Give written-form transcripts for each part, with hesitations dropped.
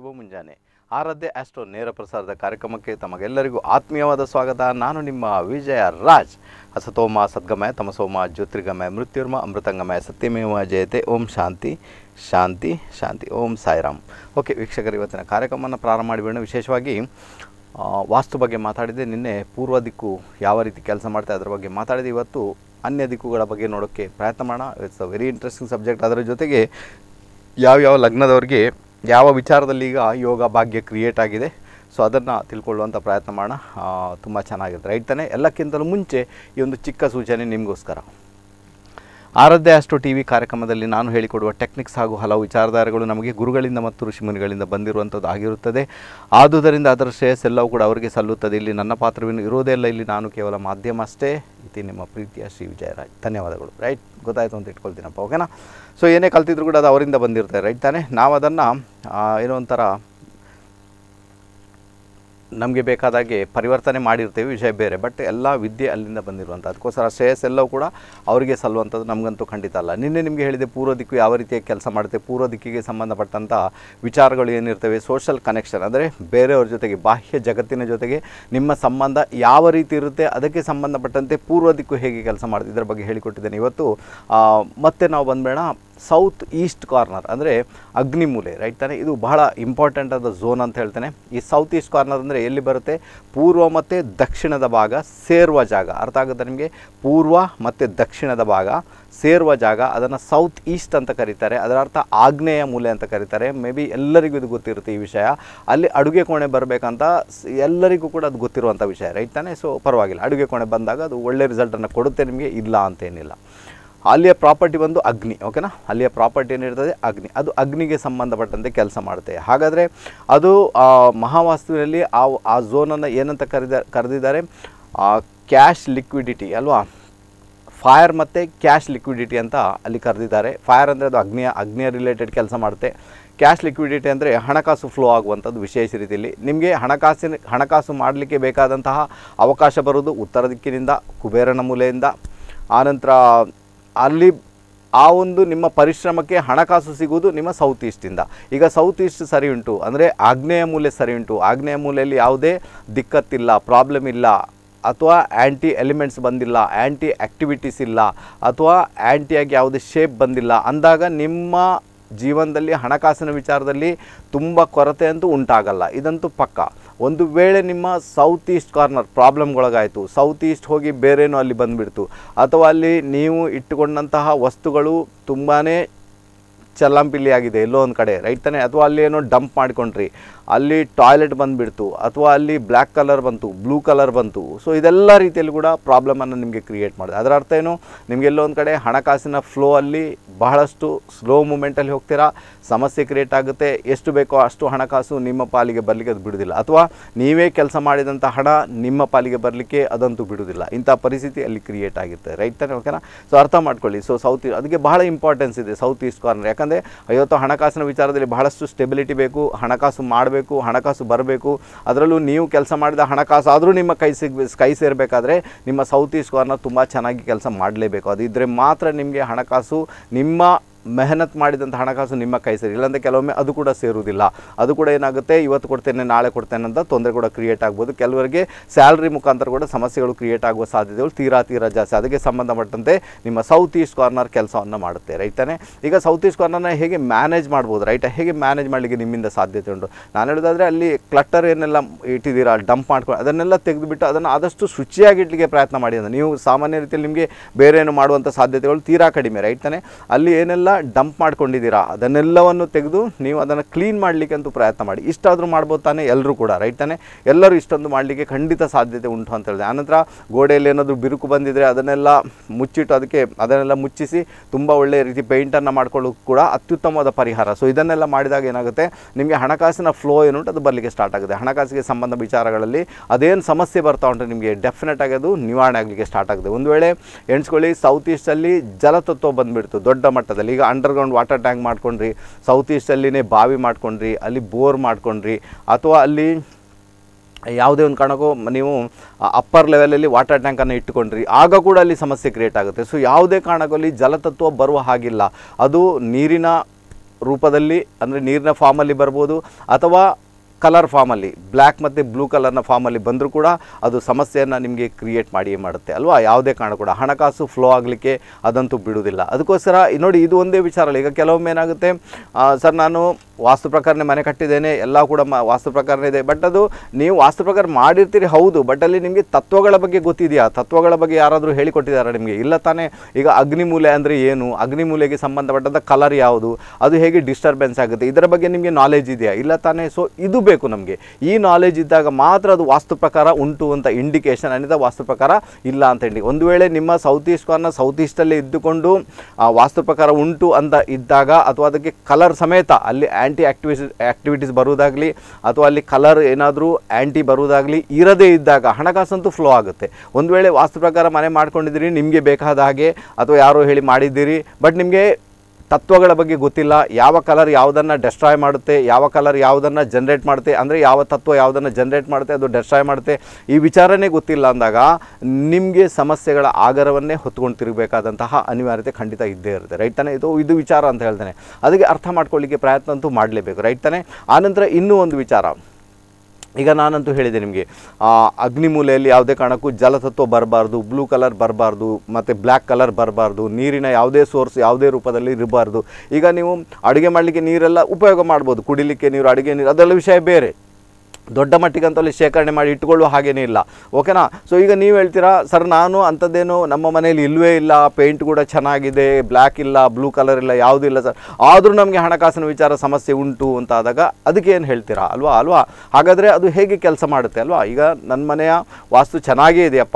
ಶುಭ ಮುಂಜಾನೆ. ಆರಾಧ್ಯ ಆಸ್ಟ್ರೋ ನೇರ ಪ್ರಸಾರದ ಕಾರ್ಯಕ್ರಮಕ್ಕೆ ತಮಗೆಲ್ಲರಿಗೂ ಆತ್ಮೀಯವಾದ ಸ್ವಾಗತ. ನಾನು ನಿಮ್ಮ ವಿಜಯ ರಾಜ್. ಅಸತೋಮ ಸದ್ಗಮಯ ತಮಸೋಮ ಜ್ಯೋತಿರ್ಗಮಯ ಮೃತ್ಯುರ್ಮ ಅಮೃತಂಗಮಯ ಸತ್ಯಮೇವ ಜಯತೆ. ಓಂ ಶಾಂತಿ ಶಾಂತಿ ಶಾಂತಿ. ಓಂ ಸಾಯಿರಾಮ್. ಓಕೆ ವೀಕ್ಷಕರು, ಇವತ್ತಿನ ಕಾರ್ಯಕ್ರಮವನ್ನು ಪ್ರಾರಂಭ ಮಾಡಿಬಿಡೋಣ. ವಿಶೇಷವಾಗಿ ವಾಸ್ತು ಬಗ್ಗೆ ಮಾತಾಡಿದೆ. ನಿನ್ನೆ ಪೂರ್ವ ದಿಕ್ಕು ಯಾವ ರೀತಿ ಕೆಲಸ ಮಾಡ್ತಾ ಅದರ ಬಗ್ಗೆ ಮಾತಾಡಿದೆ. ಇವತ್ತು ಅನ್ಯ ದಿಕ್ಕುಗಳ ಬಗ್ಗೆ ನೋಡೋಕ್ಕೆ ಪ್ರಯತ್ನ ಮಾಡೋಣ. It's a very interesting subject. ಅದರ ಜೊತೆಗೆ ಯಾವ್ಯಾವ ಲಗ್ನದವ್ರಿಗೆ ಯಾವ ವಿಚಾರದಲ್ಲಿ ಈಗ ಯೋಗ ಭಾಗ್ಯ ಕ್ರಿಯೇಟ್ ಆಗಿದೆ, ಸೊ ಅದನ್ನು ತಿಳ್ಕೊಳ್ಳುವಂಥ ಪ್ರಯತ್ನ ಮಾಡೋಣ. ತುಂಬ ಚೆನ್ನಾಗಿರುತ್ತೆ, ರೈಟ್ ತಾನೆ? ಎಲ್ಲಕ್ಕಿಂತಲೂ ಮುಂಚೆ ಈ ಒಂದು ಚಿಕ್ಕ ಸೂಚನೆ ನಿಮಗೋಸ್ಕರ. ಆರಾಧ್ಯ ಆಸ್ಟ್ರೋ ಟಿ ವಿ ಕಾರ್ಯಕ್ರಮದಲ್ಲಿ ನಾನು ಹೇಳಿಕೊಡುವ ಟೆಕ್ನಿಕ್ಸ್ ಹಾಗೂ ಹಲವು ವಿಚಾರಧಾರೆಗಳು ನಮಗೆ ಗುರುಗಳಿಂದ ಮತ್ತು ಋಷಿಮುನಿಗಳಿಂದ ಬಂದಿರುವಂಥದ್ದು ಆಗಿರುತ್ತದೆ. ಆದುದರಿಂದ ಅದರ ಶ್ರೇಯಸ್ಸೆಲ್ಲವೂ ಕೂಡ ಅವರಿಗೆ ಸಲ್ಲುತ್ತದೆ. ಇಲ್ಲಿ ನನ್ನ ಪಾತ್ರವೇನು ಇರೋದೇ ಇಲ್ಲ, ಇಲ್ಲಿ ನಾನು ಕೇವಲ ಮಾಧ್ಯಮ ಅಷ್ಟೇ. ಇತಿ ನಿಮ್ಮ ಪ್ರೀತಿಯ ಶ್ರೀ ವಿಜಯರಾಜ್. ಧನ್ಯವಾದಗಳು. ರೈಟ್, ಗೊತ್ತಾಯಿತು ಅಂತ ಇಟ್ಕೊಳ್ತೀನಪ್ಪ, ಓಕೆನಾ? ಸೊ ಏನೇ ಕಲ್ತಿದ್ರು ಕೂಡ ಅದು ಅವರಿಂದ ಬಂದಿರ್ತಾರೆ, ರೈಟ್ ತಾನೆ? ನಾವು ಅದನ್ನು ಏನೋ ಒಂಥರ ನಮಗೆ ಬೇಕಾದಾಗೆ ಪರಿವರ್ತನೆ ಮಾಡಿರ್ತೀವಿ, ವಿಷಯ ಬೇರೆ. ಬಟ್ ಎಲ್ಲ ವಿದ್ಯೆ ಅಲ್ಲಿಂದ ಬಂದಿರುವಂಥ, ಅದಕ್ಕೋಸ್ಕರ ಶ್ರೇಯಸ್ ಎಲ್ಲವೂ ಕೂಡ ಅವರಿಗೆ ಸಲ್ಲುವಂಥದ್ದು, ನಮಗಂತೂ ಖಂಡಿತ ಅಲ್ಲ. ನಿನ್ನೆ ನಿಮಗೆ ಹೇಳಿದೆ ಪೂರ್ವ ದಿಕ್ಕು ಯಾವ ರೀತಿಯಾಗಿ ಕೆಲಸ ಮಾಡುತ್ತೆ, ಪೂರ್ವ ದಿಕ್ಕಿಗೆ ಸಂಬಂಧಪಟ್ಟಂಥ ವಿಚಾರಗಳು ಏನಿರ್ತವೆ, ಸೋಷಲ್ ಕನೆಕ್ಷನ್ ಅಂದರೆ ಬೇರೆಯವ್ರ ಜೊತೆಗೆ, ಬಾಹ್ಯ ಜಗತ್ತಿನ ಜೊತೆಗೆ ನಿಮ್ಮ ಸಂಬಂಧ ಯಾವ ರೀತಿ ಇರುತ್ತೆ, ಅದಕ್ಕೆ ಸಂಬಂಧಪಟ್ಟಂತೆ ಪೂರ್ವ ದಿಕ್ಕು ಹೇಗೆ ಕೆಲಸ ಮಾಡುತ್ತೆ, ಇದರ ಬಗ್ಗೆ ಹೇಳಿಕೊಟ್ಟಿದ್ದೇನೆ. ಇವತ್ತು ಮತ್ತೆ ನಾವು ಬಂದ್ಬೇಡ ಸೌತ್ ಈಸ್ಟ್ ಕಾರ್ನರ್ ಅಂದರೆ ಅಗ್ನಿಮೂಲೆ, ರೈಟ್ ತಾನೆ? ಇದು ಬಹಳ ಇಂಪಾರ್ಟೆಂಟ್ ಆದ ಝೋನ್ ಅಂತ ಹೇಳ್ತೇನೆ. ಈ ಸೌತ್ ಈಸ್ಟ್ ಕಾರ್ನರ್ ಅಂದರೆ ಎಲ್ಲಿ ಬರುತ್ತೆ? ಪೂರ್ವ ಮತ್ತು ದಕ್ಷಿಣದ ಭಾಗ ಸೇರುವ ಜಾಗ. ಅರ್ಥ ಆಗುತ್ತೆ ನಿಮಗೆ? ಪೂರ್ವ ಮತ್ತು ದಕ್ಷಿಣದ ಭಾಗ ಸೇರುವ ಜಾಗ, ಅದನ್ನು ಸೌತ್ ಈಸ್ಟ್ ಅಂತ ಕರೀತಾರೆ. ಅದರ ಅರ್ಥ ಆಗ್ನೇಯ ಮೂಲೆ ಅಂತ ಕರೀತಾರೆ. ಮೇ ಬಿ ಎಲ್ಲರಿಗೂ ಇದು ಗೊತ್ತಿರುತ್ತೆ ಈ ವಿಷಯ. ಅಲ್ಲಿ ಅಡುಗೆ ಕೋಣೆ ಬರಬೇಕಂತ ಎಲ್ಲರಿಗೂ ಕೂಡ ಅದು ಗೊತ್ತಿರುವಂಥ ವಿಷಯ, ರೈಟ್ ತಾನೆ? ಸೊ ಪರವಾಗಿಲ್ಲ, ಅಡುಗೆ ಕೋಣೆ ಬಂದಾಗ ಅದು ಒಳ್ಳೆ ರಿಸಲ್ಟನ್ನು ಕೊಡುತ್ತೆ ನಿಮಗೆ, ಇಲ್ಲ ಅಂತೇನಿಲ್ಲ. ಅಲ್ಲಿಯ ಪ್ರಾಪರ್ಟಿ ಬಂದು ಅಗ್ನಿ, ಓಕೆನಾ? ಅಲ್ಲಿಯ ಪ್ರಾಪರ್ಟಿ ಏನಿರ್ತದೆ ಅಗ್ನಿ, ಅದು ಅಗ್ನಿಗೆ ಸಂಬಂಧಪಟ್ಟಂತೆ ಕೆಲಸ ಮಾಡುತ್ತೆ. ಹಾಗಾದರೆ ಅದು ಮಹಾವಾಸ್ತುವಿನಲ್ಲಿ ಆ ಝೋನನ್ನು ಏನಂತ ಕರೆದಿದ್ದಾರೆ? ಕ್ಯಾಶ್ ಲಿಕ್ವಿಡಿಟಿ ಅಲ್ವಾ? ಫೈರ್ ಮತ್ತು ಕ್ಯಾಶ್ ಲಿಕ್ವಿಡಿಟಿ ಅಂತ ಅಲ್ಲಿ ಕರೆದಿದ್ದಾರೆ. ಫೈರ್ ಅಂದರೆ ಅದು ಅಗ್ನಿಯ ರಿಲೇಟೆಡ್ ಕೆಲಸ ಮಾಡುತ್ತೆ. ಕ್ಯಾಶ್ ಲಿಕ್ವಿಡಿಟಿ ಅಂದರೆ ಹಣಕಾಸು ಫ್ಲೋ ಆಗುವಂಥದ್ದು. ವಿಶೇಷ ರೀತಿಯಲ್ಲಿ ನಿಮಗೆ ಹಣಕಾಸು ಮಾಡಲಿಕ್ಕೆ ಬೇಕಾದಂತಹ ಅವಕಾಶ ಬರೋದು ಉತ್ತರ ದಿಕ್ಕಿನಿಂದ, ಕುಬೇರನ ಮೂಲೆಯಿಂದ. ಆನಂತರ ಅಲ್ಲಿ ಆ ಒಂದು ನಿಮ್ಮ ಪರಿಶ್ರಮಕ್ಕೆ ಹಣಕಾಸು ಸಿಗುವುದು ನಿಮ್ಮ ಸೌತ್ ಈಸ್ಟಿಂದ. ಈಗ ಸೌತ್ ಈಸ್ಟ್ ಸರಿ ಉಂಟು ಅಂದರೆ ಆಗ್ನೇಯ ಮೂಲೆ ಸರಿ ಉಂಟು, ಆಗ್ನೇಯ ಮೂಲೆಯಲ್ಲಿ ಯಾವುದೇ ದಿಕ್ಕತ್ತಿಲ್ಲ, ಪ್ರಾಬ್ಲಮ್ ಇಲ್ಲ, ಅಥವಾ ಆ್ಯಂಟಿ ಎಲಿಮೆಂಟ್ಸ್ ಬಂದಿಲ್ಲ, ಆ್ಯಂಟಿ ಆ್ಯಕ್ಟಿವಿಟೀಸ್ ಇಲ್ಲ, ಅಥವಾ ಆ್ಯಂಟಿಯಾಗಿ ಯಾವುದೇ ಶೇಪ್ ಬಂದಿಲ್ಲ ಅಂದಾಗ ನಿಮ್ಮ ಜೀವನದಲ್ಲಿ ಹಣಕಾಸಿನ ವಿಚಾರದಲ್ಲಿ ತುಂಬ ಕೊರತೆ ಅಂತೂ ಉಂಟಾಗಲ್ಲ, ಇದಂತೂ ಪಕ್ಕ. ಒಂದು ವೇಳೆ ನಿಮ್ಮ ಸೌತ್ ಈಸ್ಟ್ ಕಾರ್ನರ್ ಪ್ರಾಬ್ಲಮ್ಗೊಳಗಾಯಿತು, ಸೌತ್ ಈಸ್ಟ್ ಹೋಗಿ ಬೇರೇನೋ ಅಲ್ಲಿ ಬಂದುಬಿಡ್ತು, ಅಥವಾ ಅಲ್ಲಿ ನೀವು ಇಟ್ಟುಕೊಂಡಂತಹ ವಸ್ತುಗಳು ತುಂಬಾ ಚಲ್ಲಂಪಿಲ್ಲಿ ಆಗಿದೆ ಎಲ್ಲೋ ಒಂದು ಕಡೆ, ರೈಟ್ ತಾನೆ? ಅಥವಾ ಅಲ್ಲಿ ಏನೋ ಡಂಪ್ ಮಾಡಿಕೊಂಡ್ರಿ, ಅಲ್ಲಿ ಟಾಯ್ಲೆಟ್ ಬಂದುಬಿಡ್ತು, ಅಥವಾ ಅಲ್ಲಿ ಬ್ಲ್ಯಾಕ್ ಕಲರ್ ಬಂತು, ಬ್ಲೂ ಕಲರ್ ಬಂತು. ಸೊ ಇದೆಲ್ಲ ರೀತಿಯಲ್ಲಿ ಕೂಡ ಪ್ರಾಬ್ಲಮನ್ನು ನಿಮಗೆ ಕ್ರಿಯೇಟ್ ಮಾಡಿದೆ. ಅದರ ಅರ್ಥ ಏನು? ನಿಮಗೆಲ್ಲೋ ಒಂದು ಕಡೆ ಹಣಕಾಸಿನ ಫ್ಲೋ ಅಲ್ಲಿ ಬಹಳಷ್ಟು ಸ್ಲೋ ಮೂಮೆಂಟಲ್ಲಿ ಹೋಗ್ತೀರಾ, ಸಮಸ್ಯೆ ಕ್ರಿಯೇಟ್ ಆಗುತ್ತೆ. ಎಷ್ಟು ಬೇಕೋ ಅಷ್ಟು ಹಣಕಾಸು ನಿಮ್ಮ ಪಾಲಿಗೆ ಬರಲಿಕ್ಕೆ ಅದು ಬಿಡೋದಿಲ್ಲ, ಅಥವಾ ನೀವೇ ಕೆಲಸ ಮಾಡಿದಂಥ ಹಣ ನಿಮ್ಮ ಪಾಲಿಗೆ ಬರಲಿಕ್ಕೆ ಅದಂತೂ ಬಿಡೋದಿಲ್ಲ. ಇಂಥ ಪರಿಸ್ಥಿತಿ ಅಲ್ಲಿ ಕ್ರಿಯೇಟ್ ಆಗುತ್ತೆ, ರೈಟ್ ತಾನೆ? ಓಕೆನಾ? ಸೊ ಅರ್ಥ ಮಾಡ್ಕೊಳ್ಳಿ. ಸೊ ಅದಕ್ಕೆ ಬಹಳ ಇಂಪಾರ್ಟೆನ್ಸ್ ಇದೆ ಸೌತ್ ಈಸ್ಟ್ ಕಾರ್ನರ್. ಯಾಕಂದರೆ ಇವತ್ತು ಹಣಕಾಸಿನ ವಿಚಾರದಲ್ಲಿ ಬಹಳಷ್ಟು ಸ್ಟೆಬಿಲಿಟಿ ಬೇಕು, ಹಣಕಾಸು ಮಾಡಬೇಕು, ಹಣಕಾಸು ಬರಬೇಕು. ಅದರಲ್ಲೂ ನೀವು ಕೆಲಸ ಮಾಡಿದ ಹಣಕಾಸು ಆದರೂ ನಿಮ್ಮ ಕೈ ಸೇರಬೇಕಾದ್ರೆ ನಿಮ್ಮ ಸೌತ್ ಈಸ್ಟ್ ಕಾರ್ನರ್ ತುಂಬ ಚೆನ್ನಾಗಿ ಕೆಲಸ ಮಾಡಲೇಬೇಕು. ಅದಿದ್ದರೆ ಮಾತ್ರ ನಿಮಗೆ ಹಣಕಾಸು, ನಿಮ್ಮ ಮೆಹನತ್ ಮಾಡಿದಂಥ ಹಣಕಾಸು ನಿಮ್ಮ ಕೈ ಸೇರಿ. ಇಲ್ಲಾಂದರೆ ಕೆಲವೊಮ್ಮೆ ಅದು ಕೂಡ ಸೇರುವುದಿಲ್ಲ. ಅದು ಕೂಡ ಏನಾಗುತ್ತೆ, ಇವತ್ತು ಕೊಡ್ತೇನೆ ನಾಳೆ ಕೊಡ್ತೇನೆ ಅಂತ ತೊಂದರೆ ಕೂಡ ಕ್ರಿಯೇಟ್ ಆಗ್ಬೋದು. ಕೆಲವರಿಗೆ ಸ್ಯಾಲ್ರಿ ಮುಖಾಂತರ ಕೂಡ ಸಮಸ್ಯೆಗಳು ಕ್ರಿಯೇಟ್ ಆಗುವ ಸಾಧ್ಯತೆಗಳು ತೀರಾ ಜಾಸ್ತಿ. ಅದಕ್ಕೆ ಸಂಬಂಧಪಟ್ಟಂತೆ ನಿಮ್ಮ ಸೌತ್ ಈಸ್ಟ್ ಕಾರ್ನರ್ ಕೆಲಸವನ್ನು ಮಾಡುತ್ತೆ, ರೈಟ್ ತಾನೆ? ಈಗ ಸೌತ್ ಈಸ್ಟ್ ಕಾರ್ನರ್ನ ಹೇಗೆ ಮ್ಯಾನೇಜ್ ಮಾಡ್ಬೋದು, ರೈಟ್? ಹೇಗೆ ಮ್ಯಾನೇಜ್ ಮಾಡಲಿಕ್ಕೆ ನಿಮ್ಮಿಂದ ಸಾಧ್ಯತೆ ಉಂಟು? ನಾನು ಹೇಳೋದಾದರೆ ಅಲ್ಲಿ ಕ್ಲಟ್ಟರ್ ಏನೆಲ್ಲ ಇಟ್ಟಿದ್ದೀರಾ, ಡಂಪ್ ಮಾಡ್ಕೊಂಡು ಅದನ್ನೆಲ್ಲ ತೆಗೆದುಬಿಟ್ಟು ಅದನ್ನು ಆದಷ್ಟು ಶುಚಿಯಾಗಿಡ್ಲಿಕ್ಕೆ ಪ್ರಯತ್ನ ಮಾಡಿ. ಅಂದರೆ ನೀವು ಸಾಮಾನ್ಯ ರೀತಿಯಲ್ಲಿ ನಿಮಗೆ ಬೇರೆ ಏನು ಮಾಡುವಂಥ ಸಾಧ್ಯತೆಗಳು ತೀರಾ ಕಡಿಮೆ, ರೈಟ್ ತಾನೆ? ಅಲ್ಲಿ ಏನೆಲ್ಲ ಡಂಪ್ ಮಾಡ್ಕೊಂಡಿದ್ದೀರಾ ಅದನ್ನೆಲ್ಲವನ್ನು ತೆಗೆದು ನೀವು ಅದನ್ನು ಕ್ಲೀನ್ ಮಾಡಲಿಕ್ಕೆ ಅಂತೂ ಪ್ರಯತ್ನ ಮಾಡಿ. ಇಷ್ಟಾದರೂ ಮಾಡ್ಬೋದು ತಾನೆ ಎಲ್ಲರೂ ಕೂಡ, ರೈಟ್ ತಾನೆ? ಎಲ್ಲರೂ ಇಷ್ಟೊಂದು ಮಾಡಲಿಕ್ಕೆ ಖಂಡಿತ ಸಾಧ್ಯತೆ ಉಂಟು ಅಂತ ಹೇಳಿದೆ. ಆನಂತರ ಗೋಡೆಯಲ್ಲಿ ಏನಾದರೂ ಬಿರುಕು ಬಂದಿದ್ದರೆ ಅದನ್ನೆಲ್ಲ ಮುಚ್ಚಿಟ್ಟು ಅದನ್ನೆಲ್ಲ ಮುಚ್ಚಿಸಿ ತುಂಬ ಒಳ್ಳೆಯ ರೀತಿ ಪೇಂಟನ್ನು ಮಾಡ್ಕೊಳ್ಳೋಕೆ ಕೂಡ ಅತ್ಯುತ್ತಮವಾದ ಪರಿಹಾರ. ಸೊ ಇದನ್ನೆಲ್ಲ ಮಾಡಿದಾಗ ಏನಾಗುತ್ತೆ, ನಿಮಗೆ ಹಣಕಾಸಿನ ಫ್ಲೋ ಏನುಂಟು ಅದು ಬರಲಿಕ್ಕೆ ಸ್ಟಾರ್ಟ್ ಆಗುತ್ತೆ. ಹಣಕಾಸಿಗೆ ಸಂಬಂಧ ವಿಚಾರಗಳಲ್ಲಿ ಅದೇನು ಸಮಸ್ಯೆ ಬರ್ತಾ ಉಂಟು ನಿಮಗೆ ಡೆಫಿನೆಟ್ ಆಗಿ ಅದು ನಿವಾರಣೆ ಆಗಲಿಕ್ಕೆ ಸ್ಟಾರ್ಟ್ ಆಗುತ್ತೆ. ಒಂದು ವೇಳೆ ಎಣಿಸ್ಕೊಳ್ಳಿ ಸೌತ್ ಈಸ್ಟಲ್ಲಿ ಜಲತತ್ವ ಬಂದುಬಿಡ್ತು ದೊಡ್ಡ ಮಟ್ಟದಲ್ಲಿ, ಈಗ ಅಂಡರ್ಗ್ರೌಂಡ್ ವಾಟರ್ ಟ್ಯಾಂಕ್ ಮಾಡ್ಕೊಂಡ್ರಿ, ಸೌತ್ ಈಸ್ಟಲ್ಲಿನೇ ಬಾವಿ ಮಾಡ್ಕೊಂಡ್ರಿ, ಅಲ್ಲಿ ಬೋರ್ ಮಾಡ್ಕೊಂಡ್ರಿ, ಅಥವಾ ಅಲ್ಲಿ ಯಾವುದೇ ಒಂದು ಕಾರಣಕ್ಕೂ ನೀವು ಅಪ್ಪರ್ ಲೆವೆಲಲ್ಲಿ ವಾಟರ್ ಟ್ಯಾಂಕನ್ನು ಇಟ್ಟುಕೊಂಡ್ರಿ, ಆಗ ಕೂಡ ಅಲ್ಲಿ ಸಮಸ್ಯೆ ಕ್ರಿಯೇಟ್ ಆಗುತ್ತೆ. ಸೊ ಯಾವುದೇ ಕಾರಣಕ್ಕೂ ಅಲ್ಲಿ ಜಲತತ್ವ ಬರುವ ಹಾಗಿಲ್ಲ. ಅದು ನೀರಿನ ರೂಪದಲ್ಲಿ ಅಂದರೆ ನೀರಿನ ಫಾರ್ಮಲ್ಲಿ ಬರ್ಬೋದು, ಅಥವಾ ಕಲರ್ ಫಾರ್ಮಲ್ಲಿ ಬ್ಲ್ಯಾಕ್ ಮತ್ತು ಬ್ಲೂ ಕಲರ್ನ ಫಾರ್ಮಲ್ಲಿ ಬಂದರೂ ಕೂಡ ಅದು ಸಮಸ್ಯೆಯನ್ನು ನಿಮಗೆ ಕ್ರಿಯೇಟ್ ಮಾಡಿಯೇ ಮಾಡುತ್ತೆ ಅಲ್ವಾ. ಯಾವುದೇ ಕಾರಣ ಕೂಡ ಹಣಕಾಸು ಫ್ಲೋ ಆಗಲಿಕ್ಕೆ ಅದಂತೂ ಬಿಡುವುದಿಲ್ಲ. ಅದಕ್ಕೋಸ್ಕರ ನೋಡಿ, ಇದು ಒಂದೇ ವಿಚಾರ ಅಲ್ಲ. ಈಗ ಕೆಲವೊಮ್ಮೆ ಏನಾಗುತ್ತೆ, ಸರ್ ನಾನು ವಾಸ್ತು ಪ್ರಕಾರನೇ ಮನೆ ಕಟ್ಟಿದ್ದೇನೆ, ಎಲ್ಲ ಕೂಡ ವಾಸ್ತು ಪ್ರಕಾರನೇ ಇದೆ, ಬಟ್ ಅದು ನೀವು ವಾಸ್ತು ಪ್ರಕಾರ ಮಾಡಿರ್ತೀರಿ ಹೌದು, ಬಟ್ ಅಲ್ಲಿ ನಿಮಗೆ ತತ್ವಗಳ ಬಗ್ಗೆ ಗೊತ್ತಿದೆಯಾ? ತತ್ವಗಳ ಬಗ್ಗೆ ಯಾರಾದರೂ ಹೇಳಿಕೊಟ್ಟಿದ್ದಾರೆ ನಿಮಗೆ? ಇಲ್ಲ ತಾನೇ. ಈಗ ಅಗ್ನಿಮೂಲೆ ಅಂದರೆ ಏನು, ಅಗ್ನಿಮೂಲೆಗೆ ಸಂಬಂಧಪಟ್ಟಂಥ ಕಲರ್ ಯಾವುದು, ಅದು ಹೇಗೆ ಡಿಸ್ಟರ್ಬೆನ್ಸ್ ಆಗುತ್ತೆ, ಇದರ ಬಗ್ಗೆ ನಿಮಗೆ ನಾಲೆಜ್ ಇದೆಯಾ? ಇಲ್ಲ ತಾನೇ. ಸೊ ಇದು ಬೇಕು ನಮಗೆ. ಈ ನಾಲೆಜ್ ಇದ್ದಾಗ ಮಾತ್ರ ಅದು ವಾಸ್ತು ಪ್ರಕಾರ ಉಂಟು ಅಂತ ಇಂಡಿಕೇಶನ್, ಅನ್ನಿದ ವಾಸ್ತು ಪ್ರಕಾರ ಇಲ್ಲ ಅಂತ ಹೇಳಿ. ಒಂದು ವೇಳೆ ನಿಮ್ಮ ಸೌತ್ ಈಸ್ಟ್ ಕಾರ್ನರ್ ಸೌತ್ ಈಸ್ಟಲ್ಲೇ ಇದ್ದುಕೊಂಡು ವಾಸ್ತು ಪ್ರಕಾರ ಉಂಟು ಅಂತ ಇದ್ದಾಗ, ಅಥವಾ ಅದಕ್ಕೆ ಕಲರ್ ಸಮೇತ ಅಲ್ಲಿ ಆ್ಯಂಟಿ ಆ್ಯಕ್ಟಿವಿಟೀಸ್ ಬರುವುದಾಗಲಿ, ಅಥವಾ ಅಲ್ಲಿ ಕಲರ್ ಏನಾದರೂ ಆ್ಯಂಟಿ ಬರುವುದಾಗಲಿ ಇರದೇ ಇದ್ದಾಗ ಹಣಕಾಸಂತೂ ಫ್ಲೋ ಆಗುತ್ತೆ. ಒಂದು ವೇಳೆ ವಾಸ್ತು ಪ್ರಕಾರ ಮನೆ ಮಾಡ್ಕೊಂಡಿದ್ದೀರಿ, ನಿಮಗೆ ಬೇಕಾದ ಹಾಗೆ, ಅಥವಾ ಯಾರೋ ಹೇಳಿ ಮಾಡಿದ್ದೀರಿ, ಬಟ್ ನಿಮಗೆ ತತ್ವಗಳ ಬಗ್ಗೆ ಗೊತ್ತಿಲ್ಲ, ಯಾವ ಕಲರ್ ಯಾವುದನ್ನು ಡೆಸ್ಟ್ರಾಯ್ ಮಾಡುತ್ತೆ, ಯಾವ ಕಲರ್ ಯಾವುದನ್ನು ಜನ್ರೇಟ್ ಮಾಡುತ್ತೆ, ಅಂದರೆ ಯಾವ ತತ್ವ ಯಾವುದನ್ನು ಜನ್ರೇಟ್ ಮಾಡುತ್ತೆ, ಅದು ಡೆಸ್ಟ್ರಾಯ್ ಮಾಡುತ್ತೆ, ಈ ವಿಚಾರನೇ ಗೊತ್ತಿಲ್ಲ ಅಂದಾಗ ನಿಮಗೆ ಸಮಸ್ಯೆಗಳ ಆಗರವನ್ನೇ ಹೊತ್ಕೊಂಡು ತಿರುಗಬೇಕಾದಂತಹ ಅನಿವಾರ್ಯತೆ ಖಂಡಿತ ಇದ್ದೇ ಇರುತ್ತೆ. ರೈಟ್ ತಾನೇ. ಇದು ವಿಚಾರ ಅಂತ ಹೇಳ್ತೇನೆ. ಅದಕ್ಕೆ ಅರ್ಥ ಮಾಡ್ಕೊಳ್ಳಿಕ್ಕೆ ಪ್ರಯತ್ನ ಅಂತೂ ಮಾಡಲೇಬೇಕು. ರೈಟ್ ತಾನೇ. ಆನಂತರ ಇನ್ನೂ ಒಂದು ವಿಚಾರ, ಈಗ ನಾನಂತೂ ಹೇಳಿದೆ ನಿಮಗೆ, ಅಗ್ನಿಮೂಲೆಯಲ್ಲಿ ಯಾವುದೇ ಕಾರಣಕ್ಕೂ ಜಲತತ್ವ ಬರಬಾರ್ದು, ಬ್ಲೂ ಕಲರ್ ಬರಬಾರ್ದು, ಮತ್ತು ಬ್ಲ್ಯಾಕ್ ಕಲರ್ ಬರಬಾರ್ದು, ನೀರಿನ ಯಾವುದೇ ಸೋರ್ಸ್ ಯಾವುದೇ ರೂಪದಲ್ಲಿ ಇರಬಾರ್ದು. ಈಗ ನೀವು ಅಡುಗೆ ಮಾಡಲಿಕ್ಕೆ ನೀರೆಲ್ಲ ಉಪಯೋಗ ಮಾಡ್ಬೋದು, ಕುಡಿಲಿಕ್ಕೆ ನೀರು, ಅಡುಗೆ ನೀರು, ಅದೆಲ್ಲ ವಿಷಯ ಬೇರೆ. ದೊಡ್ಡ ಮಟ್ಟಿಗಂತಲ್ಲಿ ಶೇಖರಣೆ ಮಾಡಿ ಇಟ್ಕೊಳ್ಳುವ ಹಾಗೇನೇ ಇಲ್ಲ. ಓಕೆನಾ. ಸೊ ಈಗ ನೀವು ಹೇಳ್ತೀರಾ, ಸರ್ ನಾನು ಅಂಥದ್ದೇನು ನಮ್ಮ ಮನೆಯಲ್ಲಿ ಇಲ್ಲವೇ ಇಲ್ಲ, ಪೇಂಟ್ ಕೂಡ ಚೆನ್ನಾಗಿದೆ, ಬ್ಲ್ಯಾಕ್ ಇಲ್ಲ, ಬ್ಲೂ ಕಲರ್ ಇಲ್ಲ, ಯಾವುದೂ ಇಲ್ಲ ಸರ್, ಆದರೂ ನಮಗೆ ಹಣಕಾಸಿನ ವಿಚಾರ ಸಮಸ್ಯೆ ಉಂಟು ಅಂತ ಆದಾಗ ಅದಕ್ಕೆ ಏನು ಹೇಳ್ತೀರಾ? ಅಲ್ವಾ. ಹಾಗಾದರೆ ಅದು ಹೇಗೆ ಕೆಲಸ ಮಾಡುತ್ತೆ ಅಲ್ವಾ. ಈಗ ನನ್ನ ಮನೆಯ ವಾಸ್ತು ಚೆನ್ನಾಗೇ ಇದೆಯಪ್ಪ,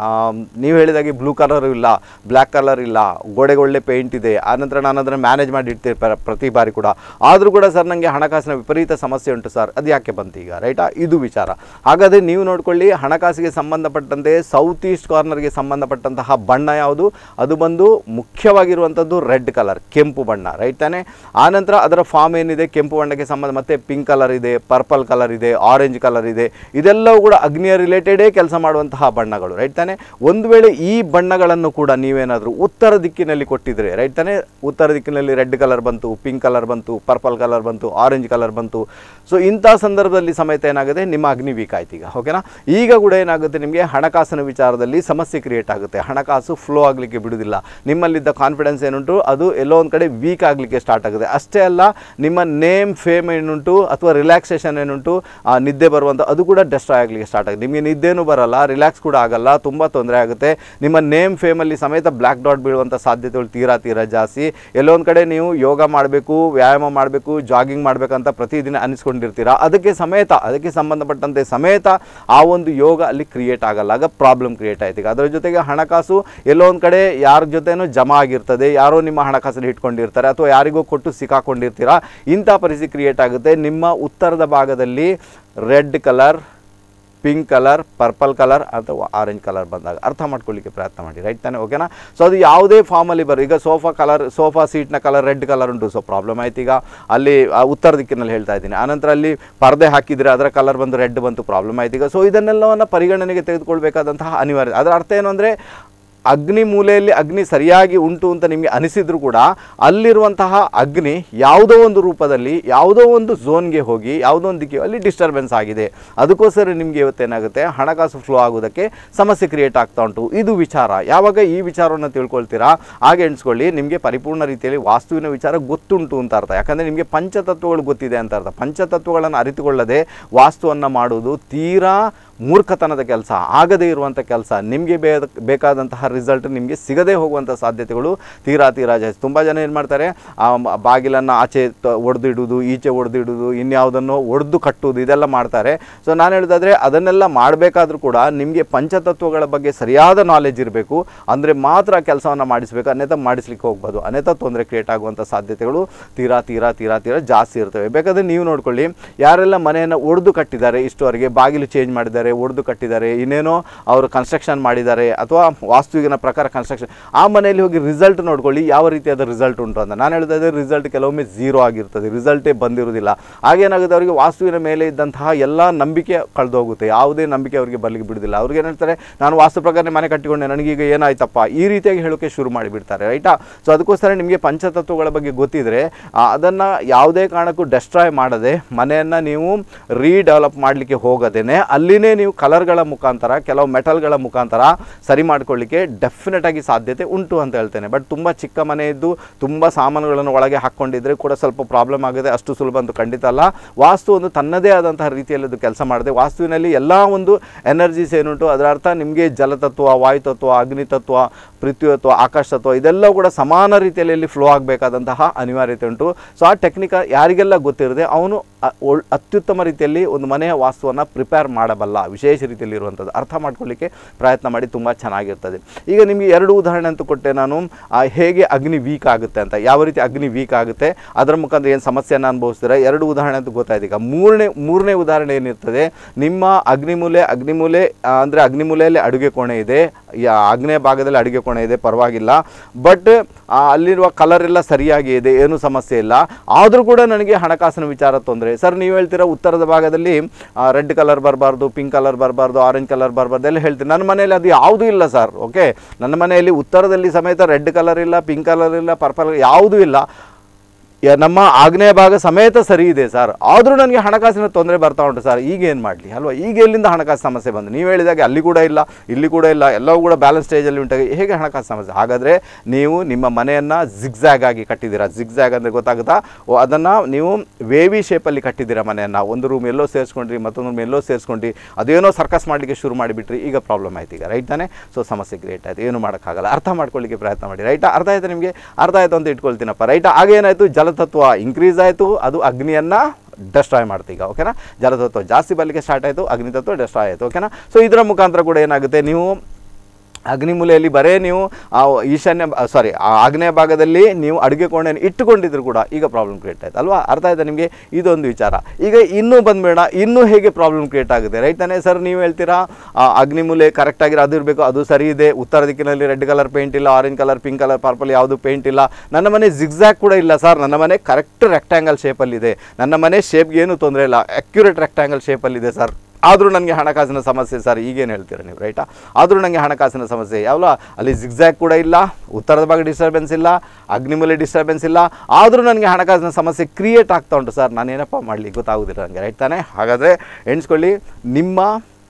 ನೀವು ಹೇಳಿದಾಗೆ ಬ್ಲೂ ಕಲರು ಇಲ್ಲ, ಬ್ಲ್ಯಾಕ್ ಕಲರ್ ಇಲ್ಲ, ಗೋಡೆಗೆ ಒಳ್ಳೆ ಪೇಂಟ್ ಇದೆ, ಆನಂತರ ನಾನು ಅದನ್ನು ಮ್ಯಾನೇಜ್ ಮಾಡಿ ಇಡ್ತೀನಿ ಪ್ರತಿ ಬಾರಿ ಕೂಡ, ಆದರೂ ಕೂಡ ಸರ್ ನನಗೆ ಹಣಕಾಸಿನ ವಿಪರೀತ ಸಮಸ್ಯೆ ಉಂಟು ಸರ್, ಅದು ಯಾಕೆ ಬಂತು ಈಗ? ರೈಟಾ. ಇದು ವಿಚಾರ. ಹಾಗಾದರೆ ನೀವು ನೋಡ್ಕೊಳ್ಳಿ, ಹಣಕಾಸಿಗೆ ಸಂಬಂಧಪಟ್ಟಂತೆ ಸೌತ್ ಈಸ್ಟ್ ಕಾರ್ನರ್ಗೆ ಸಂಬಂಧಪಟ್ಟಂತಹ ಬಣ್ಣ ಯಾವುದು? ಅದು ಬಂದು ಮುಖ್ಯವಾಗಿರುವಂಥದ್ದು ರೆಡ್ ಕಲರ್, ಕೆಂಪು ಬಣ್ಣ. ರೈಟ್ ತಾನೇ. ಆನಂತರ ಅದರ ಫಾರ್ಮ್ ಏನಿದೆ, ಕೆಂಪು ಬಣ್ಣಕ್ಕೆ ಸಂಬಂಧ, ಮತ್ತು ಪಿಂಕ್ ಕಲರ್ ಇದೆ, ಪರ್ಪಲ್ ಕಲರ್ ಇದೆ, ಆರೆಂಜ್ ಕಲರ್ ಇದೆ, ಇದೆಲ್ಲವೂ ಕೂಡ ಅಗ್ನಿಯ ರಿಲೇಟೆಡೇ ಕೆಲಸ ಮಾಡುವಂತಹ ಬಣ್ಣಗಳು. ರೈಟ್ ತಾನೇ. ಒಂದು ವೇಳೆ ಈ ಬಣ್ಣಗಳನ್ನು ಕೂಡ ನೀವೇನಾದರೂ ಉತ್ತರ ದಿಕ್ಕಿನಲ್ಲಿ ಕೊಟ್ಟಿದ್ರೆ, ರೈಟ್ ತಾನೇ, ಉತ್ತರ ದಿಕ್ಕಿನಲ್ಲಿ ರೆಡ್ ಕಲರ್ ಬಂತು, ಪಿಂಕ್ ಕಲರ್ ಬಂತು, ಪರ್ಪಲ್ ಕಲರ್ ಬಂತು, ಆರೆಂಜ್ ಕಲರ್ ಬಂತು, ಸೊ ಇಂಥ ಸಂದರ್ಭದಲ್ಲಿ ಸಮೇತ ಏನಾಗುತ್ತೆ, ನಿಮ್ಮ ಅಗ್ನಿ ವೀಕ್ ಆಯ್ತು ಈಗ. ಓಕೆನಾ. ಈಗ ಕೂಡ ಏನಾಗುತ್ತೆ, ನಿಮಗೆ ಹಣಕಾಸಿನ ವಿಚಾರದಲ್ಲಿ ಸಮಸ್ಯೆ ಕ್ರಿಯೇಟ್ ಆಗುತ್ತೆ, ಹಣಕಾಸು ಫ್ಲೋ ಆಗಲಿಕ್ಕೆ ಬಿಡುವುದಿಲ್ಲ, ನಿಮ್ಮಲ್ಲಿದ್ದ ಕಾನ್ಫಿಡೆನ್ಸ್ ಏನುಂಟು ಅದು ಎಲ್ಲೋ ಒಂದು ಕಡೆ ವೀಕ್ ಆಗಲಿಕ್ಕೆ ಸ್ಟಾರ್ಟ್ ಆಗುತ್ತೆ. ಅಷ್ಟೇ ಅಲ್ಲ, ನಿಮ್ಮ ನೇಮ್ ಫೇಮ್ ಏನುಂಟು ಅಥವಾ ರಿಲ್ಯಾಕ್ಸೇಷನ್ ಏನುಂಟು, ನಿದ್ದೆ ಬರುವಂಥ ಅದು ಕೂಡ ಡೆಸ್ಟ್ರಾಯ್ ಆಗಲಿಕ್ಕೆ ಸ್ಟಾರ್ಟ್ ಆಗುತ್ತೆ. ನಿಮಗೆ ನಿದ್ದೆನೂ ಬರಲ್ಲ, ರಿಲ್ಯಾಕ್ಸ್ ಕೂಡ ಆಗಲ್ಲ, ತುಂಬ ತೊಂದರೆ ಆಗುತ್ತೆ. ನಿಮ್ಮ ನೇಮ್ ಫೇಮಲ್ಲಿ ಸಮೇತ ಬ್ಲ್ಯಾಕ್ ಡಾಟ್ ಬೀಳುವಂಥ ಸಾಧ್ಯತೆಗಳು ತೀರಾ ಜಾಸ್ತಿ. ಎಲ್ಲೋ ಒಂದು ಕಡೆ ನೀವು ಯೋಗ ಮಾಡಬೇಕು, ವ್ಯಾಯಾಮ ಮಾಡಬೇಕು, ಜಾಗಿಂಗ್ ಮಾಡಬೇಕಂತ ಪ್ರತಿದಿನ ಅನಿಸ್ಕೊಂಡಿರ್ತೀರ, ಅದಕ್ಕೆ ಸಂಬಂಧಪಟ್ಟಂತೆ ಸಮೇತ ಆ ಒಂದು ಯೋಗ ಅಲ್ಲಿ ಕ್ರಿಯೇಟ್ ಆಗಲ್ಲ, ಆಗ ಪ್ರಾಬ್ಲಮ್ ಕ್ರಿಯೇಟ್ ಆಯ್ತು. ಈಗ ಅದರ ಜೊತೆಗೆ ಹಣಕಾಸು ಎಲ್ಲೋ ಒಂದು ಕಡೆ ಯಾರ ಜೊತೆನೂ ಜಮಾ ಆಗಿರ್ತದೆ, ಯಾರೋ ನಿಮ್ಮ ಹಣಕಾಸಲ್ಲಿ ಇಟ್ಕೊಂಡಿರ್ತಾರೆ, ಅಥವಾ ಯಾರಿಗೋ ಕೊಟ್ಟು ಸಿಕ್ಕಾಕೊಂಡಿರ್ತೀರಾ, ಇಂಥ ಪರಿಸ್ಥಿತಿ ಕ್ರಿಯೇಟ್ ಆಗುತ್ತೆ. ನಿಮ್ಮ ಉತ್ತರದ ಭಾಗದಲ್ಲಿ red colour, pink colour, purple colour ಅಥವಾ ಆರೆಂಜ್ ಕಲರ್ ಬಂದಾಗ ಅರ್ಥ ಮಾಡ್ಕೊಳ್ಳಿಕ್ಕೆ ಪ್ರಯತ್ನ ಮಾಡಿ. ರೈಟ್ ತಾನೆ. ಓಕೆನಾ. ಸೊ ಅದು ಯಾವುದೇ ಫಾರ್ಮಲ್ಲಿ ಈಗ ಸೋಫಾ ಸೀಟ್ನ ಕಲರ್ ರೆಡ್ ಕಲರ್ ಉಂಟು, ಸೊ ಪ್ರಾಬ್ಲಮ್ ಆಯ್ತು. ಈಗ ಅಲ್ಲಿ ಉತ್ತರ ದಿಕ್ಕಿನಲ್ಲಿ ಹೇಳ್ತಾ ಇದ್ದೀನಿ. ಆನಂತರ ಅಲ್ಲಿ ಪರ್ದೆ ಹಾಕಿದರೆ ಅದರ ಕಲರ್ ಬಂದು ರೆಡ್ ಬಂತು, ಪ್ರಾಬ್ಲಮ್ ಆಯ್ತು. ಈಗ ಸೊ ಇದನ್ನೆಲ್ಲವನ್ನು ಪರಿಗಣನೆಗೆ ತೆಗೆದುಕೊಳ್ಬೇಕಾದಂತಹ ಅನಿವಾರ್ಯ. ಅದರ ಅರ್ಥ ಏನು ಅಂದರೆ, ಅಗ್ನಿ ಮೂಲೆಯಲ್ಲಿ ಅಗ್ನಿ ಸರಿಯಾಗಿ ಉಂಟು ಅಂತ ನಿಮಗೆ ಅನಿಸಿದ್ರು ಕೂಡ ಅಲ್ಲಿರುವಂತಹ ಅಗ್ನಿ ಯಾವುದೋ ಒಂದು ರೂಪದಲ್ಲಿ ಯಾವುದೋ ಒಂದು ಝೋನ್ಗೆ ಹೋಗಿ ಯಾವುದೋ ಒಂದು ದಿಕ್ಕಿಗೆ ಅಲ್ಲಿ ಡಿಸ್ಟರ್ಬೆನ್ಸ್ ಆಗಿದೆ. ಅದಕ್ಕೋಸ್ಕರ ನಿಮಗೆ ಇವತ್ತೇನಾಗುತ್ತೆ, ಹಣಕಾಸು ಫ್ಲೋ ಆಗೋದಕ್ಕೆ ಸಮಸ್ಯೆ ಕ್ರಿಯೇಟ್ ಆಗ್ತಾ ಉಂಟು. ಇದು ವಿಚಾರ. ಯಾವಾಗ ಈ ವಿಚಾರವನ್ನು ತಿಳ್ಕೊಳ್ತೀರಾ ಹಾಗೆ ಎಣಿಸ್ಕೊಳ್ಳಿ, ನಿಮಗೆ ಪರಿಪೂರ್ಣ ರೀತಿಯಲ್ಲಿ ವಾಸ್ತುವಿನ ವಿಚಾರ ಗೊತ್ತುಂಟು ಅಂತ ಅರ್ಥ. ಯಾಕಂದರೆ ನಿಮಗೆ ಪಂಚತತ್ವಗಳು ಗೊತ್ತಿದೆ ಅಂತ ಅರ್ಥ. ಪಂಚತತ್ವಗಳನ್ನು ಅರಿತುಕೊಳ್ಳದೆ ವಾಸ್ತುವನ್ನು ಮಾಡುವುದು ತೀರಾ ಮೂರ್ಖತನದ ಕೆಲಸ, ಆಗದೇ ಇರುವಂಥ ಕೆಲಸ. ನಿಮಗೆ ಬೇಕಾದಂತಹ ರಿಸಲ್ಟ್ ನಿಮಗೆ ಸಿಗದೇ ಹೋಗುವಂಥ ಸಾಧ್ಯತೆಗಳು ತೀರಾ ಜಾಸ್ತಿ. ತುಂಬ ಜನ ಏನು ಮಾಡ್ತಾರೆ, ಬಾಗಿಲನ್ನು ಆಚೆ ಒಡೆದು ಇಡುವುದು, ಈಚೆ ಒಡೆದು ಇಡುವುದು, ಇನ್ಯಾವುದನ್ನು ಒಡೆದು ಕಟ್ಟುವುದು, ಇದೆಲ್ಲ ಮಾಡ್ತಾರೆ. ಸೊ ನಾನು ಹೇಳೋದಾದರೆ ಅದನ್ನೆಲ್ಲ ಮಾಡಬೇಕಾದ್ರೂ ಕೂಡ ನಿಮಗೆ ಪಂಚತತ್ವಗಳ ಬಗ್ಗೆ ಸರಿಯಾದ ನಾಲೆಜ್ ಇರಬೇಕು, ಅಂದರೆ ಮಾತ್ರ ಕೆಲಸವನ್ನು ಮಾಡಿಸಬೇಕು. ಅನ್ಯಥ ಮಾಡಿಸ್ಲಿಕ್ಕೆ ಹೋಗ್ಬೋದು, ಅನ್ಯಥ ತೊಂದರೆ ಕ್ರಿಯೇಟ್ ಆಗುವಂಥ ಸಾಧ್ಯತೆಗಳು ತೀರಾ ಜಾಸ್ತಿ ಇರ್ತವೆ. ಬೇಕಾದರೆ ನೀವು ನೋಡ್ಕೊಳ್ಳಿ, ಯಾರೆಲ್ಲ ಮನೆಯನ್ನು ಒಡೆದು ಕಟ್ಟಿದ್ದಾರೆ, ಇಷ್ಟುವರೆಗೆ ಬಾಗಿಲು ಚೇಂಜ್ ಮಾಡಿದ್ದಾರೆ, ಒಡೆದು ಕಟ್ಟಿದ್ದಾರೆ, ಇನ್ನೇನೋ ಅವರು ಕನ್ಸ್ಟ್ರಕ್ಷನ್ ಮಾಡಿದ್ದಾರೆ, ಅಥವಾ ವಾಸ್ತುವಿಗೆ ಈಗಿನ ಪ್ರಕಾರ ಕನ್ಸ್ಟ್ರಕ್ಷನ್ ಆ ಮನೆಯಲ್ಲಿ ಹೋಗಿ ರಿಸಲ್ಟ್ ನೋಡ್ಕೊಳ್ಳಿ ಯಾವ ರೀತಿಯಾದ ರಿಸಲ್ಟ್ ಉಂಟು ಅಂತ. ನಾನು ಹೇಳ್ತಾ ರಿಸಲ್ಟ್ ಕೆಲವೊಮ್ಮೆ ಝೀರೋ ಆಗಿರ್ತದೆ, ರಿಸಲ್ಟೇ ಬಂದಿರೋದಿಲ್ಲ. ಆಗೇನಾಗುತ್ತೆ, ಅವರಿಗೆ ವಾಸ್ತುವಿನ ಮೇಲೆ ಇದ್ದಂತಹ ಎಲ್ಲ ನಂಬಿಕೆ ಕಳೆದೋಗುತ್ತೆ, ಯಾವುದೇ ನಂಬಿಕೆ ಅವರಿಗೆ ಬರಲಿಕ್ಕೆ ಬಿಡೋದಿಲ್ಲ. ಅವ್ರಿಗೆ ಏನು ಹೇಳ್ತಾರೆ, ನಾನು ವಾಸ್ತು ಪ್ರಕಾರ ಮನೆ ಕಟ್ಟಿಕೊಂಡೆ, ನನಗೀಗ ಏನಾಯ್ತಪ್ಪ, ಈ ರೀತಿಯಾಗಿ ಹೇಳೋಕ್ಕೆ ಶುರು ಮಾಡಿಬಿಡ್ತಾರೆ, ರೈಟಾ. ಸೊ ಅದಕ್ಕೋಸ್ಕರ ನಿಮಗೆ ಪಂಚತತ್ವಗಳ ಬಗ್ಗೆ ಗೊತ್ತಿದ್ದರೆ ಅದನ್ನು ಯಾವುದೇ ಕಾರಣಕ್ಕೂ ಡೆಸ್ಟ್ರಾಯ್ ಮಾಡದೆ, ಮನೆಯನ್ನು ನೀವು ರೀಡೆವಲಪ್ ಮಾಡಲಿಕ್ಕೆ ಹೋಗದೇನೆ ಅಲ್ಲಿನೇ ನೀವು ಕಲರ್ಗಳ ಮುಖಾಂತರ, ಕೆಲವು ಮೆಟಲ್ಗಳ ಮುಖಾಂತರ ಸರಿ ಮಾಡ್ಕೊಳ್ಳಿಕ್ಕೆ ಡೆಫಿನೆಟಾಗಿ ಸಾಧ್ಯತೆ ಉಂಟು ಅಂತ ಹೇಳ್ತೇನೆ. ಬಟ್ ತುಂಬ ಚಿಕ್ಕ ಮನೆ ಇದ್ದು ತುಂಬ ಸಾಮಾನುಗಳನ್ನು ಒಳಗೆ ಹಾಕ್ಕೊಂಡಿದ್ರೆ ಕೂಡ ಸ್ವಲ್ಪ ಪ್ರಾಬ್ಲಮ್ ಆಗಿದೆ, ಅಷ್ಟು ಸುಲಭ ಅಂತೂ ಖಂಡಿತ ಅಲ್ಲ. ವಾಸ್ತು ಒಂದು ತನ್ನದೇ ಆದಂತಹ ರೀತಿಯಲ್ಲಿ ಅದು ಕೆಲಸ ಮಾಡಿದೆ. ವಾಸ್ತುವಿನಲ್ಲಿ ಎಲ್ಲ ಒಂದು ಎನರ್ಜೀಸ್ ಏನುಂಟು ಅದರ ಅರ್ಥ ನಿಮಗೆ ಜಲತತ್ವ, ವಾಯುತತ್ವ, ಅಗ್ನಿತತ್ವ, ಪೃಥ್ವಿತತ್ವ, ಆಕಾಶ ತತ್ವ ಇದೆಲ್ಲವೂ ಕೂಡ ಸಮಾನ ರೀತಿಯಲ್ಲಿ ಫ್ಲೋ ಆಗಬೇಕಾದಂತಹ ಅನಿವಾರ್ಯತೆ ಉಂಟು. ಸೊ ಆ ಟೆಕ್ನಿಕ್ ಯಾರಿಗೆಲ್ಲ ಗೊತ್ತಿರದೆ ಅವನು ಅತ್ಯುತ್ತಮ ರೀತಿಯಲ್ಲಿ ಒಂದು ಮನೆಯ ವಾಸ್ತುವನ್ನು ಪ್ರಿಪೇರ್ ಮಾಡಬಲ್ಲ, ವಿಶೇಷ ರೀತಿಯಲ್ಲಿ ಇರುವಂಥದ್ದು. ಅರ್ಥ ಮಾಡ್ಕೊಳ್ಳಿಕ್ಕೆ ಪ್ರಯತ್ನ ಮಾಡಿ, ತುಂಬ ಚೆನ್ನಾಗಿರ್ತದೆ. ಈಗ ನಿಮಗೆ 2 ಉದಾಹರಣೆ ಅಂತೂ ಕೊಟ್ಟೆ ನಾನು, ಹೇಗೆ ಅಗ್ನಿ ವೀಕ್ ಆಗುತ್ತೆ ಅಂತ, ಯಾವ ರೀತಿ ಅಗ್ನಿ ವೀಕ್ ಆಗುತ್ತೆ, ಅದರ ಮುಖಾಂತರ ಏನು ಸಮಸ್ಯೆಯನ್ನು ಅನುಭವಿಸ್ತೀರಾ, 2 ಉದಾಹರಣೆ ಅಂತೂ ಗೊತ್ತಾಯ್ತು. ಈಗ ಮೂರನೇ ಉದಾಹರಣೆ ಏನಿರ್ತದೆ, ನಿಮ್ಮ ಅಗ್ನಿಮೂಲೆ ಅಂದರೆ ಅಗ್ನಿಮೂಲೆಯಲ್ಲಿ ಅಡುಗೆ ಕೋಣೆ ಇದೆ, ಆಗ್ನೇಯ ಭಾಗದಲ್ಲಿ ಅಡುಗೆ ಕೋಣೆ ಇದೆ, ಪರವಾಗಿಲ್ಲ. ಬಟ್ ಅಲ್ಲಿರುವ ಕಲರ್ ಎಲ್ಲ ಸರಿಯಾಗಿ ಇದೆ, ಏನೂ ಸಮಸ್ಯೆ ಇಲ್ಲ. ಆದರೂ ಕೂಡ ನನಗೆ ಹಣಕಾಸಿನ ವಿಚಾರ ತೊಂದರೆ. ಸರ್ ನೀವು ಹೇಳ್ತೀರಾ ಉತ್ತರದ ಭಾಗದಲ್ಲಿ ರೆಡ್ ಕಲರ್ ಬರಬಾರ್ದು, ಪಿಂಕ್ ಕಲರ್ ಬರಬಾರ್ದು, ಆರೆಂಜ್ ಕಲರ್ ಬರಬಾರ್ದು ಎಲ್ಲ ಹೇಳ್ತೀನಿ. ನನ್ನ ಮನೆಯಲ್ಲಿ ಅದು ಯಾವುದೂ ಇಲ್ಲ ಸರ್. ಓಕೆ, ನನ್ನ ಮನೆಯಲ್ಲಿ ಉತ್ತರದಲ್ಲಿ ಸಮೇತ ರೆಡ್ ಕಲರ್ ಇಲ್ಲ, ಪಿಂಕ್ ಕಲರ್ ಇಲ್ಲ, ಪರ್ಪಲ್ ಯಾವುದೂ ಇಲ್ಲ. ನಮ್ಮ ಆಗ್ನೇಯ ಭಾಗ ಸಮೇತ ಸರಿ ಇದೆ ಸರ್, ಆದರೂ ನನಗೆ ಹಣಕಾಸಿನ ತೊಂದರೆ ಬರ್ತಾ ಉಂಟು ಸರ್. ಈಗ ಏನು ಮಾಡಲಿ ಅಲ್ವಾ? ಈಗ ಎಲ್ಲಿಂದ ಹಣಕಾಸು ಸಮಸ್ಯೆ ಬಂದು? ನೀವು ಹೇಳಿದಾಗೆ ಅಲ್ಲಿ ಕೂಡ ಇಲ್ಲ, ಇಲ್ಲಿ ಕೂಡ ಇಲ್ಲ, ಎಲ್ಲವೂ ಕೂಡ ಬ್ಯಾಲೆನ್ಸ್ ಸ್ಟೇಜಲ್ಲಿ ಉಂಟಾಗಿ ಹೇಗೆ ಹಣಕಾಸು ಸಮಸ್ಯೆ? ಹಾಗಾದರೆ ನೀವು ನಿಮ್ಮ ಮನೆಯನ್ನು ಜಿಗ್ಜ್ಯಾಗ್ ಆಗಿ ಕಟ್ಟಿದ್ದೀರಾ. ಜಿಗ್ಜ್ಯಾಗ್ ಅಂದರೆ ಗೊತ್ತಾಗುತ್ತಾ? ಅದನ್ನು ನೀವು ವೇವಿ ಶೇಪಲ್ಲಿ ಕಟ್ಟಿದ್ದೀರಾ ಮನೆಯನ್ನು. ಒಂದು ರೂಮ್ ಎಲ್ಲೋ ಸೇರಿಸ್ಕೊಂಡ್ರಿ, ಮತ್ತೊಂದು ರೂಮ್ ಎಲ್ಲೋ ಸೇರಿಸ್ಕೊಂಡ್ರಿ, ಅದೇನೋ ಸರ್ಕಸ್ ಮಾಡಲಿಕ್ಕೆ ಶುರು ಮಾಡಿಬಿಟ್ರಿ, ಈಗ ಪ್ರಾಬ್ಲಮ್ ಆಯ್ತು ಈಗ, ರೈಟ್ ತಾನೆ? ಸೊ ಸಮಸ್ಯೆ ಕ್ರಿಯೇಟ್ ಆಯಿತು, ಏನು ಮಾಡೋಕ್ಕಾಗಲ್ಲ. ಅರ್ಥ ಮಾಡ್ಕೊಳ್ಳಿಕ್ಕೆ ಪ್ರಯತ್ನ ಮಾಡಿ, ರೈಟಾ? ಅರ್ಥ ಆಯಿತು ನಿಮಗೆ? ಅರ್ಥ ಆಯಿತು ಅಂತ ಇಟ್ಕೊಳ್ತೀನಪ್ಪ, ರೈಟಾ? ಆಗೇನಾಯಿತು, ಜಲತತ್ವ ಇನ್ಕ್ರೀಸ್ ಆಯಿತು, ಅದು ಅಗ್ನಿಯನ್ನು ಡೆಸ್ಟ್ರಾಯ್ ಮಾಡ್ತೀವಿ ಈಗ, ಓಕೆನಾ? ಜಲತತ್ವ ಜಾಸ್ತಿ ಬರಲಿಕ್ಕೆ ಸ್ಟಾರ್ಟ್ ಆಯಿತು, ಅಗ್ನಿತತ್ವ ಡೆಸ್ಟ್ರಾಯ್ ಆಯಿತು, ಓಕೆನಾ? ಸೊ ಇದರ ಮುಖಾಂತರ ಕೂಡ ಏನಾಗುತ್ತೆ, ನೀವು ಅಗ್ನಿಮೂಲೆಯಲ್ಲಿ ಬರೇ ನೀವು ಆಗ್ನೇಯ ಭಾಗದಲ್ಲಿ ನೀವು ಅಡುಗೆ ಕೋಣೆಯನ್ನು ಇಟ್ಟುಕೊಂಡಿದ್ರು ಕೂಡ ಈಗ ಪ್ರಾಬ್ಲಮ್ ಕ್ರಿಯೇಟ್ ಆಯ್ತು ಅಲ್ವಾ? ಅರ್ಥ ಆಯ್ತಾ ನಿಮಗೆ? ಇದೊಂದು ವಿಚಾರ. ಈಗ ಇನ್ನೂ ಬಂದ್ಬೇಡ, ಇನ್ನೂ ಹೇಗೆ ಪ್ರಾಬ್ಲಮ್ ಕ್ರಿಯೇಟ್ ಆಗುತ್ತೆ, ರೈಟ್ ತಾನೇ? ಸರ್ ನೀವು ಹೇಳ್ತೀರಾ ಅಗ್ನಿಮೂಲೆ ಕರೆಕ್ಟಾಗಿ ಅದು ಇರಬೇಕು, ಅದು ಸರಿ ಇದೆ, ಉತ್ತರ ದಿಕ್ಕಿನಲ್ಲಿ ರೆಡ್ ಕಲರ್ ಪೇಂಟ್ ಇಲ್ಲ, orange colour, pink colour, purple ಯಾವುದು ಪೇಂಟ್ ಇಲ್ಲ, ನನ್ನ ಮನೆ ಜಿಗ್ಜ್ಯಾಗ್ ಕೂಡ ಇಲ್ಲ ಸರ್, ನನ್ನ ಮನೆ ಕರೆಕ್ಟ್ ರೆಕ್ಟ್ಯಾಂಗಲ್ ಶೇಪಲ್ಲಿದೆ, ನನ್ನ ಮನೆ ಶೇಪ್ಗೆ ಏನೂ ತೊಂದರೆ ಇಲ್ಲ, ಅಕ್ಯುರೇಟ್ ರೆಕ್ಟ್ಯಾಂಗಲ್ ಶೇಪಲ್ಲಿದೆ ಸರ್, ಆದರೂ ನನಗೆ ಹಣಕಾಸಿನ ಸಮಸ್ಯೆ ಸರ್, ಈಗೇನು ಹೇಳ್ತೀರಾ ನೀವು, ರೈಟಾ? ಆದರೂ ನನಗೆ ಹಣಕಾಸಿನ ಸಮಸ್ಯೆ ಯಾವಲ್ಲ, ಅಲ್ಲಿ ಜಿಗ್ಜ್ಯಾಗ್ ಕೂಡ ಇಲ್ಲ, ಉತ್ತರದ ಭಾಗ ಡಿಸ್ಟರ್ಬೆನ್ಸ್ ಇಲ್ಲ, ಅಗ್ನಿಮೂಲೆ ಡಿಸ್ಟರ್ಬೆನ್ಸ್ ಇಲ್ಲ, ಆದರೂ ನನಗೆ ಹಣಕಾಸಿನ ಸಮಸ್ಯೆ ಕ್ರಿಯೇಟ್ ಆಗ್ತಾ ಉಂಟು ಸರ್, ನಾನೇನಪ್ಪ ಮಾಡಲಿ ಗೊತ್ತಾಗೋದಿಲ್ಲ ನನಗೆ, ರೈಟ್ ತಾನೇ? ಹಾಗಾದರೆ ಎಣಿಸ್ಕೊಳ್ಳಿ, ನಿಮ್ಮ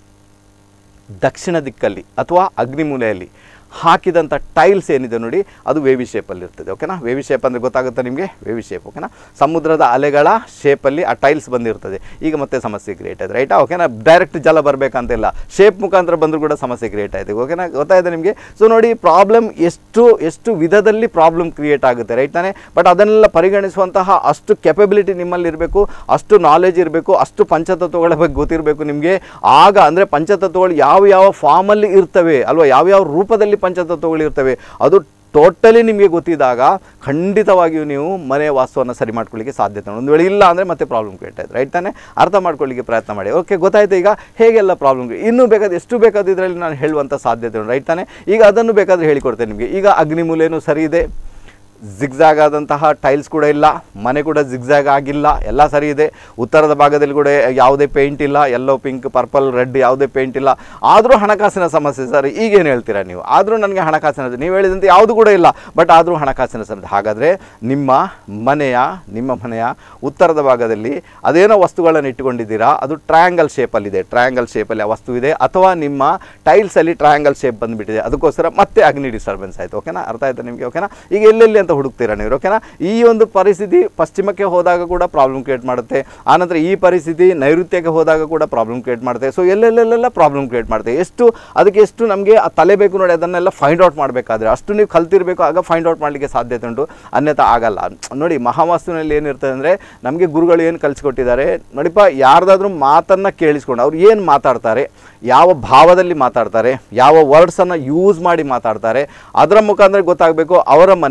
ದಕ್ಷಿಣ ದಿಕ್ಕಲ್ಲಿ ಅಥವಾ ಅಗ್ನಿಮೂಲೆಯಲ್ಲಿ ಹಾಕಿದಂಥ ಟೈಲ್ಸ್ ಏನಿದೆ ನೋಡಿ, ಅದು ವೇವಿ ಶೇಪಲ್ಲಿ ಇರ್ತದೆ, ಓಕೆನಾ? ವೇವಿ ಶೇಪ್ ಅಂದರೆ ಗೊತ್ತಾಗುತ್ತೆ ನಿಮಗೆ, ವೇವಿ ಶೇಪ್, ಓಕೆನಾ? ಸಮುದ್ರದ ಅಲೆಗಳ ಶೇಪಲ್ಲಿ ಆ ಟೈಲ್ಸ್ ಬಂದಿರ್ತದೆ. ಈಗ ಮತ್ತೆ ಸಮಸ್ಯೆ ಕ್ರಿಯೇಟ್ ಆಯಿತು, ರೈಟಾ? ಓಕೆನಾ? ಡೈರೆಕ್ಟ್ ಜಲ ಬರಬೇಕಂತಿಲ್ಲ, ಶೇಪ್ ಮುಖಾಂತರ ಬಂದರೂ ಕೂಡ ಸಮಸ್ಯೆ ಕ್ರಿಯೇಟ್ ಆಯಿತು, ಓಕೆನಾ? ಗೊತ್ತಾಯಿತು ನಿಮಗೆ? ಸೊ ನೋಡಿ, ಪ್ರಾಬ್ಲಮ್ ಎಷ್ಟು ವಿಧದಲ್ಲಿ ಪ್ರಾಬ್ಲಮ್ ಕ್ರಿಯೇಟ್ ಆಗುತ್ತೆ, ರೈಟ್ ತಾನೇ? ಬಟ್ ಅದನ್ನೆಲ್ಲ ಪರಿಗಣಿಸುವಂತಹ ಅಷ್ಟು ಕೆಪಬಿಲಿಟಿ ನಿಮ್ಮಲ್ಲಿ ಇರಬೇಕು, ಅಷ್ಟು ನಾಲೆಜ್ ಇರಬೇಕು, ಅಷ್ಟು ಪಂಚತತ್ವಗಳ ಬಗ್ಗೆ ಗೊತ್ತಿರಬೇಕು ನಿಮಗೆ. ಆಗ ಅಂದರೆ ಪಂಚತತ್ವಗಳು ಯಾವ ಫಾರ್ಮಲ್ಲಿ ಇರ್ತವೆ ಅಲ್ವಾ, ಯಾವ ರೂಪದಲ್ಲಿ ಪಂಚತತ್ವಗಳು ಇರ್ತವೆ, ಅದು ಟೋಟಲಿ ನಿಮಗೆ ಗೊತ್ತಿದ್ದಾಗ ಖಂಡಿತವಾಗಿಯೂ ನೀವು ಮನೆ ವಾಸ್ತುವನ್ನು ಸರಿ ಮಾಡ್ಕೊಳ್ಳಿಕ್ಕೆ ಸಾಧ್ಯತೆ. ಒಂದು ವೇಳೆ ಇಲ್ಲ ಅಂದರೆ ಮತ್ತೆ ಪ್ರಾಬ್ಲಮ್ ಕ್ರಿಯೇಟ್ ಆಯ್ತು, ರೈಟ್ ತಾನೇ? ಅರ್ಥ ಮಾಡ್ಕೊಳ್ಳಿಕ್ಕೆ ಪ್ರಯತ್ನ ಮಾಡಿ. ಓಕೆ, ಗೊತ್ತಾಯ್ತು ಈಗ ಹೇಗೆಲ್ಲ ಪ್ರಾಬ್ಲಮ್. ಇನ್ನೂ ಬೇಕಾದ್ರೆ ಎಷ್ಟು ಬೇಕಾದ ಇದರಲ್ಲಿ ನಾನು ಹೇಳುವಂಥ ಸಾಧ್ಯತೆ ಉಂಟು, ರೈಟ್ ತಾನೇ? ಈಗ ಅದನ್ನು ಬೇಕಾದರೆ ಹೇಳಿಕೊಡ್ತೇನೆ ನಿಮಗೆ. ಈಗ ಅಗ್ನಿಮೂಲೆಯೂ ಸರಿ ಇದೆ, ಜಿಗ್ಜ್ಯಾಗ್ ಆದಂತಹ ಟೈಲ್ಸ್ ಕೂಡ ಇಲ್ಲ, ಮನೆ ಕೂಡ ಜಿಗ್ಜ್ಯಾಗ್ ಆಗಿಲ್ಲ, ಎಲ್ಲ ಸರಿ ಇದೆ, ಉತ್ತರದ ಭಾಗದಲ್ಲಿ ಕೂಡ ಯಾವುದೇ ಪೇಂಟ್ ಇಲ್ಲ, ಯೆಲ್ಲೋ, ಪಿಂಕ್, ಪರ್ಪಲ್, ರೆಡ್ ಯಾವುದೇ ಪೇಂಟ್ ಇಲ್ಲ, ಆದರೂ ಹಣಕಾಸಿನ ಸಮಸ್ಯೆ ಸರ್, ಈಗೇನು ಹೇಳ್ತೀರಾ ನೀವು? ಆದರೂ ನನಗೆ ಹಣಕಾಸಿನ, ನೀವು ಹೇಳಿದಂತೆ ಯಾವುದು ಕೂಡ ಇಲ್ಲ, ಬಟ್ ಆದರೂ ಹಣಕಾಸಿನ ಸಮಸ್ಯೆ. ಹಾಗಾದರೆ ನಿಮ್ಮ ಮನೆಯ ಉತ್ತರದ ಭಾಗದಲ್ಲಿ ಅದೇನೋ ವಸ್ತುಗಳನ್ನು ಇಟ್ಟುಕೊಂಡಿದ್ದೀರಾ, ಅದು ಟ್ರಯಾಂಗಲ್ ಶೇಪಲ್ಲಿದೆ, ಟ್ರಯಾಂಗಲ್ ಶೇಪಲ್ಲಿ ಆ ವಸ್ತು ಇದೆ, ಅಥವಾ ನಿಮ್ಮ ಟೈಲ್ಸಲ್ಲಿ ಟ್ರಯಾಂಗಲ್ ಶೇಪ್ ಬಂದುಬಿಟ್ಟಿದೆ, ಅದಕ್ಕೋಸ್ಕರ ಮತ್ತೆ ಅಗ್ನಿ ಡಿಸ್ಟರ್ಬೆನ್ಸ್ ಆಯಿತು, ಓಕೆನಾ? ಅರ್ಥ ಆಯಿತಾ ನಿಮಗೆ? ಓಕೆನಾ? ಈಗ ಎಲ್ಲೆಲ್ಲಿ ಅಂತ ಹುಡುಕ್ತೀರಾ ನೀವು, ಓಕೆನಾ? ಈ ಒಂದು ಪರಿಸ್ಥಿತಿ ಪಶ್ಚಿಮಕ್ಕೆ ಹೋದಾಗ ಕೂಡ ಪ್ರಾಬ್ಲಮ್ ಕ್ರಿಯೇಟ್ ಮಾಡುತ್ತೆ, ಆನಂತರ ಈ ಪರಿಸ್ಥಿತಿ ನೈಋತ್ಯಕ್ಕೆ ಹೋದಾಗ ಕೂಡ ಪ್ರಾಬ್ಲಮ್ ಕ್ರಿಯೇಟ್ ಮಾಡುತ್ತೆ. ಸೊ ಎಲ್ಲೆಲ್ಲೆಲ್ಲ ಪ್ರಾಬ್ಲಮ್ ಕ್ರಿಯೇಟ್ ಮಾಡುತ್ತೆ. ಅದಕ್ಕೆ ಎಷ್ಟು ನಮಗೆ ತಲೆ ಬೇಕು ನೋಡಿ, ಅದನ್ನೆಲ್ಲ ಫೈಂಡ್ ಔಟ್ ಮಾಡಬೇಕಾದ್ರೆ ಅಷ್ಟು ನೀವು ಕಲ್ತಿರಬೇಕು, ಆಗ ಫೈಂಡ್ ಔಟ್ ಮಾಡಲಿಕ್ಕೆ ಸಾಧ್ಯತೆ ಉಂಟು, ಅನ್ಯथा ಆಗಲ್ಲ ನೋಡಿ. ಮಹಾವಾಸ್ತುವಿನಲ್ಲಿ ಏನಿರ್ತದೆ ಅಂದರೆ, ನಮಗೆ ಗುರುಗಳು ಏನು ಕಲಿಸ್ಕೊಟ್ಟಿದ್ದಾರೆ ನೋಡಿಪ್ಪ, ಯಾರ್ದಾದ್ರೂ ಮಾತನ್ನು ಕೇಳಿಸ್ಕೊಂಡು ಅವ್ರು ಏನು ಮಾತಾಡ್ತಾರೆ, ಯಾವ ಭಾವದಲ್ಲಿ ಮಾತಾಡ್ತಾರೆ, ಯಾವ ವರ್ಡ್ಸನ್ನು ಯೂಸ್ ಮಾಡಿ ಮಾತಾಡ್ತಾರೆ, ಅದರ ಮುಖಾಂತರ ಗೊತ್ತಾಗಬೇಕು ಅವರ ಮನೆಯ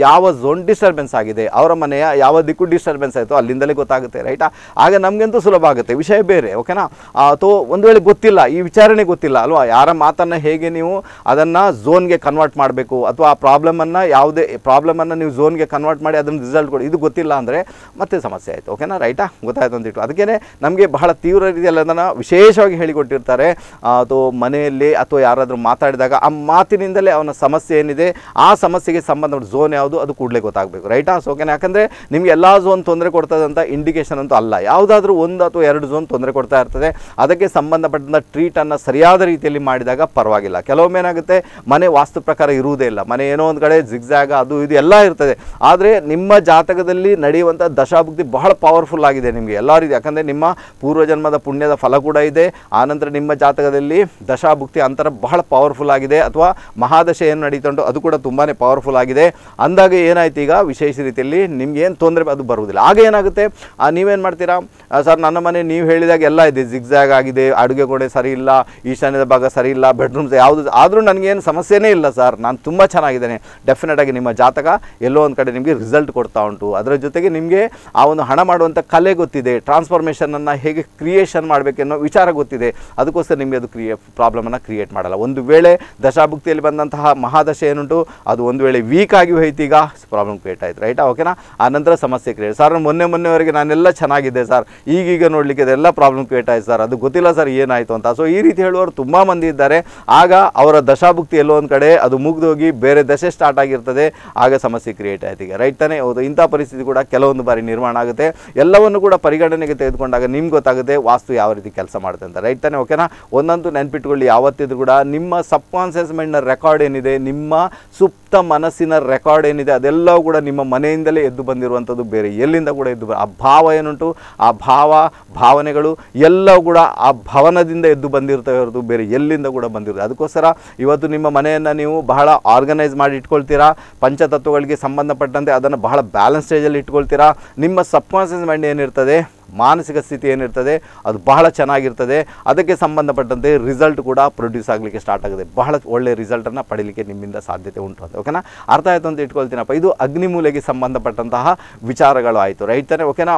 ಯಾವ ಝೋನ್ ಡಿಸ್ಟರ್ಬೆನ್ಸ್ ಆಗಿದೆ, ಅವರ ಮನೆಯ ಯಾವ ದಿಕ್ಕು ಡಿಸ್ಟರ್ಬೆನ್ಸ್ ಆಯಿತು ಅಲ್ಲಿಂದಲೇ ಗೊತ್ತಾಗುತ್ತೆ, ರೈಟಾ. ಆಗ ನಮಗಂತೂ ಸುಲಭ ಆಗುತ್ತೆ, ವಿಷಯ ಬೇರೆ, ಓಕೆನಾ. ಅಥವಾ ಒಂದು ವೇಳೆ ಗೊತ್ತಿಲ್ಲ, ಈ ವಿಚಾರಣೆ ಗೊತ್ತಿಲ್ಲ ಅಲ್ವಾ, ಯಾರ ಮಾತನ್ನು ಹೇಗೆ ನೀವು ಅದನ್ನು ಝೋನ್ಗೆ ಕನ್ವರ್ಟ್ ಮಾಡಬೇಕು, ಅಥವಾ ಆ ಪ್ರಾಬ್ಲಮನ್ನು ಯಾವುದೇ ಪ್ರಾಬ್ಲಮನ್ನು ನೀವು ಝೋನ್ಗೆ ಕನ್ವರ್ಟ್ ಮಾಡಿ ಅದನ್ನು ರಿಸಲ್ಟ್ ಕೊಡಿ, ಇದು ಗೊತ್ತಿಲ್ಲ ಅಂದರೆ ಮತ್ತೆ ಸಮಸ್ಯೆ ಆಯಿತು, ಓಕೆನಾ, ರೈಟಾ. ಗೊತ್ತಾಯ್ತು ಅಂತಿಟ್ಟು ಅದಕ್ಕೇ ನಮಗೆ ಬಹಳ ತೀವ್ರ ರೀತಿಯಲ್ಲಿ ಅದನ್ನು ವಿಶೇಷವಾಗಿ ಹೇಳಿಕೊಟ್ಟಿರ್ತಾರೆ. ಅಥವಾ ಮನೆಯಲ್ಲಿ ಅಥವಾ ಯಾರಾದರೂ ಮಾತಾಡಿದಾಗ ಆ ಮಾತಿನಿಂದಲೇ ಅವನ ಸಮಸ್ಯೆ ಏನಿದೆ ಆ ಸಮಸ್ಯೆಗೆ ಸಂಬಂಧಪಟ್ಟ ಝೋನ್ ಯಾವುದು ಅದು ಕೂಡಲೇ ಗೊತ್ತಾಗಬೇಕು, ರೈಟಾ. ಸೊ ಓಕೆನಾ, ಯಾಕಂದರೆ ನಿಮಗೆ ಎಲ್ಲ ಝೋನ್ ತೊಂದರೆ ಕೊಡ್ತದೆ ಅಂತ ಇಂಡಿಕೇಶನ್ ಅಂತೂ ಅಲ್ಲ, ಯಾವುದಾದ್ರೂ ಒಂದು ಅಥವಾ ಎರಡು ಝೋನ್ ತೊಂದರೆ ಕೊಡ್ತಾ ಇರ್ತದೆ. ಅದಕ್ಕೆ ಸಂಬಂಧಪಟ್ಟಂಥ ಟ್ರೀಟನ್ನು ಸರಿಯಾದ ರೀತಿಯಲ್ಲಿ ಮಾಡಿದಾಗ ಪರವಾಗಿಲ್ಲ. ಕೆಲವೊಮ್ಮೆ ಏನಾಗುತ್ತೆ, ಮನೆ ವಾಸ್ತು ಪ್ರಕಾರ ಇರುವುದೇ ಇಲ್ಲ, ಮನೆ ಏನೋ ಒಂದು ಕಡೆ ಜಿಗ್ಜಾಗ ಅದು ಇದು ಎಲ್ಲ ಇರ್ತದೆ. ಆದರೆ ನಿಮ್ಮ ಜಾತಕದಲ್ಲಿ ನಡೆಯುವಂಥ ದಶಾಭುಕ್ತಿ ಬಹಳ ಪವರ್ಫುಲ್ ಆಗಿದೆ ನಿಮಗೆ ಎಲ್ಲ ರೀತಿ, ಯಾಕಂದರೆ ನಿಮ್ಮ ಪೂರ್ವಜನ್ಮದ ಪುಣ್ಯದ ಫಲ ಕೂಡ ಇದೆ. ಆನಂತರ ನಿಮ್ಮ ಜಾತಕದಲ್ಲಿ ದಶಾಭುಕ್ತಿ ಅಂತರ ಬಹಳ ಪವರ್ಫುಲ್ ಆಗಿದೆ, ಅಥವಾ ಮಹಾದಶೆ ಏನು ನಡೀತುಂಟು ಅದು ಕೂಡ ತುಂಬಾ ಪವರ್ಫುಲ್ ಆಗಿದೆ. ಅಂದಾಗ ಏನಾಯ್ತು, ಈಗ ವಿಶೇಷ ರೀತಿಯಲ್ಲಿ ನಿಮ್ಗೆ ಏನು ತೊಂದರೆ ಅದು ಬರುವುದಿಲ್ಲ. ಆಗ ಏನಾಗುತ್ತೆ, ನೀವೇನು ಮಾಡ್ತೀರಾ, ಸರ್ ನನ್ನ ಮನೆ ನೀವು ಹೇಳಿದಾಗ ಎಲ್ಲ ಇದೆ, ಜಿಗ್ಜಾಗ್ ಆಗಿದೆ, ಅಡುಗೆ ಕೋಣೆ ಸರಿ ಇಲ್ಲ, ಈಶಾನ್ಯದ ಭಾಗ ಸರಿ ಇಲ್ಲ, ಬೆಡ್ರೂಮ್ಸ್ ಯಾವುದು, ಆದರೂ ನನಗೇನು ಸಮಸ್ಯೆನೇ ಇಲ್ಲ ಸರ್, ನಾನು ತುಂಬ ಚೆನ್ನಾಗಿದ್ದೇನೆ. ಡೆಫಿನೆಟಾಗಿ ನಿಮ್ಮ ಜಾತಕ ಎಲ್ಲೋ ಒಂದು ಕಡೆ ನಿಮಗೆ ರಿಸಲ್ಟ್ ಕೊಡ್ತಾ ಉಂಟು. ಅದರ ಜೊತೆಗೆ ನಿಮಗೆ ಆ ಒಂದು ಹಣ ಮಾಡುವಂಥ ಕಲೆ ಗೊತ್ತಿದೆ, ಟ್ರಾನ್ಸ್ಫಾರ್ಮೇಷನನ್ನು ಹೇಗೆ ಕ್ರಿಯೇಷನ್ ಮಾಡಬೇಕೆನ್ನೋ ವಿಚಾರ ಗೊತ್ತಿದೆ. ಅದಕ್ಕೋಸ್ಕರ ನಿಮಗೆ ಅದು ಪ್ರಾಬ್ಲಮನ್ನು ಕ್ರಿಯೇಟ್ ಮಾಡಲ್ಲ. ಒಂದು ವೇಳೆ ದಶಾಭುಕ್ತಿಯಲ್ಲಿ ಬಂದಂತಹ ಮಹಾದಶೆ ಏನುಂಟು ಅದು ಒಂದು ವೇಳೆ ವೀಕ್ ಆಗಿ ಹೋಯ್ತು, ಈಗ ಪ್ರಾಬ್ಲಮ್ ಕ್ರಿಯೇಟ್ ಆಯಿತು, ರೈಟಾ, ಓಕೆನಾ. ಆ ನಂತರ ಸಮಸ್ಯೆ ಕ್ರಿಯೇಟ್, ಸರ್ ಮೊನ್ನೆವರೆಗೆ ನಾನೆಲ್ಲ ಚೆನ್ನಾಗಿದೆ ಸರ್, ಈಗೀಗ ನೋಡಲಿಕ್ಕೆ ಅದೆಲ್ಲ ಪ್ರಾಬ್ಲಮ್ ಕ್ರಿಯೇಟ್ ಆಯ್ತು ಸರ್, ಅದು ಗೊತ್ತಿಲ್ಲ ಸರ್ ಏನಾಯಿತು ಅಂತ. ಸೊ ಈ ರೀತಿ ಹೇಳುವವರು ತುಂಬ ಮಂದಿ ಇದ್ದಾರೆ. ಆಗ ಅವರ ದಶಾಭುಕ್ತಿ ಎಲ್ಲೋ ಒಂದು ಕಡೆ ಅದು ಮುಗಿದೋಗಿ ಬೇರೆ ದಶೆ ಸ್ಟಾರ್ಟ್ ಆಗಿರ್ತದೆ, ಆಗ ಸಮಸ್ಯೆ ಕ್ರಿಯೇಟ್ ಆಯ್ತು. ಈಗ ರೈಟ್ ತಾನೇ, ಹೌದು. ಇಂಥ ಪರಿಸ್ಥಿತಿ ಕೂಡ ಕೆಲವೊಂದು ಬಾರಿ ನಿರ್ಮಾಣ ಆಗುತ್ತೆ. ಎಲ್ಲವನ್ನು ಕೂಡ ಪರಿಗಣನೆಗೆ ತೆಗೆದುಕೊಂಡಾಗ ನಿಮ್ಗೆ ಗೊತ್ತಾಗುತ್ತೆ ವಾಸ್ತು ಯಾವ ರೀತಿ ಕೆಲಸ ಮಾಡುತ್ತೆ ಅಂತ, ರೈಟ್ ತಾನೇ, ಓಕೆನಾ. ಒಂದಂತೂ ನೆನ್ಪಿಟ್ಕೊಳ್ಳಿ, ಯಾವತ್ತಿದ್ರು ಕೂಡ ನಿಮ್ಮ ಸಬ್ ಕಾನ್ಷಿಯಸ್ ಮೈಂಡ್ನ ರೆಕಾರ್ಡ್ ಏನಿದೆ, ನಿಮ್ಮ ಸುಪ್ತ ಮನಸ್ಸಿನ ರೆಕಾರ್ಡ್ ಏನಿದೆ, ಅದೆಲ್ಲವೂ ಕೂಡ ನಿಮ್ಮ ಮನೆಯಿಂದಲೇ ಎದ್ದು ಬಂದಿರುವಂಥದ್ದು, ಬೇರೆ ಎಲ್ಲಿಂದ ಕೂಡ ಎದ್ದು ಆ ಭಾವ ಏನುಂಟು, ಆ ಭಾವನೆಗಳು ಎಲ್ಲವೂ ಕೂಡ ಆ ಭವನದಿಂದ ಎದ್ದು ಬಂದಿರ್ತವೆ ಹೊರತು ಬೇರೆ ಎಲ್ಲಿಂದ ಕೂಡ ಬಂದಿರುತ್ತೆ. ಅದಕ್ಕೋಸ್ಕರ ಇವತ್ತು ನಿಮ್ಮ ಮನೆಯನ್ನು ನೀವು ಬಹಳ ಆರ್ಗನೈಸ್ ಮಾಡಿ ಇಟ್ಕೊಳ್ತೀರಾ, ಪಂಚತತ್ವಗಳಿಗೆ ಸಂಬಂಧಪಟ್ಟಂತೆ ಅದನ್ನು ಬಹಳ ಬ್ಯಾಲೆನ್ಸ್ ಸ್ಟೇಜಲ್ಲಿ ಇಟ್ಕೊಳ್ತೀರಾ. ನಿಮ್ಮ ಸಬ್ ಕಾನ್ಷಿಯಸ್ ಮೈಂಡ್ ಏನಿರ್ತದೆ, ಮಾನಸಿಕ ಸ್ಥಿತಿ ಏನಿರ್ತದೆ ಅದು ಬಹಳ ಚೆನ್ನಾಗಿರ್ತದೆ. ಅದಕ್ಕೆ ಸಂಬಂಧಪಟ್ಟಂತೆ ರಿಸಲ್ಟ್ ಕೂಡ ಪ್ರೊಡ್ಯೂಸ್ ಆಗಲಿಕ್ಕೆ ಸ್ಟಾರ್ಟ್ ಆಗುತ್ತೆ, ಬಹಳ ಒಳ್ಳೆಯ ರಿಸಲ್ಟನ್ನು ಪಡೀಲಿಕ್ಕೆ ನಿಮ್ಮಿಂದ ಸಾಧ್ಯತೆ ಉಂಟು ಅಂತ, ಓಕೆನಾ. ಅರ್ಥ ಆಯಿತು ಅಂತ ಇಟ್ಕೊಳ್ತೀನಪ್ಪ. ಇದು ಅಗ್ನಿಮೂಲೆಗೆ ಸಂಬಂಧಪಟ್ಟಂತಹ ವಿಚಾರಗಳು ಆಯಿತು, ರೈಟ್ ತಾನೆ, ಓಕೆನಾ.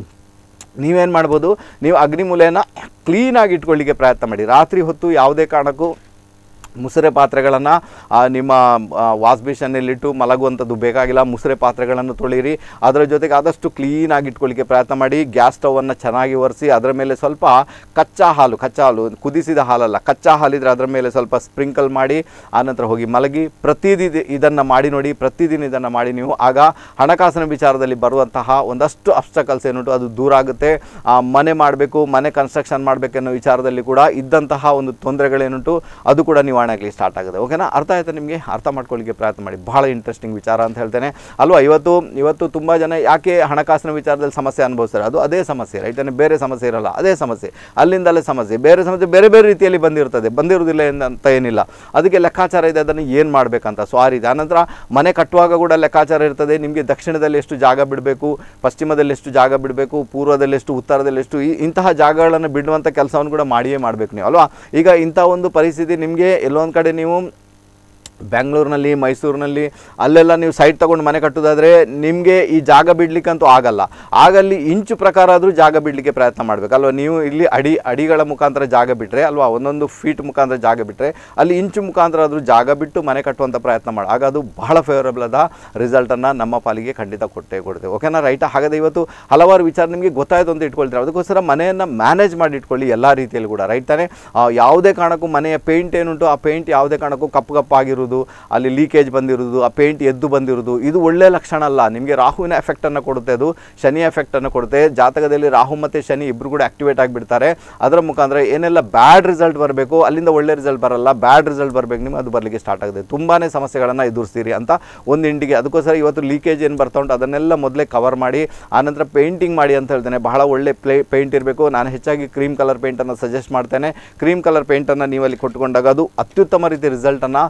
ನೀವೇನು ಮಾಡ್ಬೋದು, ನೀವು ಅಗ್ನಿಮೂಲೆಯನ್ನು ಕ್ಲೀನಾಗಿ ಇಟ್ಕೊಳ್ಳಿಕ್ಕೆ ಪ್ರಯತ್ನ ಮಾಡಿ. ರಾತ್ರಿ ಹೊತ್ತು ಯಾವುದೇ ಕಾರಣಕ್ಕೂ ಮುಸುರೆ ಪಾತ್ರೆಗಳನ್ನು ನಿಮ್ಮ ವಾಶ್ ಬೇಷನ್ನಲ್ಲಿಟ್ಟು ಮಲಗುವಂಥದ್ದು ಬೇಕಾಗಿಲ್ಲ. ಮುಸುರೆ ಪಾತ್ರೆಗಳನ್ನು ತೊಳೀರಿ. ಅದರ ಜೊತೆಗೆ ಆದಷ್ಟು ಕ್ಲೀನಾಗಿ ಇಟ್ಕೊಳ್ಳಿಕ್ಕೆ ಪ್ರಯತ್ನ ಮಾಡಿ. ಗ್ಯಾಸ್ ಸ್ಟವನ್ನು ಚೆನ್ನಾಗಿ ಒರೆಸಿ ಅದರ ಮೇಲೆ ಸ್ವಲ್ಪ ಕಚ್ಚಾ ಹಾಲು ಕುದಿಸಿದ ಹಾಲಲ್ಲ, ಕಚ್ಚಾ ಹಾಲಿದ್ರೆ ಅದರ ಮೇಲೆ ಸ್ವಲ್ಪ ಸ್ಪ್ರಿಂಕಲ್ ಮಾಡಿ ಆನಂತರ ಹೋಗಿ ಮಲಗಿ. ಪ್ರತಿದಿನ ಇದನ್ನು ಮಾಡಿ ನೋಡಿ, ಪ್ರತಿದಿನ ಇದನ್ನು ಮಾಡಿ ನೀವು. ಆಗ ಹಣಕಾಸಿನ ವಿಚಾರದಲ್ಲಿ ಬರುವಂತಹ ಒಂದಷ್ಟು ಅಬ್ಸ್ಟಕಲ್ಸ್ ಏನುಂಟು ಅದು ದೂರ ಆಗುತ್ತೆ. ಮನೆ ಮಾಡಬೇಕು, ಮನೆ ಕನ್ಸ್ಟ್ರಕ್ಷನ್ ಮಾಡಬೇಕೆನ್ನೋ ವಿಚಾರದಲ್ಲಿ ಕೂಡ ಇದ್ದಂತಹ ಒಂದು ತೊಂದರೆಗಳೇನುಂಟು ಅದು ಕೂಡ ನೀವು ಆಗಲಿ ಸ್ಟಾರ್ಟ್ ಆಗುತ್ತೆ, ಓಕೆನಾ. ಅರ್ಥ ಆಯ್ತಾ ನಿಮಗೆ? ಅರ್ಥ ಮಾಡ್ಕೊಳ್ಳಿಕ್ಕೆ ಪ್ರಯತ್ನ ಮಾಡಿ. ಬಹಳ ಇಂಟ್ರೆಸ್ಟಿಂಗ್ ವಿಚಾರ ಅಂತ ಹೇಳ್ತೇನೆ ಅಲ್ವಾ. ಇವತ್ತು ತುಂಬ ಜನ ಯಾಕೆ ಹಣಕಾಸಿನ ವಿಚಾರದಲ್ಲಿ ಸಮಸ್ಯೆ ಅನುಭವಿಸ್ತಾರೆ, ಅದು ಅದೇ ಸಮಸ್ಯೆ, ರೈತನೇ, ಬೇರೆ ಸಮಸ್ಯೆ ಇರಲ್ಲ, ಅದೇ ಸಮಸ್ಯೆ, ಅಲ್ಲಿಂದಲೇ ಸಮಸ್ಯೆ, ಬೇರೆ ಸಮಸ್ಯೆ ಬೇರೆ ಬೇರೆ ರೀತಿಯಲ್ಲಿ ಬಂದಿರುವುದಿಲ್ಲ ಅಂತ ಏನಿಲ್ಲ. ಅದಕ್ಕೆ ಲೆಕ್ಕಾಚಾರ ಇದೆ, ಅದನ್ನು ಏನು ಮಾಡಬೇಕಂತ. ಸೊ ಆ ರೀತಿ ಆನಂತರ ಮನೆ ಕಟ್ಟುವಾಗ ಕೂಡ ಲೆಕ್ಕಾಚಾರ ಇರ್ತದೆ. ನಿಮಗೆ ದಕ್ಷಿಣದಲ್ಲಿ ಎಷ್ಟು ಜಾಗ ಬಿಡಬೇಕು, ಪಶ್ಚಿಮದಲ್ಲಿ ಎಷ್ಟು ಜಾಗ ಬಿಡಬೇಕು, ಪೂರ್ವದಲ್ಲಿ ಎಷ್ಟು, ಉತ್ತರದಲ್ಲಿ ಎಷ್ಟು, ಇಂತಹ ಜಾಗಗಳನ್ನು ಬಿಡುವಂಥ ಕೆಲಸವನ್ನು ಕೂಡ ಮಾಡಿಯೇ ಮಾಡಬೇಕು ನೀವು ಅಲ್ವಾ. ಈಗ ಇಂಥ ಒಂದು ಪರಿಸ್ಥಿತಿ ನಿಮಗೆ ಎಲ್ಲೊಂದು ಕಡೆ ನೀವು ಬೆಂಗಳೂರಿನಲ್ಲಿ, ಮೈಸೂರಿನಲ್ಲಿ ಅಲ್ಲೆಲ್ಲ ನೀವು ಸೈಟ್ ತೊಗೊಂಡು ಮನೆ ಕಟ್ಟೋದಾದರೆ ನಿಮಗೆ ಈ ಜಾಗ ಬಿಡಲಿಕ್ಕಂತೂ ಆಗಲ್ಲ. ಆಗಲ್ಲಿ ಇಂಚು ಪ್ರಕಾರ ಆದರೂ ಜಾಗ ಬಿಡಲಿಕ್ಕೆ ಪ್ರಯತ್ನ ಮಾಡಬೇಕಲ್ವ. ನೀವು ಇಲ್ಲಿ ಅಡಿಗಳ ಮುಖಾಂತರ ಜಾಗ ಬಿಟ್ಟರೆ ಅಲ್ವಾ, ಒಂದೊಂದು ಫೀಟ್ ಮುಖಾಂತರ ಜಾಗ ಬಿಟ್ಟರೆ ಅಲ್ಲಿ ಇಂಚು ಮುಖಾಂತರ ಆದರೂ ಜಾಗ ಬಿಟ್ಟು ಮನೆ ಕಟ್ಟುವಂಥ ಪ್ರಯತ್ನ ಮಾಡಿ. ಆಗ ಅದು ಬಹಳ ಫೇವರಬಲ್ ಆದ ರಿಸಲ್ಟನ್ನು ನಮ್ಮ ಪಾಲಿಗೆ ಖಂಡಿತ ಕೊಡ್ತೇವೆ, ಓಕೆನಾ, ರೈಟಾ. ಹಾಗಾದರೆ ಇವತ್ತು ಹಲವಾರು ವಿಚಾರ ನಿಮಗೆ ಗೊತ್ತಾಯಿತು ಅಂತ ಇಟ್ಕೊಳ್ತೀರಾ. ಅದಕ್ಕೋಸ್ಕರ ಮನೆಯನ್ನು ಮ್ಯಾನೇಜ್ ಮಾಡಿ ಇಟ್ಕೊಳ್ಳಿ ಎಲ್ಲ ರೀತಿಯಲ್ಲಿ ಕೂಡ, ರೈಟ್ ತಾನೆ. ಯಾವುದೇ ಕಾರಣಕ್ಕೂ ಮನೆಯ ಪೇಂಟ್ ಏನುಂಟು ಆ ಪೇಂಟ್ ಯಾವುದೇ ಕಾರಣಕ್ಕೂ ಕಪ್ಪಾಗಿರುವುದು, ಅಲ್ಲಿ ಲೀಕೇಜ್ ಬಂದಿರೋದು, ಆ ಪೇಂಟ್ ಎದ್ದು ಬಂದಿರೋದು, ಇದು ಒಳ್ಳೆಯ ಲಕ್ಷಣ ಅಲ್ಲ. ನಿಮಗೆ ರಾಹುವಿನ ಎಫೆಕ್ಟನ್ನು ಕೊಡುತ್ತೆ, ಅದು ಶನಿಯ ಎಫೆಕ್ಟನ್ನು ಕೊಡುತ್ತೆ. ಜಾತಕದಲ್ಲಿ ರಾಹು ಮತ್ತು ಶನಿ ಇಬ್ಬರು ಕೂಡ ಆಕ್ಟಿವೇಟ್ ಆಗಿಬಿಡ್ತಾರೆ. ಅದರ ಮುಖಾಂತರ ಏನೆಲ್ಲ ಬ್ಯಾಡ್ ರಿಸಲ್ಟ್ ಬರಬೇಕು ಅಲ್ಲಿಂದ ಒಳ್ಳೆ ರಿಸಲ್ಟ್ ಬರಲ್ಲ, ಬ್ಯಾಡ್ ರಿಸಲ್ಟ್ ಬರಬೇಕು ನಿಮಗೆ, ಅದು ಬರಲಿಕ್ಕೆ ಸ್ಟಾರ್ಟ್ ಆಗುತ್ತೆ. ತುಂಬಾ ಸಮಸ್ಯೆಗಳನ್ನು ಎದುರಿಸ್ತೀರಿ ಅಂತ ಒಂದು ಇಂಡಿಗೆ. ಅದಕ್ಕೋಸ್ಕರ ಇವತ್ತು ಲೀಕೇಜ್ ಏನು ಬರ್ತಾ ಉಂಟು ಅದನ್ನೆಲ್ಲ ಮೊದಲೇ ಕವರ್ ಮಾಡಿ ಆನಂತರ ಪೇಂಟಿಂಗ್ ಮಾಡಿ ಅಂತ ಹೇಳ್ತೇನೆ. ಬಹಳ ಒಳ್ಳೆ ಪೇಂಟ್ ಇರಬೇಕು. ನಾನು ಹೆಚ್ಚಾಗಿ ಕ್ರೀಮ್ ಕಲರ್ ಪೇಂಟನ್ನು ಸಜೆಸ್ಟ್ ಮಾಡ್ತೇನೆ. ಕ್ರೀಮ್ ಕಲರ್ ಪೇಂಟನ್ನು ನೀವಲ್ಲಿ ಕೊಟ್ಟುಕೊಂಡಾಗ ಅದು ಅತ್ಯುತ್ತಮ ರೀತಿ ರಿಸಲ್ಟನ್ನು ನಿಮ್ಮ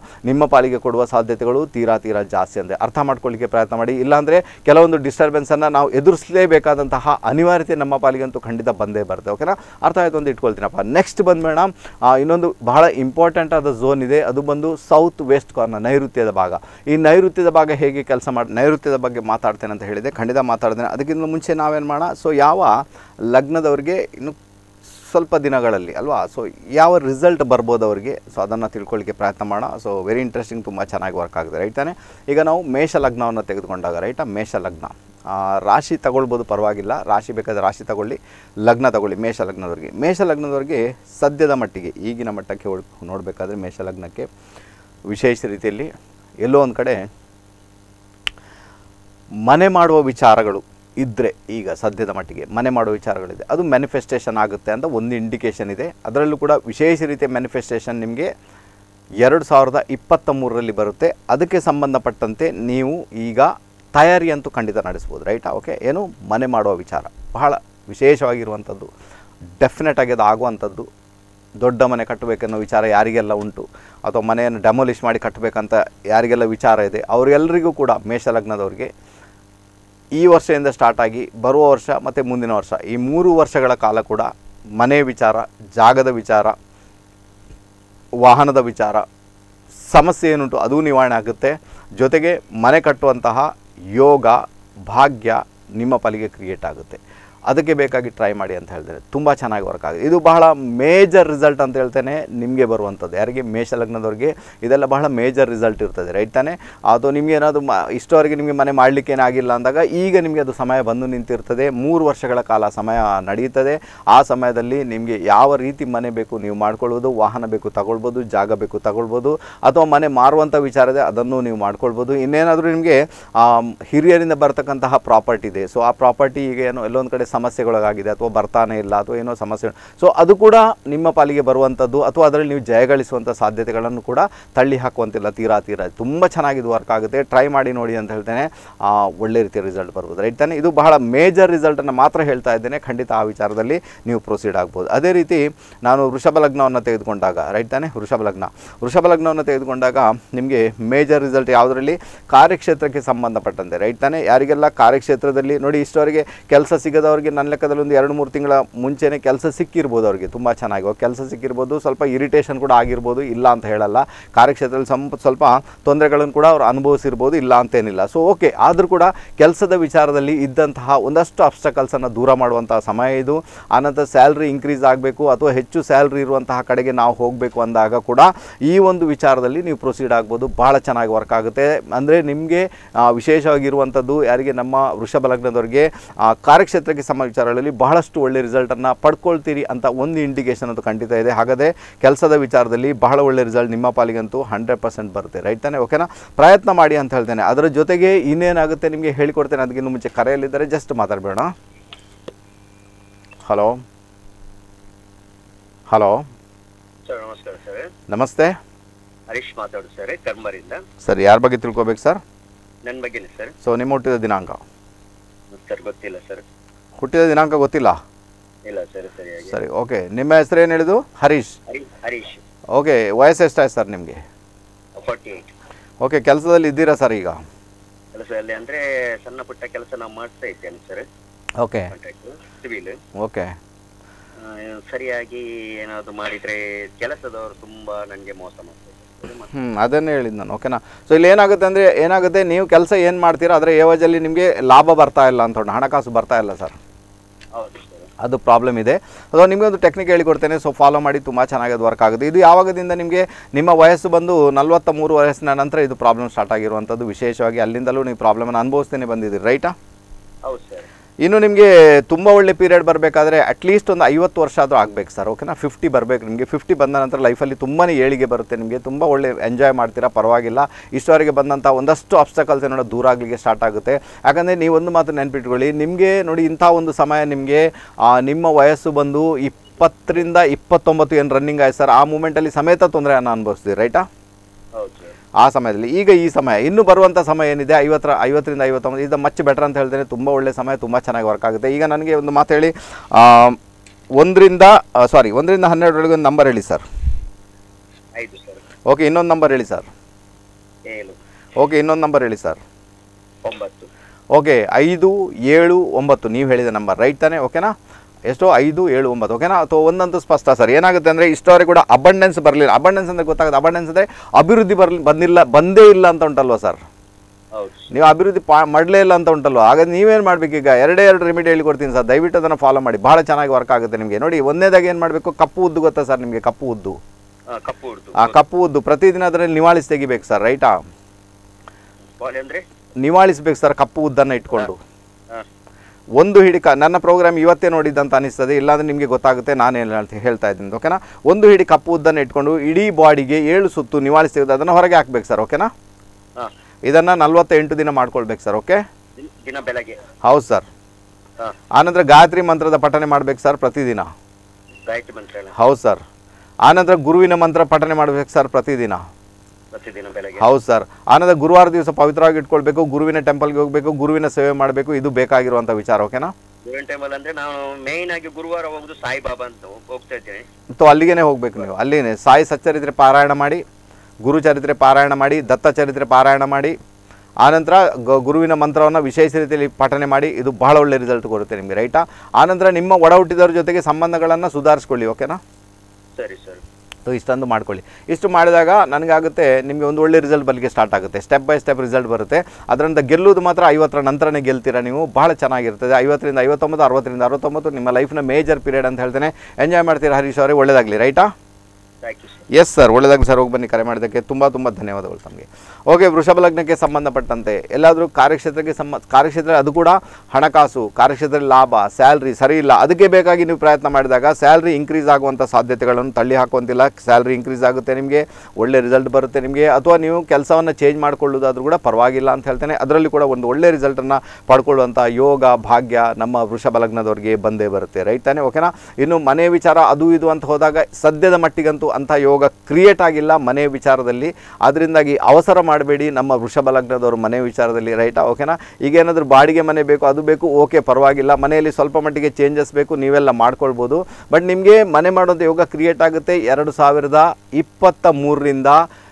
ನಿಮ್ಮ ಪಾಲಿಗೆ ಕೊಡುವ ಸಾಧ್ಯತೆಗಳು ತೀರಾ ಜಾಸ್ತಿ ಅಂದರೆ ಅರ್ಥ ಮಾಡ್ಕೊಳ್ಳಿಕ್ಕೆ ಪ್ರಯತ್ನ ಮಾಡಿ. ಇಲ್ಲಾಂದರೆ ಕೆಲವೊಂದು ಡಿಸ್ಟರ್ಬೆನ್ಸನ್ನು ನಾವು ಎದುರಿಸಲೇಬೇಕಾದಂತಹ ಅನಿವಾರ್ಯತೆ ನಮ್ಮ ಪಾಲಿಗಂತೂ ಖಂಡಿತ ಬಂದೇ ಬರುತ್ತೆ. ಓಕೆನಾ, ಅರ್ಥ ಆಯಿತು ಅಂತ ಇಟ್ಕೊಳ್ತೀನಪ್ಪ. ನೆಕ್ಸ್ಟ್ ಬಂದ್ಬೇಡ, ಇನ್ನೊಂದು ಬಹಳ ಇಂಪಾರ್ಟೆಂಟ್ ಆದ ಝೋನ್ ಇದೆ, ಅದು ಬಂದು ಸೌತ್ ವೆಸ್ಟ್ ಕಾರ್ನರ್, ನೈಋತ್ಯದ ಭಾಗ. ಈ ನೈಋತ್ಯದ ಭಾಗ ಹೇಗೆ ಕೆಲಸ ನೈಋತ್ಯದ ಬಗ್ಗೆ ಮಾತಾಡ್ತೇನೆ ಅಂತ ಹೇಳಿದೆ, ಖಂಡಿತ ಮಾತಾಡ್ತೇನೆ. ಅದಕ್ಕಿಂತ ಮುಂಚೆ ನಾವೇನು ಮಾಡೋಣ, ಸೊ ಯಾವ ಲಗ್ನದವ್ರಿಗೆ ಇನ್ನು ಸ್ವಲ್ಪ ದಿನಗಳಲ್ಲಿ ಅಲ್ವಾ, ಸೊ ಯಾವ ರಿಸಲ್ಟ್ ಬರ್ಬೋದು ಅವರಿಗೆ, ಸೊ ಅದನ್ನು ತಿಳ್ಕೊಳ್ಳಿಕ್ಕೆ ಪ್ರಯತ್ನ ಮಾಡೋಣ. ಸೊ ವೆರಿ ಇಂಟ್ರೆಸ್ಟಿಂಗ್, ತುಂಬ ಚೆನ್ನಾಗಿ ವರ್ಕ್ ಆಗಿದೆ, ರೈಟ್ ತಾನೆ. ಈಗ ನಾವು ಮೇಷ ಲಗ್ನವನ್ನು ತೆಗೆದುಕೊಂಡಾಗ, ರೈಟಾ, ಮೇಷ ಲಗ್ನ ರಾಶಿ ತಗೊಳ್ಬೋದು, ಪರವಾಗಿಲ್ಲ, ರಾಶಿ ಬೇಕಾದರೆ ರಾಶಿ ತಗೊಳ್ಳಿ, ಲಗ್ನ ತಗೊಳ್ಳಿ. ಮೇಷ ಲಗ್ನದವ್ರಿಗೆ ಸದ್ಯದ ಮಟ್ಟಿಗೆ ಈಗಿನ ಮಟ್ಟಕ್ಕೆ ನೋಡಬೇಕಾದ್ರೆ ಮೇಷ ಲಗ್ನಕ್ಕೆ ವಿಶೇಷ ರೀತಿಯಲ್ಲಿ ಎಲ್ಲೋ ಒಂದು ಕಡೆ ಮನೆ ಮಾಡುವ ವಿಚಾರಗಳು ಇದ್ದರೆ, ಈಗ ಸದ್ಯದ ಮಟ್ಟಿಗೆ ಮನೆ ಮಾಡುವ ವಿಚಾರಗಳಿದೆ, ಅದು ಮ್ಯಾನಿಫೆಸ್ಟೇಷನ್ ಆಗುತ್ತೆ ಅಂತ ಒಂದು ಇಂಡಿಕೇಷನ್ ಇದೆ. ಅದರಲ್ಲೂ ಕೂಡ ವಿಶೇಷ ರೀತಿಯ ಮ್ಯಾನಿಫೆಸ್ಟೇಷನ್ ನಿಮಗೆ 2023ರಲ್ಲಿ ಬರುತ್ತೆ. ಅದಕ್ಕೆ ಸಂಬಂಧಪಟ್ಟಂತೆ ನೀವು ಈಗ ತಯಾರಿ ಅಂತೂ ಖಂಡಿತ ನಡೆಸ್ಬೋದು, ರೈಟಾ. ಓಕೆ, ಏನು ಮನೆ ಮಾಡುವ ವಿಚಾರ ಬಹಳ ವಿಶೇಷವಾಗಿರುವಂಥದ್ದು, ಡೆಫಿನೆಟಾಗಿ ಅದು ಆಗುವಂಥದ್ದು. ದೊಡ್ಡ ಮನೆ ಕಟ್ಟಬೇಕನ್ನೋ ವಿಚಾರ ಯಾರಿಗೆಲ್ಲ ಉಂಟು, ಅಥವಾ ಮನೆಯನ್ನು ಡೆಮೊಲಿಷ್ ಮಾಡಿ ಕಟ್ಟಬೇಕಂತ ಯಾರಿಗೆಲ್ಲ ವಿಚಾರ ಇದೆ, ಅವರೆಲ್ಲರಿಗೂ ಕೂಡ ಮೇಷ ಲಗ್ನದವ್ರಿಗೆ ಈ ವರ್ಷದಿಂದ ಸ್ಟಾರ್ಟ್ ಆಗಿ ಬರುವ ವರ್ಷ ಮತ್ತು ಮುಂದಿನ ವರ್ಷ, ಈ 3 ವರ್ಷಗಳ ಕಾಲ ಕೂಡ ಮನೆ ವಿಚಾರ, ಜಾಗದ ವಿಚಾರ, ವಾಹನದ ವಿಚಾರ, ಸಮಸ್ಯೆ ಏನುಂಟು ಅದು ನಿವಾರಣೆ ಆಗುತ್ತೆ. ಜೊತೆಗೆ ಮನೆ ಕಟ್ಟುವಂತಹ ಯೋಗ, ಭಾಗ್ಯ ನಿಮ್ಮ ಪಾಲಿಗೆ ಕ್ರಿಯೇಟ್ ಆಗುತ್ತೆ. ಅದಕ್ಕೆ ಬೇಕಾಗಿ ಟ್ರೈ ಮಾಡಿ ಅಂತ ಹೇಳ್ತೇನೆ, ತುಂಬ ಚೆನ್ನಾಗಿ ವರ್ಕ್ ಆಗಿದೆ. ಇದು ಬಹಳ ಮೇಜರ್ ರಿಸಲ್ಟ್ ಅಂತ ಹೇಳ್ತೇನೆ ನಿಮಗೆ ಬರುವಂಥದ್ದು. ಯಾರಿಗೆ ಮೇಷ ಲಗ್ನದವ್ರಿಗೆ ಇದೆಲ್ಲ ಬಹಳ ಮೇಜರ್ ರಿಸಲ್ಟ್ ಇರ್ತದೆ, ರೈಟ್ ತಾನೆ. ಅದು ನಿಮಗೆ ಏನಾದರೂ ಇಷ್ಟವರೆಗೆ ನಿಮಗೆ ಮನೆ ಮಾಡಲಿಕ್ಕೇನೇ ಆಗಿಲ್ಲ ಅಂದಾಗ ಈಗ ನಿಮಗೆ ಅದು ಸಮಯ ಬಂದು ನಿಂತಿರ್ತದೆ. 3 ವರ್ಷಗಳ ಕಾಲ ಸಮಯ ನಡೆಯುತ್ತದೆ. ಆ ಸಮಯದಲ್ಲಿ ನಿಮಗೆ ಯಾವ ರೀತಿ ಮನೆ ಬೇಕು ನೀವು ಮಾಡ್ಕೊಳ್ಬೋದು, ವಾಹನ ಬೇಕು ತಗೊಳ್ಬೋದು, ಜಾಗ ಬೇಕು ತಗೊಳ್ಬೋದು, ಅಥವಾ ಮನೆ ಮಾರುವಂಥ ವಿಚಾರ ಇದೆ ಅದನ್ನು ನೀವು ಮಾಡ್ಕೊಳ್ಬೋದು. ಇನ್ನೇನಾದರೂ ನಿಮಗೆ ಹಿರಿಯರಿಂದ ಬರ್ತಕ್ಕಂತಹ ಪ್ರಾಪರ್ಟಿ ಇದೆ, ಸೊ ಆ ಪ್ರಾಪರ್ಟಿ ಈಗ ಏನೋ ಎಲ್ಲೊಂದು ಕಡೆ ಸಮಸ್ಯೆಗೊಳಗಾಗಿದೆ, ಅಥವಾ ಬರ್ತಾನೆ ಇಲ್ಲ, ಅಥವಾ ಏನೋ ಸಮಸ್ಯೆ, ಸೊ ಅದು ಕೂಡ ನಿಮ್ಮ ಪಾಲಿಗೆ ಬರುವಂಥದ್ದು, ಅಥವಾ ಅದರಲ್ಲಿ ನೀವು ಜಯಗಳಿಸುವಂಥ ಸಾಧ್ಯತೆಗಳನ್ನು ಕೂಡ ತಳ್ಳಿ ಹಾಕುವಂತಿಲ್ಲ. ತೀರಾ ತುಂಬ ಚೆನ್ನಾಗಿದ್ದು ವರ್ಕ್ ಆಗುತ್ತೆ. ಟ್ರೈ ಮಾಡಿ ನೋಡಿ ಅಂತ ಹೇಳ್ತೇನೆ, ಒಳ್ಳೆ ರೀತಿಯ ರಿಸಲ್ಟ್ ಬರ್ಬೋದು, ರೈಟ್ ತಾನೆ. ಇದು ಬಹಳ ಮೇಜರ್ ರಿಸಲ್ಟನ್ನು ಮಾತ್ರ ಹೇಳ್ತಾ ಇದ್ದೇನೆ, ಖಂಡಿತ ಆ ವಿಚಾರದಲ್ಲಿ ನೀವು ಪ್ರೊಸೀಡ್ ಆಗ್ಬೋದು. ಅದೇ ರೀತಿ ನಾನು ವೃಷಭ ಲಗ್ನವನ್ನು ತೆಗೆದುಕೊಂಡಾಗ, ರೈಟ್ ತಾನೆ, ವೃಷಭ ಲಗ್ನವನ್ನು ತೆಗೆದುಕೊಂಡಾಗ ನಿಮಗೆ ಮೇಜರ್ ರಿಸಲ್ಟ್ ಯಾವುದರಲ್ಲಿ, ಕಾರ್ಯಕ್ಷೇತ್ರಕ್ಕೆ ಸಂಬಂಧಪಟ್ಟಂತೆ, ರೈಟ್ ತಾನೆ. ಯಾರಿಗೆಲ್ಲ ಕಾರ್ಯಕ್ಷೇತ್ರದಲ್ಲಿ ನೋಡಿ ಇಷ್ಟವರೆಗೆ ಕೆಲಸ ಸಿಗದವ್ರಿಗೆ ನನ್ನ ಲೆಕ್ಕದಲ್ಲಿ ಒಂದು 2-3 ತಿಂಗಳ ಮುಂಚೆನೇ ಕೆಲಸ ಸಿಕ್ಕಿರ್ಬೋದು, ಅವರಿಗೆ ತುಂಬ ಚೆನ್ನಾಗಿ ಕೆಲಸ ಸಿಕ್ಕಿರ್ಬೋದು. ಸ್ವಲ್ಪ ಇರಿಟೇಷನ್ ಕೂಡ ಆಗಿರ್ಬೋದು, ಇಲ್ಲ ಅಂತ ಹೇಳಲ್ಲ. ಕಾರ್ಯಕ್ಷೇತ್ರದಲ್ಲಿ ಸ್ವಲ್ಪ ತೊಂದರೆಗಳನ್ನು ಕೂಡ ಅವರು ಅನುಭವಿಸಿರ್ಬೋದು, ಇಲ್ಲ ಅಂತೇನಿಲ್ಲ. ಸೊ ಓಕೆ, ಆದರೂ ಕೂಡ ಕೆಲಸದ ವಿಚಾರದಲ್ಲಿ ಇದ್ದಂತಹ ಒಂದಷ್ಟು ಅಬ್ಸ್ಟಕಲ್ಸನ್ನು ದೂರ ಮಾಡುವಂತಹ ಸಮಯ ಇದು. ಆನಂತರ ಸ್ಯಾಲ್ರಿ ಇನ್ಕ್ರೀಸ್ ಆಗಬೇಕು, ಅಥವಾ ಹೆಚ್ಚು ಸ್ಯಾಲ್ರಿ ಇರುವಂತಹ ಕಡೆಗೆ ನಾವು ಹೋಗಬೇಕು ಅಂದಾಗ ಕೂಡ ಈ ಒಂದು ವಿಚಾರದಲ್ಲಿ ನೀವು ಪ್ರೊಸೀಡ್ ಆಗ್ಬೋದು. ಭಾಳ ಚೆನ್ನಾಗಿ ವರ್ಕ್ ಆಗುತ್ತೆ. ಅಂದರೆ ನಿಮಗೆ ವಿಶೇಷವಾಗಿರುವಂಥದ್ದು ಯಾರಿಗೆ, ನಮ್ಮ ವೃಷಭ ಲಗ್ನದವ್ರಿಗೆ ಕಾರ್ಯಕ್ಷೇತ್ರಕ್ಕೆ ವಿಚಾರಗಳಲ್ಲಿ ಬಹಳಷ್ಟು ಒಳ್ಳೆ ರಿಸಲ್ಟನ್ನು ಪಡ್ಕೊಳ್ತೀರಿ ಅಂತ ಒಂದು ಇಂಡಿಕೇಶನ್ ಅದು ಖಂಡಿತ ಇದೆ. ಹಾಗಾದರೆ ಕೆಲಸದ ವಿಚಾರದಲ್ಲಿ ಬಹಳ ಒಳ್ಳೆ ರಿಸಲ್ಟ್ ನಿಮ್ಮ ಪಾಲಿಗಂತೂ 100% ಬರುತ್ತೆ, ರೈಟ್ ತಾನೆ. ಓಕೆನಾ, ಪ್ರಯತ್ನ ಮಾಡಿ ಅಂತ ಹೇಳ್ತೇನೆ. ಅದರ ಜೊತೆಗೆ ಇನ್ನೇನಾಗುತ್ತೆ ನಿಮಗೆ ಹೇಳಿಕೊಡ್ತೇನೆ. ಅದಕ್ಕಿಂತ ಮುಂಚೆ ಕರೆಯಲ್ಲಿದ್ದರೆ ಜಸ್ಟ್ ಮಾತಾಡಬೇಡ. ಹಲೋ ಸರ್, ನಮಸ್ಕಾರ ಸರ್. ನಮಸ್ತೆ, ಹರೀಶ್ ಮಾತಾಡೋದು ಸರ್, ಕರ್ಮರಿಂದ. ಸರ್, ಯಾರ ಬಗ್ಗೆ ತಿಳ್ಕೊಬೇಕು ಸರ್? ನನ್ನ ಬಗ್ಗೆನೇ ಸರ್. ಸೊ ನಿಮ್ಮ ಹುಟ್ಟಿದ ದಿನಾಂಕ ಸರ್ ಗೊತ್ತಿಲ್ಲ ಸರ್. ಹುಟ್ಟಿದ ದಿನಾಂಕ ಗೊತ್ತಿಲ್ಲ? ಇಲ್ಲ ಸರ್, ಸರಿಯಾಗಿ. ಸರಿ, ಓಕೆ. ನಿಮ್ಮ ಹೆಸರು ಏನು ಹೇಳಿದ್ದು? ಹರೀಶ್. ಹರೀಶ್. ಓಕೆ, ವಯಸ್ಸು ಎಷ್ಟಾಯ್ತು ಸರ್ ನಿಮಗೆ? 48. ಓಕೆ, ಕೆಲಸದಲ್ಲಿ ಇದ್ದೀರಾ ಸರ್ ಈಗ? ಕೆಲಸದಲ್ಲಿ ಅಂದರೆ ಸಣ್ಣ ಪುಟ್ಟ ಕೆಲಸ ನಾವು ಮಾಡ್ತಾ ಇದ್ದೇನೆ ಸರ್. Okay, civil. ಓಕೆ. ಸರಿಯಾಗಿ ಏನಾದರೂ ಮಾಡಿದರೆ ಕೆಲಸದವರು ತುಂಬ ನನಗೆ ಮೋಸ ಮಾಡ್ತಾರೆ. ಅದನ್ನೇ ಹೇಳಿದ್ದು ನಾನು, ಓಕೆನಾ. ಸೊ ಇಲ್ಲಿ ಏನಾಗುತ್ತೆ ನೀವು ಕೆಲಸ ಏನು ಮಾಡ್ತೀರಾ ಅದರ ಏವಜಲ್ಲಿ ನಿಮಗೆ ಲಾಭ ಬರ್ತಾ ಇಲ್ಲ ಅಂತ, ಹಣಕಾಸು ಬರ್ತಾ ಇಲ್ಲ ಸರ್, ಹೌದು ಸರ್. ಅದು ಪ್ರಾಬ್ಲಮ್ ಇದೆ. ಅದು ನಿಮಗೆ ಒಂದು ಟೆಕ್ನಿಕ್ ಹೇಳಿಕೊಡ್ತೇನೆ, ಸೊ ಫಾಲೋ ಮಾಡಿ, ತುಂಬ ಚೆನ್ನಾಗಿ ಅದು ವರ್ಕ್ ಆಗುತ್ತೆ. ಇದು ಯಾವಾಗದಿಂದ ನಿಮಗೆ ನಿಮ್ಮ ವಯಸ್ಸು ಬಂದು 43 ವಯಸ್ಸಿನ ನಂತರ ಇದು ಪ್ರಾಬ್ಲಮ್ ಸ್ಟಾರ್ಟ್ ಆಗಿರುವಂಥದ್ದು. ವಿಶೇಷವಾಗಿ ಅಲ್ಲಿಂದಲೂ ನೀವು ಪ್ರಾಬ್ಲಮನ್ನು ಅನುಭವಿಸ್ತೇನೆ ಬಂದಿದ್ದೀರಿ, ರೈಟಾ? ಹೌದು ಸರ್. ಇನ್ನು ನಿಮಗೆ ತುಂಬ ಒಳ್ಳೆ ಪೀರಿಯಡ್ ಬರಬೇಕಾದ್ರೆ ಅಟ್ಲೀಸ್ಟ್ ಒಂದು 50 ವರ್ಷ ಆದರೂ ಆಗಬೇಕು ಸರ್, ಓಕೆನಾ. 50 ಬರಬೇಕು ನಿಮಗೆ. 50 ಬಂದ ನಂತರ ಲೈಫಲ್ಲಿ ತುಂಬಾ ಏಳಿಗೆ ಬರುತ್ತೆ ನಿಮಗೆ, ತುಂಬ ಒಳ್ಳೆ ಎಂಜಾಯ್ ಮಾಡ್ತೀರಾ, ಪರವಾಗಿಲ್ಲ. ಇಷ್ಟವರೆಗೆ ಬಂದಂಥ ಒಂದಷ್ಟು ಆಬ್ಸ್ಟಕಲ್ಸ್ ಏನೋ ದೂರ ಆಗಲಿಕ್ಕೆ ಸ್ಟಾರ್ಟ್ ಆಗುತ್ತೆ. ಯಾಕಂದರೆ ನೀವು ಒಂದು ಮಾತು ನೆನ್ಪಿಟ್ಕೊಳ್ಳಿ, ನಿಮಗೆ ನೋಡಿ ಇಂಥ ಒಂದು ಸಮಯ ನಿಮಗೆ ನಿಮ್ಮ ವಯಸ್ಸು ಬಂದು 20ರಿಂದ 29 ಏನು ರನ್ನಿಂಗ್ ಆಯ್ತು ಸರ್, ಆ ಮೂಮೆಂಟಲ್ಲಿ ಸಮೇತ ತೊಂದರೆಯನ್ನು ಅನುಭವಿಸ್ತೀವಿ, ರೈಟಾ? ಹೌದು ಸರ್. ಆ ಸಮಯದಲ್ಲಿ ಈಗ ಈ ಸಮಯ ಇನ್ನು ಬರುವಂಥ ಸಮಯ ಏನಿದೆ 50ರಿಂದ 59 ಇದು ಮಚ್ ಬೆಟರ್ ಅಂತ ಹೇಳ್ತೇನೆ. ತುಂಬ ಒಳ್ಳೆ ಸಮಯ, ತುಂಬ ಚೆನ್ನಾಗಿ ವರ್ಕ್ ಆಗುತ್ತೆ. ಈಗ ನನಗೆ ಒಂದು ಮಾತು ಹೇಳಿ, 1ರಿಂದ 12ರೊಳಗೆ ಒಂದು ನಂಬರ್ ಹೇಳಿ ಸರ್. 5 ಸರ್. ಓಕೆ, ಇನ್ನೊಂದು ನಂಬರ್ ಹೇಳಿ ಸರ್. 7 ಓಕೆ, ಇನ್ನೊಂದು ನಂಬರ್ ಹೇಳಿ ಸರ್. 9 ಓಕೆ, 5 7 9 ನೀವು ಹೇಳಿದ ನಂಬರ್ ರೈಟ್ ತಾನೇ? ಓಕೆನಾ? ಎಷ್ಟು? 5 7 9 ಓಕೆನಾ? ಅಥವಾ ಒಂದಂತೂ ಸ್ಪಷ್ಟ ಸರ್. ಏನಾಗುತ್ತೆ ಅಂದರೆ ಇಷ್ಟವರೆಗೆ ಕೂಡ ಅಬಂಡೆನ್ಸ್ ಬರಲಿಲ್ಲ. ಅಬಂಡೆನ್ಸ್ ಅಂದರೆ ಗೊತ್ತಾಗುತ್ತೆ. ಅಬಂಡೆನ್ಸ್ ಅಂದರೆ ಅಭಿವೃದ್ಧಿ ಬಂದೇ ಇಲ್ಲ ಅಂತ ಉಂಟಲ್ವ ಸರ್? ನೀವು ಅಭಿವೃದ್ಧಿ ಮಾಡಲೇ ಇಲ್ಲ ಅಂತ ಉಂಟಲ್ವ? ಹಾಗಾದ್ರೆ ನೀವೇನು ಮಾಡಬೇಕು? ಈಗ 2 ರೆಮಿಡಿ ಹೇಳ್ಕೊಡ್ತೀನಿ ಸರ್, ದಯವಿಟ್ಟು ಅದನ್ನು ಫಾಲೋ ಮಾಡಿ. ಭಾಳ ಚೆನ್ನಾಗಿ ವರ್ಕ್ ಆಗುತ್ತೆ ನಿಮಗೆ. ನೋಡಿ, ಒಂದನೇದಾಗಿ ಏನು ಮಾಡಬೇಕು? ಕಪ್ಪು ಉದ್ದು ಗೊತ್ತಾ ಸರ್ ನಿಮಗೆ? ಕಪ್ಪು ಉದ್ದು, ಆ ಕಪ್ಪು ಉದ್ದು ಪ್ರತಿದಿನ ಅದರಲ್ಲಿ ನಿವಾಳಿಸಿ ತೆಗಿಬೇಕು ಸರ್, ರೈಟಾ? ನಿವಾಳಿಸ್ಬೇಕು ಸರ್ ಕಪ್ಪು ಉದ್ದನ್ನು ಇಟ್ಕೊಂಡು. ಒಂದು ಹಿಡಿ ನನ್ನ ಪ್ರೋಗ್ರಾಮ್ ಇವತ್ತೇ ನೋಡಿದ್ದಂತ ಅನಿಸ್ತದೆ, ಇಲ್ಲಾಂದರೆ ನಿಮಗೆ ಗೊತ್ತಾಗುತ್ತೆ ನಾನೇನು ಹೇಳ್ತಾ ಇದ್ದೀನಿ. ಓಕೆನಾ? ಒಂದು ಹಿಡಿ ಕಪ್ಪು ಉದ್ದನ್ನು ಇಟ್ಕೊಂಡು ಇಡೀ ಬಾಡಿಗೆ 7 ಸುತ್ತು ನಿವಾಳಿಸಿ ತೆಗೆದು ಅದನ್ನು ಹೊರಗೆ ಹಾಕ್ಬೇಕು ಸರ್. ಓಕೆನಾ? ಇದನ್ನು 48 ದಿನ ಮಾಡ್ಕೊಳ್ಬೇಕು ಸರ್. ಓಕೆ, ದಿನ ಬೆಳಗ್ಗೆ. ಹೌದು ಸರ್. ಆನಂತರ ಗಾಯತ್ರಿ ಮಂತ್ರದ ಪಠನೆ ಮಾಡ್ಬೇಕು ಸರ್ ಪ್ರತಿದಿನ. ಹೌದು ಸರ್. ಆನಂತರ ಗುರುವಿನ ಮಂತ್ರ ಪಠನೆ ಮಾಡ್ಬೇಕು ಸರ್ ಪ್ರತಿದಿನ. ಹೌದು ಸರ್. ಆನಂತರ ಗುರುವಾರ ದಿವಸ ಪವಿತ್ರವಾಗಿ ಇಟ್ಕೊಳ್ಬೇಕು, ಗುರುವಿನ ಟೆಂಪಲ್ಗೆ ಹೋಗಬೇಕು, ಗುರುವಿನ ಸೇವೆ ಮಾಡಬೇಕು. ಇದು ಬೇಕಾಗಿರುವಂಥ ವಿಚಾರ. ಓಕೆನಾ? ಗುರುವಾರ ಹೋಗುದು ಸಾಯಿಬಾಬಾ ಅಂತ ಹೋಗ್ತಾ ಇದ್ದೇನೆ. ಅಲ್ಲಿಗೇನೆ ಹೋಗ್ಬೇಕು ನೀವು. ಅಲ್ಲಿನೇ ಸಾಯಿ ಸಚ್ಚರಿತ್ರೆ ಪಾರಾಯಣ ಮಾಡಿ, ಗುರು ಚರಿತ್ರೆ ಪಾರಾಯಣ ಮಾಡಿ, ದತ್ತ ಚರಿತ್ರೆ ಪಾರಾಯಣ ಮಾಡಿ, ಆನಂತರ ಗುರುವಿನ ಮಂತ್ರವನ್ನು ವಿಶೇಷ ರೀತಿಯಲ್ಲಿ ಪಠನೆ ಮಾಡಿ. ಇದು ಬಹಳ ಒಳ್ಳೆ ರಿಸಲ್ಟ್ ಕೊಡುತ್ತೆ ನಿಮಗೆ, ರೈಟಾ? ಆನಂತರ ನಿಮ್ಮ ಒಡ ಹುಟ್ಟಿದವ್ರ ಜೊತೆಗೆ ಸಂಬಂಧಗಳನ್ನು ಸುಧಾರಿಸ್ಕೊಳ್ಳಿ. ಓಕೆನಾ? ಸರಿ ಸರ್. ಇಷ್ಟೊಂದು ಮಾಡ್ಕೊಳ್ಳಿ. ಇಷ್ಟು ಮಾಡಿದಾಗ ನನಗಾಗುತ್ತೆ ನಿಮಗೆ ಒಂದು ಒಳ್ಳೆ ರಿಸಲ್ಟ್ ಬರಲಿಕ್ಕೆ ಸ್ಟಾರ್ಟ್ ಆಗುತ್ತೆ. ಸ್ಟೆಪ್ ಬೈ ಸ್ಟೆಪ್ ರಿಸಲ್ಟ್ ಬರುತ್ತೆ. ಅದರಿಂದ ಗೆಲ್ಲೋದು ಮಾತ್ರ 50ರ ನಂತರನೇ ಗೆಲ್ತೀರಾ ನೀವು. ಭಾಳ ಚೆನ್ನಾಗಿರ್ತದೆ. 50ರಿಂದ 59, 60ರಿಂದ 69 ನಿಮ್ಮ ಲೈಫ್ನ ಮೇಜರ್ ಪೀರಿಯಡ್ ಅಂತ ಹೇಳ್ತೇನೆ. ಎಂಜಾಯ್ ಮಾಡ್ತೀರಾ ಹರೀಶ್ ಅವರೇ. ಒಳ್ಳೆಯದಾಗಲಿ, ರೈಟಾ? ಎಸ್ ಸರ್, ಒಳ್ಳೆಯದಾಗಲಿ ಸರ್. ಹೋಗಿ ಬನ್ನಿ. ಕರೆ ಮಾಡೋದಕ್ಕೆ ತುಂಬ ಧನ್ಯವಾದಗಳು ತಮಗೆ. ಓಕೆ, ವೃಷಭ ಲಗ್ನಕ್ಕೆ ಸಂಬಂಧಪಟ್ಟಂತೆ ಎಲ್ಲಾದರೂ ಕಾರ್ಯಕ್ಷೇತ್ರ ಅದು ಕೂಡ ಹಣಕಾಸು, ಕಾರ್ಯಕ್ಷೇತ್ರದಲ್ಲಿ ಲಾಭ, ಸ್ಯಾಲ್ರಿ ಸರಿ ಇಲ್ಲ, ಅದಕ್ಕೆ ಬೇಕಾಗಿ ನೀವು ಪ್ರಯತ್ನ ಮಾಡಿದಾಗ ಸ್ಯಾಲ್ರಿ ಇನ್ಕ್ರೀಸ್ ಆಗುವಂಥ ಸಾಧ್ಯತೆಗಳನ್ನು ತಳ್ಳಿ ಹಾಕುವಂತಿಲ್ಲ. ಸ್ಯಾಲ್ರಿ ಇನ್ಕ್ರೀಸ್ ಆಗುತ್ತೆ ನಿಮಗೆ, ಒಳ್ಳೆ ರಿಸಲ್ಟ್ ಬರುತ್ತೆ ನಿಮಗೆ. ಅಥವಾ ನೀವು ಕೆಲಸವನ್ನು ಚೇಂಜ್ ಮಾಡ್ಕೊಳ್ಳೋದಾದ್ರೂ ಕೂಡ ಪರವಾಗಿಲ್ಲ ಅಂತ ಹೇಳ್ತೇನೆ. ಅದರಲ್ಲಿ ಕೂಡ ಒಂದು ಒಳ್ಳೆ ರಿಸಲ್ಟನ್ನು ಪಡ್ಕೊಳ್ಳುವಂಥ ಯೋಗ ಭಾಗ್ಯ ನಮ್ಮ ವೃಷಭ ಲಗ್ನದವ್ರಿಗೆ ಬಂದೇ ಬರುತ್ತೆ, ರೈಟ್ ತಾನೆ? ಓಕೆನಾ? ಇನ್ನು ಮನೆ ವಿಚಾರ ಅದು ಇದು ಅಂತ ಹೋದಾಗ ಸದ್ಯದ ಮಟ್ಟಿಗಂತೂ ಅಂಥ ಯೋಗ ಕ್ರಿಯೇಟ್ ಆಗಿಲ್ಲ ಮನೆ ವಿಚಾರದಲ್ಲಿ. ಅದರಿಂದಾಗಿ ಅವಸರ ಮಾಡಬೇಡಿ ನಮ್ಮ ವೃಷಭ ಲಗ್ನದವರು ಮನೆ ವಿಚಾರದಲ್ಲಿ, ರೈಟಾ? ಓಕೆನಾ? ಈಗೇನಾದರೂ ಬಾಡಿಗೆ ಮನೆ ಬೇಕು, ಅದು ಬೇಕು, ಓಕೆ ಪರವಾಗಿಲ್ಲ. ಮನೆಯಲ್ಲಿ ಸ್ವಲ್ಪ ಮಟ್ಟಿಗೆ ಚೇಂಜಸ್ ಬೇಕು, ನೀವೆಲ್ಲ ಮಾಡ್ಕೊಳ್ಬೋದು. ಬಟ್ ನಿಮಗೆ ಮನೆ ಮಾಡುವಂಥ ಯೋಗ ಕ್ರಿಯೇಟ್ ಆಗುತ್ತೆ 2023ರಿಂದ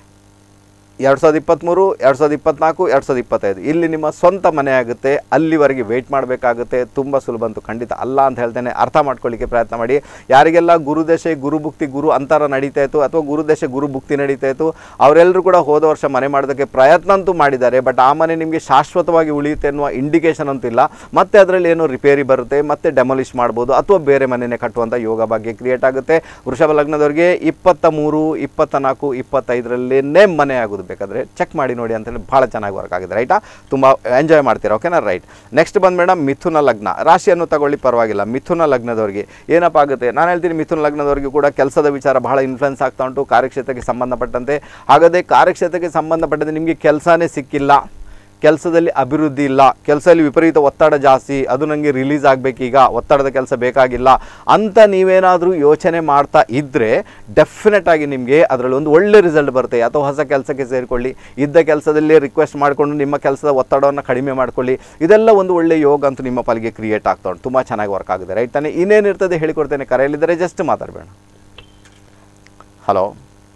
2023, 2024, 2025 ಇಲ್ಲಿ ನಿಮ್ಮ ಸ್ವಂತ ಮನೆ ಆಗುತ್ತೆ. ಅಲ್ಲಿವರೆಗೆ ವೆಯ್ಟ್ ಮಾಡಬೇಕಾಗುತ್ತೆ. ತುಂಬ ಸುಲಭ ಅಂತೂ ಖಂಡಿತ ಅಲ್ಲ ಅಂತ ಹೇಳ್ತೇನೆ. ಅರ್ಥ ಮಾಡ್ಕೊಳ್ಳಿಕ್ಕೆ ಪ್ರಯತ್ನ ಮಾಡಿ. ಯಾರಿಗೆಲ್ಲ ಗುರುದಶೆ ಗುರುಭುಕ್ತಿ ಗುರು ಅಂತರ ನಡೀತಾ ಇತ್ತು ಅಥವಾ ಗುರುದಶೆ ಗುರುಭುಕ್ತಿ ನಡೀತಾ ಇತ್ತು ಅವರೆಲ್ಲರೂ ಕೂಡ ಹೋದ ವರ್ಷ ಮನೆ ಮಾಡೋದಕ್ಕೆ ಪ್ರಯತ್ನ ಅಂತೂ ಮಾಡಿದ್ದಾರೆ. ಬಟ್ ಆ ಮನೆ ನಿಮಗೆ ಶಾಶ್ವತವಾಗಿ ಉಳಿಯುತ್ತೆ ಅನ್ನುವ ಇಂಡಿಕೇಶನ್ ಅಂತೂ ಇಲ್ಲ. ಮತ್ತೆ ಅದರಲ್ಲಿ ಏನೋ ರಿಪೇರಿ ಬರುತ್ತೆ, ಮತ್ತೆ ಡೆಮೊಲಿಷ್ ಮಾಡ್ಬೋದು ಅಥವಾ ಬೇರೆ ಮನೆಯೇ ಕಟ್ಟುವಂಥ ಯೋಗ ಬಗ್ಗೆ ಕ್ರಿಯೇಟ್ ಆಗುತ್ತೆ. ವೃಷಭ ಲಗ್ನದವರಿಗೆ 23, 24, 25ರಲ್ಲೇ ಮನೆ ಆಗೋದು. ಬೇಕಾದರೆ ಚೆಕ್ ಮಾಡಿ ನೋಡಿ ಅಂತೇಳಿ ಭಾಳ ಚೆನ್ನಾಗಿ ವರ್ಕ್ ಆಗಿದೆ, ರೈಟಾ? ತುಂಬ ಎಂಜಾಯ್ ಮಾಡ್ತೀರಾ. ಓಕೆನಾ? ರೈಟ್. ನೆಕ್ಸ್ಟ್ ಬಂದು ಮೇಡಮ್ ಮಿಥುನ ಲಗ್ನ. ರಾಶಿಯನ್ನು ತಗೊಳ್ಳಿ, ಪರವಾಗಿಲ್ಲ. ಮಿಥುನ ಲಗ್ನದವರಿಗೆ ಏನಪ್ಪ ಆಗುತ್ತೆ ನಾನು ಹೇಳ್ತೀನಿ. ಮಿಥುನ ಲಗ್ನದವರಿಗೆ ಕೂಡ ಕೆಲಸದ ವಿಚಾರ ಬಹಳ ಇನ್ಫ್ಲುಯೆನ್ಸ್ ಆಗ್ತಾ ಉಂಟು ಕಾರ್ಯಕ್ಷೇತ್ರಕ್ಕೆ ಸಂಬಂಧಪಟ್ಟಂತೆ. ಹಾಗಾದರೆ ಕಾರ್ಯಕ್ಷೇತ್ರಕ್ಕೆ ಸಂಬಂಧಪಟ್ಟಂತೆ ನಿಮಗೆ ಕೆಲಸನೇ ಸಿಕ್ಕಿಲ್ಲ, ಕೆಲಸದಲ್ಲಿ ಅಭಿವೃದ್ಧಿ ಇಲ್ಲ, ಕೆಲಸದಲ್ಲಿ ವಿಪರೀತ ಒತ್ತಡ ಜಾಸ್ತಿ, ಅದು ನನಗೆ ರಿಲೀಸ್ ಆಗಬೇಕೀಗ, ಒತ್ತಡದ ಕೆಲಸ ಬೇಕಾಗಿಲ್ಲ ಅಂತ ನೀವೇನಾದರೂ ಯೋಚನೆ ಮಾಡ್ತಾ ಇದ್ದರೆ ಡೆಫಿನೆಟ್ ಆಗಿ ನಿಮಗೆ ಅದರಲ್ಲಿ ಒಂದು ಒಳ್ಳೆ ರಿಸಲ್ಟ್ ಬರುತ್ತೆ. ಅಥವಾ ಹೊಸ ಕೆಲಸಕ್ಕೆ ಸೇರಿಕೊಳ್ಳಿ, ಇದ್ದ ಕೆಲಸದಲ್ಲೇ ರಿಕ್ವೆಸ್ಟ್ ಮಾಡಿಕೊಂಡು ನಿಮ್ಮ ಕೆಲಸದ ಒತ್ತಡವನ್ನು ಕಡಿಮೆ ಮಾಡ್ಕೊಳ್ಳಿ. ಇದೆಲ್ಲ ಒಂದು ಒಳ್ಳೆ ಯೋಗ ಅಂತೂ ನಿಮ್ಮ ಪಾಲಿಗೆ ಕ್ರಿಯೇಟ್ ಆಗ್ತಾ ಉಂಟು. ತುಂಬ ಚೆನ್ನಾಗಿ ವರ್ಕ್ ಆಗಿದೆ, ರೈಟ್ ತಾನೆ? ಇನ್ನೇನಿರ್ತದೆ ಹೇಳಿಕೊಡ್ತೇನೆ. ಕರೆಯಲ್ಲಿದ್ದರೆ ಜಸ್ಟ್ ಮಾತಾಡಬೇಡ. ಹಲೋ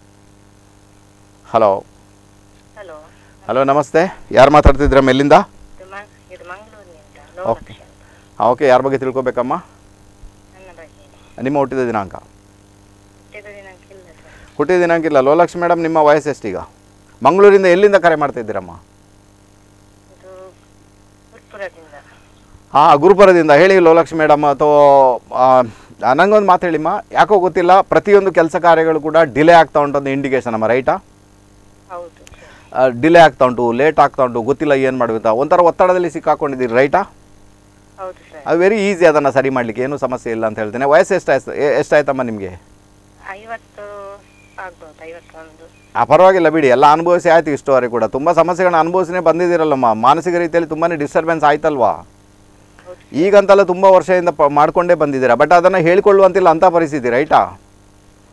ಹಲೋ ಹಲೋ, ನಮಸ್ತೆ. ಯಾರು ಮಾತಾಡ್ತಿದ್ದೀರಾ? ಎಲ್ಲಿಂದ? ಓಕೆ ಓಕೆ, ಯಾರ ಬಗ್ಗೆ ತಿಳ್ಕೊಬೇಕಮ್ಮ? ನಿಮ್ಮ ಹುಟ್ಟಿದ ದಿನಾಂಕ? ಹುಟ್ಟಿದ ದಿನಾಂಕ ಇಲ್ಲ. ಲೋಲಕ್ಷ್ಮಿ ಮೇಡಮ್, ನಿಮ್ಮ ವಯಸ್ಸು ಎಷ್ಟೀಗ? ಮಂಗಳೂರಿಂದ ಎಲ್ಲಿಂದ ಕರೆ ಮಾಡ್ತಾ ಇದ್ದೀರಮ್ಮ? ಹಾಂ, ಗುರುಪುರದಿಂದ. ಹೇಳಿ ಲೋಲಕ್ಷ್ಮಿ ಮೇಡಮ್. ಅಥವಾ ನನಗೊಂದು ಮಾತು ಹೇಳಿಮ್ಮ, ಯಾಕೋ ಗೊತ್ತಿಲ್ಲ ಪ್ರತಿಯೊಂದು ಕೆಲಸ ಕಾರ್ಯಗಳು ಕೂಡ ಡಿಲೇ ಆಗ್ತಾ ಉಂಟು ಅಂತ ಇಂಡಿಕೇಶನ್ ಅಮ್ಮ, ರೈಟಾ? ಡಿಲೇ ಆಗ್ತಾ ಉಂಟು, ಲೇಟ್ ಆಗ್ತಾ ಉಂಟು, ಗೊತ್ತಿಲ್ಲ ಏನು ಮಾಡಬೇಕು, ಒಂಥರ ಒತ್ತಡದಲ್ಲಿ ಸಿಕ್ಕಾಕೊಂಡಿದ್ದೀರಿ, ರೈಟಾ? ಅದು ವೆರಿ ಈಸಿ ಅದನ್ನು ಸರಿ ಮಾಡಲಿಕ್ಕೆ, ಏನೂ ಸಮಸ್ಯೆ ಇಲ್ಲ ಅಂತ ಹೇಳ್ತೇನೆ. ವಯಸ್ಸು ಎಷ್ಟಾಯ್ತಮ್ಮ ನಿಮಗೆ? ಪರವಾಗಿಲ್ಲ ಬಿಡಿ, ಎಲ್ಲ ಅನುಭವಿಸಿ ಆಯಿತು ಇಷ್ಟುವರೆಗೆ ಕೂಡ. ತುಂಬ ಸಮಸ್ಯೆಗಳನ್ನ ಅನುಭವಿಸಿನೇ ಬಂದಿದ್ದೀರಲ್ಲಮ್ಮ, ಮಾನಸಿಕ ರೀತಿಯಲ್ಲಿ ತುಂಬಾ ಡಿಸ್ಟರ್ಬೆನ್ಸ್ ಆಯ್ತಲ್ವಾ? ಈಗಂತಲ್ಲ ತುಂಬ ವರ್ಷದಿಂದ ಮಾಡ್ಕೊಂಡೇ ಬಂದಿದ್ದೀರಾ. ಬಟ್ ಅದನ್ನು ಹೇಳ್ಕೊಳ್ಳುವಂತಿಲ್ಲ ಅಂಥ ಪರಿಸ್ಥಿತಿ, ರೈಟಾ?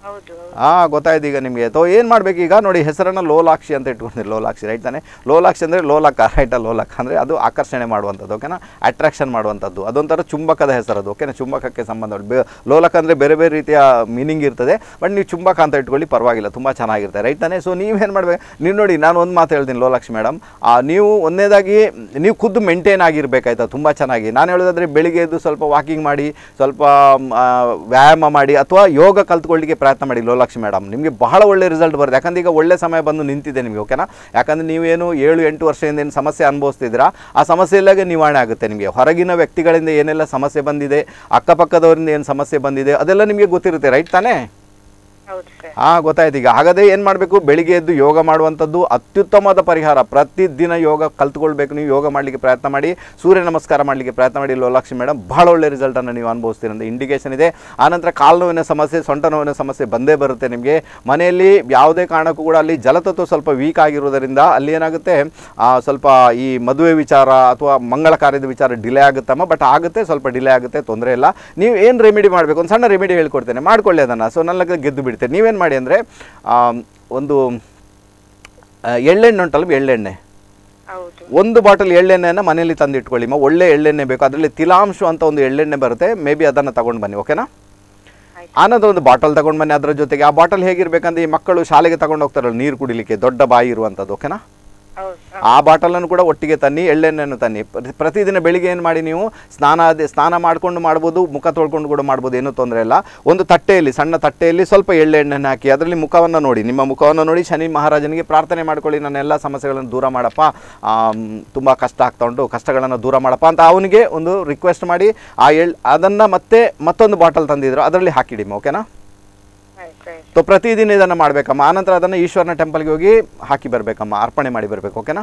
ಹೌದು ಗೊತ್ತಾಯ್ತು ಈಗ ನಿಮಗೆ. ತೋ ಏನು ಮಾಡಬೇಕು ಈಗ ನೋಡಿ, ಹೆಸರನ್ನು ಲೋಲಾಕ್ಷಿ ಅಂತ ಇಟ್ಕೊಂಡಿರಿ. ಲೋಲಾಕ್ಷಿ ರೈಟ್ ತಾನೆ. ಲೋಲಾಕ್ಷಿ ಅಂದರೆ ಲೋಲಕ ರೈಟಾ, ಲೋಲಕ ಅಂದರೆ ಅದು ಆಕರ್ಷಣೆ ಮಾಡುವಂಥದ್ದು, ಓಕೆನಾ, ಅಟ್ರಾಕ್ಷನ್ ಮಾಡುವಂಥದ್ದು. ಅದೊಂಥರ ಚುಂಬಕದ ಹೆಸರು ಅದು, ಓಕೆನಾ, ಚುಂಬಕಕ್ಕೆ ಸಂಬಂಧ. ಲೋಲಕ ಅಂದರೆ ಬೇರೆ ಬೇರೆ ರೀತಿಯ ಮೀನಿಂಗ್ ಇರ್ತದೆ, ಬಟ್ ನೀವು ಚುಂಬಕ ಅಂತ ಇಟ್ಕೊಳ್ಳಿ, ಪರವಾಗಿಲ್ಲ, ತುಂಬ ಚೆನ್ನಾಗಿರುತ್ತೆ ರೈಟ್ ತಾನೆ. ಸೊ ನೀವೇನು ಮಾಡಬೇಕು, ನೀವು ನೋಡಿ, ನಾನು ಒಂದು ಮಾತು ಹೇಳ್ತೀನಿ ಲೋಲಾಕ್ಷಿ ಮೇಡಮ್, ನೀವು ಒಂದನೇದಾಗಿ ನೀವು ಖುದ್ದು ಮೇಂಟೈನ್ ಆಗಿರಬೇಕಾಯ್ತಾ ತುಂಬ ಚೆನ್ನಾಗಿ. ನಾನು ಹೇಳೋದಾದರೆ ಬೆಳಿಗ್ಗೆ ಎದ್ದು ಸ್ವಲ್ಪ ವಾಕಿಂಗ್ ಮಾಡಿ, ಸ್ವಲ್ಪ ವ್ಯಾಯಾಮ ಮಾಡಿ, ಅಥವಾ ಯೋಗ ಕಲ್ತ್ಕೊಳ್ಳಿಕ್ಕೆ ಪ್ರಯತ್ನ ಮಾಡಿ ಲೋಲಾಕ್ಷಿ ಮೇಡಮ್. ನಿಮಗೆ ಬಹಳ ಒಳ್ಳೆ ರಿಸಲ್ಟ್ ಬರುತ್ತೆ. ಯಾಕಂದ್ರೆ ಈಗ ಒಳ್ಳೆ ಸಮಯ ಬಂದು ನಿಂತಿದೆ ನಿಮಗೆ, ಓಕೆನಾ. ಯಾಕಂದರೆ ನೀವೇನು 7-8 ವರ್ಷದಿಂದ ಏನು ಸಮಸ್ಯೆ ಅನುಭವಿಸ್ತಿದ್ದೀರಾ, ಆ ಸಮಸ್ಯೆ ಇಲ್ಲಾಗೆ ನಿವಾರಣೆ ಆಗುತ್ತೆ ನಿಮಗೆ. ಹೊರಗಿನ ವ್ಯಕ್ತಿಗಳಿಂದ ಏನೆಲ್ಲ ಸಮಸ್ಯೆ ಬಂದಿದೆ, ಅಕ್ಕಪಕ್ಕದವರಿಂದ ಏನು ಸಮಸ್ಯೆ ಬಂದಿದೆ, ಅದೆಲ್ಲ ನಿಮಗೆ ಗೊತ್ತಿರುತ್ತೆ ರೈಟ್ ತಾನೇ. ಗೊತ್ತಾಯ್ತು ಈಗ. ಹಾಗಾದರೆ ಏನು ಮಾಡಬೇಕು, ಬೆಳಿಗ್ಗೆ ಎದ್ದು ಯೋಗ ಮಾಡುವಂಥದ್ದು ಅತ್ಯುತ್ತಮವಾದ ಪರಿಹಾರ. ಪ್ರತಿದಿನ ಯೋಗ ಕಲ್ತ್ಕೊಳ್ಬೇಕು. ನೀವು ಯೋಗ ಮಾಡಲಿಕ್ಕೆ ಪ್ರಯತ್ನ ಮಾಡಿ, ಸೂರ್ಯ ನಮಸ್ಕಾರ ಮಾಡಲಿಕ್ಕೆ ಪ್ರಯತ್ನ ಮಾಡಿ ಲೋಲಾಕ್ಷಿ ಮೇಡಮ್. ಬಹಳ ಒಳ್ಳೆ ರಿಸಲ್ಟನ್ನು ನೀವು ಅನುಭವಿಸ್ತೀರಿ ಅಂತ ಇಂಡಿಕೇಷನ್ ಇದೆ. ಆನಂತರ ಕಾಲು ನೋವಿನ ಸಮಸ್ಯೆ, ಸೊಂಟ ನೋವಿನ ಸಮಸ್ಯೆ ಬಂದೇ ಬರುತ್ತೆ ನಿಮಗೆ. ಮನೆಯಲ್ಲಿ ಯಾವುದೇ ಕಾರಣಕ್ಕೂ ಕೂಡ ಅಲ್ಲಿ ಜಲತತ್ವ ಸ್ವಲ್ಪ ವೀಕ್ ಆಗಿರೋದರಿಂದ ಅಲ್ಲಿ ಏನಾಗುತ್ತೆ, ಸ್ವಲ್ಪ ಈ ಮದುವೆ ವಿಚಾರ ಅಥವಾ ಮಂಗಳ ಕಾರ್ಯದ ವಿಚಾರ ಡಿಲೇ ಆಗುತ್ತಮ್ಮ. ಬಟ್ ಆಗುತ್ತೆ, ಸ್ವಲ್ಪ ಡಿಲೇ ಆಗುತ್ತೆ, ತೊಂದರೆ ಇಲ್ಲ. ನೀವು ಏನು ರೆಮಿಡಿ ಮಾಡಬೇಕು, ಒಂದು ಸಣ್ಣ ರೆಮಿಡಿ ಹೇಳ್ಕೊಡ್ತೇನೆ, ಮಾಡ್ಕೊಳ್ಳಿ ಅದನ್ನು. ಸೊ ನನ್ನ ಗೆದ್ದು ಬಿಡ್ತೇನೆ. ನೀವೇನು ಮಾಡಿ ಅಂದರೆ, ಒಂದು ಎಳ್ಳೆಣ್ಣೆ ಉಂಟಲ್ಲ, ಎಳ್ಳೆಣ್ಣೆ ಒಂದು ಬಾಟಲ್ ಎಳ್ಳೆಣ್ಣೆಯನ್ನು ಮನೆಯಲ್ಲಿ ತಂದು ಇಟ್ಕೊಳ್ಳಿ. ಒಳ್ಳೆ ಎಳ್ಳೆಣ್ಣೆ ಬೇಕು, ಅದರಲ್ಲಿ ತಿಲಾಂಶ ಅಂತ ಒಂದು ಎಳ್ಳೆಣ್ಣೆ ಬರುತ್ತೆ, ಮೇ ಬಿ ಅದನ್ನು ತಗೊಂಡು ಬನ್ನಿ, ಓಕೆನಾ. ಆನಂತರ ಒಂದು ಬಾಟಲ್ ತಗೊಂಡು ಬನ್ನಿ. ಅದರ ಜೊತೆಗೆ ಆ ಬಾಟಲ್ ಹೇಗಿರಬೇಕಂದ್ರೆ, ಈ ಮಕ್ಕಳು ಶಾಲೆಗೆ ತಗೊಂಡು ಹೋಗ್ತಾರಲ್ಲ ನೀರು ಕುಡಿಲಿಕ್ಕೆ, ದೊಡ್ಡ ಬಾಯಿ ಇರುವಂಥದ್ದು, ಓಕೆನಾ. ಆ ಬಾಟಲನ್ನು ಕೂಡ ಒಟ್ಟಿಗೆ ತನ್ನಿ, ಎಳ್ಳೆಣ್ಣೆಯನ್ನು ತನ್ನಿ. ಪ್ರತಿದಿನ ಬೆಳಿಗ್ಗೆ ಏನು ಮಾಡಿ, ನೀವು ಸ್ನಾನ ಮಾಡ್ಕೊಂಡು ಮಾಡ್ಬೋದು, ಮುಖ ತೊಳ್ಕೊಂಡು ಕೂಡ ಮಾಡ್ಬೋದು, ಏನೂ ತೊಂದರೆ ಇಲ್ಲ. ಒಂದು ತಟ್ಟೆಯಲ್ಲಿ, ಸಣ್ಣ ತಟ್ಟೆಯಲ್ಲಿ ಸ್ವಲ್ಪ ಎಳ್ಳೆಣ್ಣೆಯನ್ನು ಹಾಕಿ, ಅದರಲ್ಲಿ ಮುಖವನ್ನು ನೋಡಿ, ನಿಮ್ಮ ಮುಖವನ್ನು ನೋಡಿ ಶನಿ ಮಹಾರಾಜನಿಗೆ ಪ್ರಾರ್ಥನೆ ಮಾಡ್ಕೊಳ್ಳಿ, ನನ್ನ ಎಲ್ಲ ಸಮಸ್ಯೆಗಳನ್ನು ದೂರ ಮಾಡಪ್ಪ, ತುಂಬ ಕಷ್ಟ ಆಗ್ತಾ ಉಂಟು, ಕಷ್ಟಗಳನ್ನು ದೂರ ಮಾಡಪ್ಪ ಅಂತ ಅವನಿಗೆ ಒಂದು ರಿಕ್ವೆಸ್ಟ್ ಮಾಡಿ, ಅದನ್ನು ಮತ್ತೊಂದು ಬಾಟಲ್ ತಂದಿದ್ರು ಅದರಲ್ಲಿ ಹಾಕಿಡಿ, ಓಕೆನಾ. ಸೊ ಪ್ರತಿದಿನ ಇದನ್ನು ಮಾಡಬೇಕಮ್ಮ. ಆನಂತರ ಅದನ್ನು ಈಶ್ವರನ ಟೆಂಪಲ್ಗೆ ಹೋಗಿ ಹಾಕಿ ಬರಬೇಕಮ್ಮ, ಅರ್ಪಣೆ ಮಾಡಿ ಬರಬೇಕು, ಓಕೆನಾ.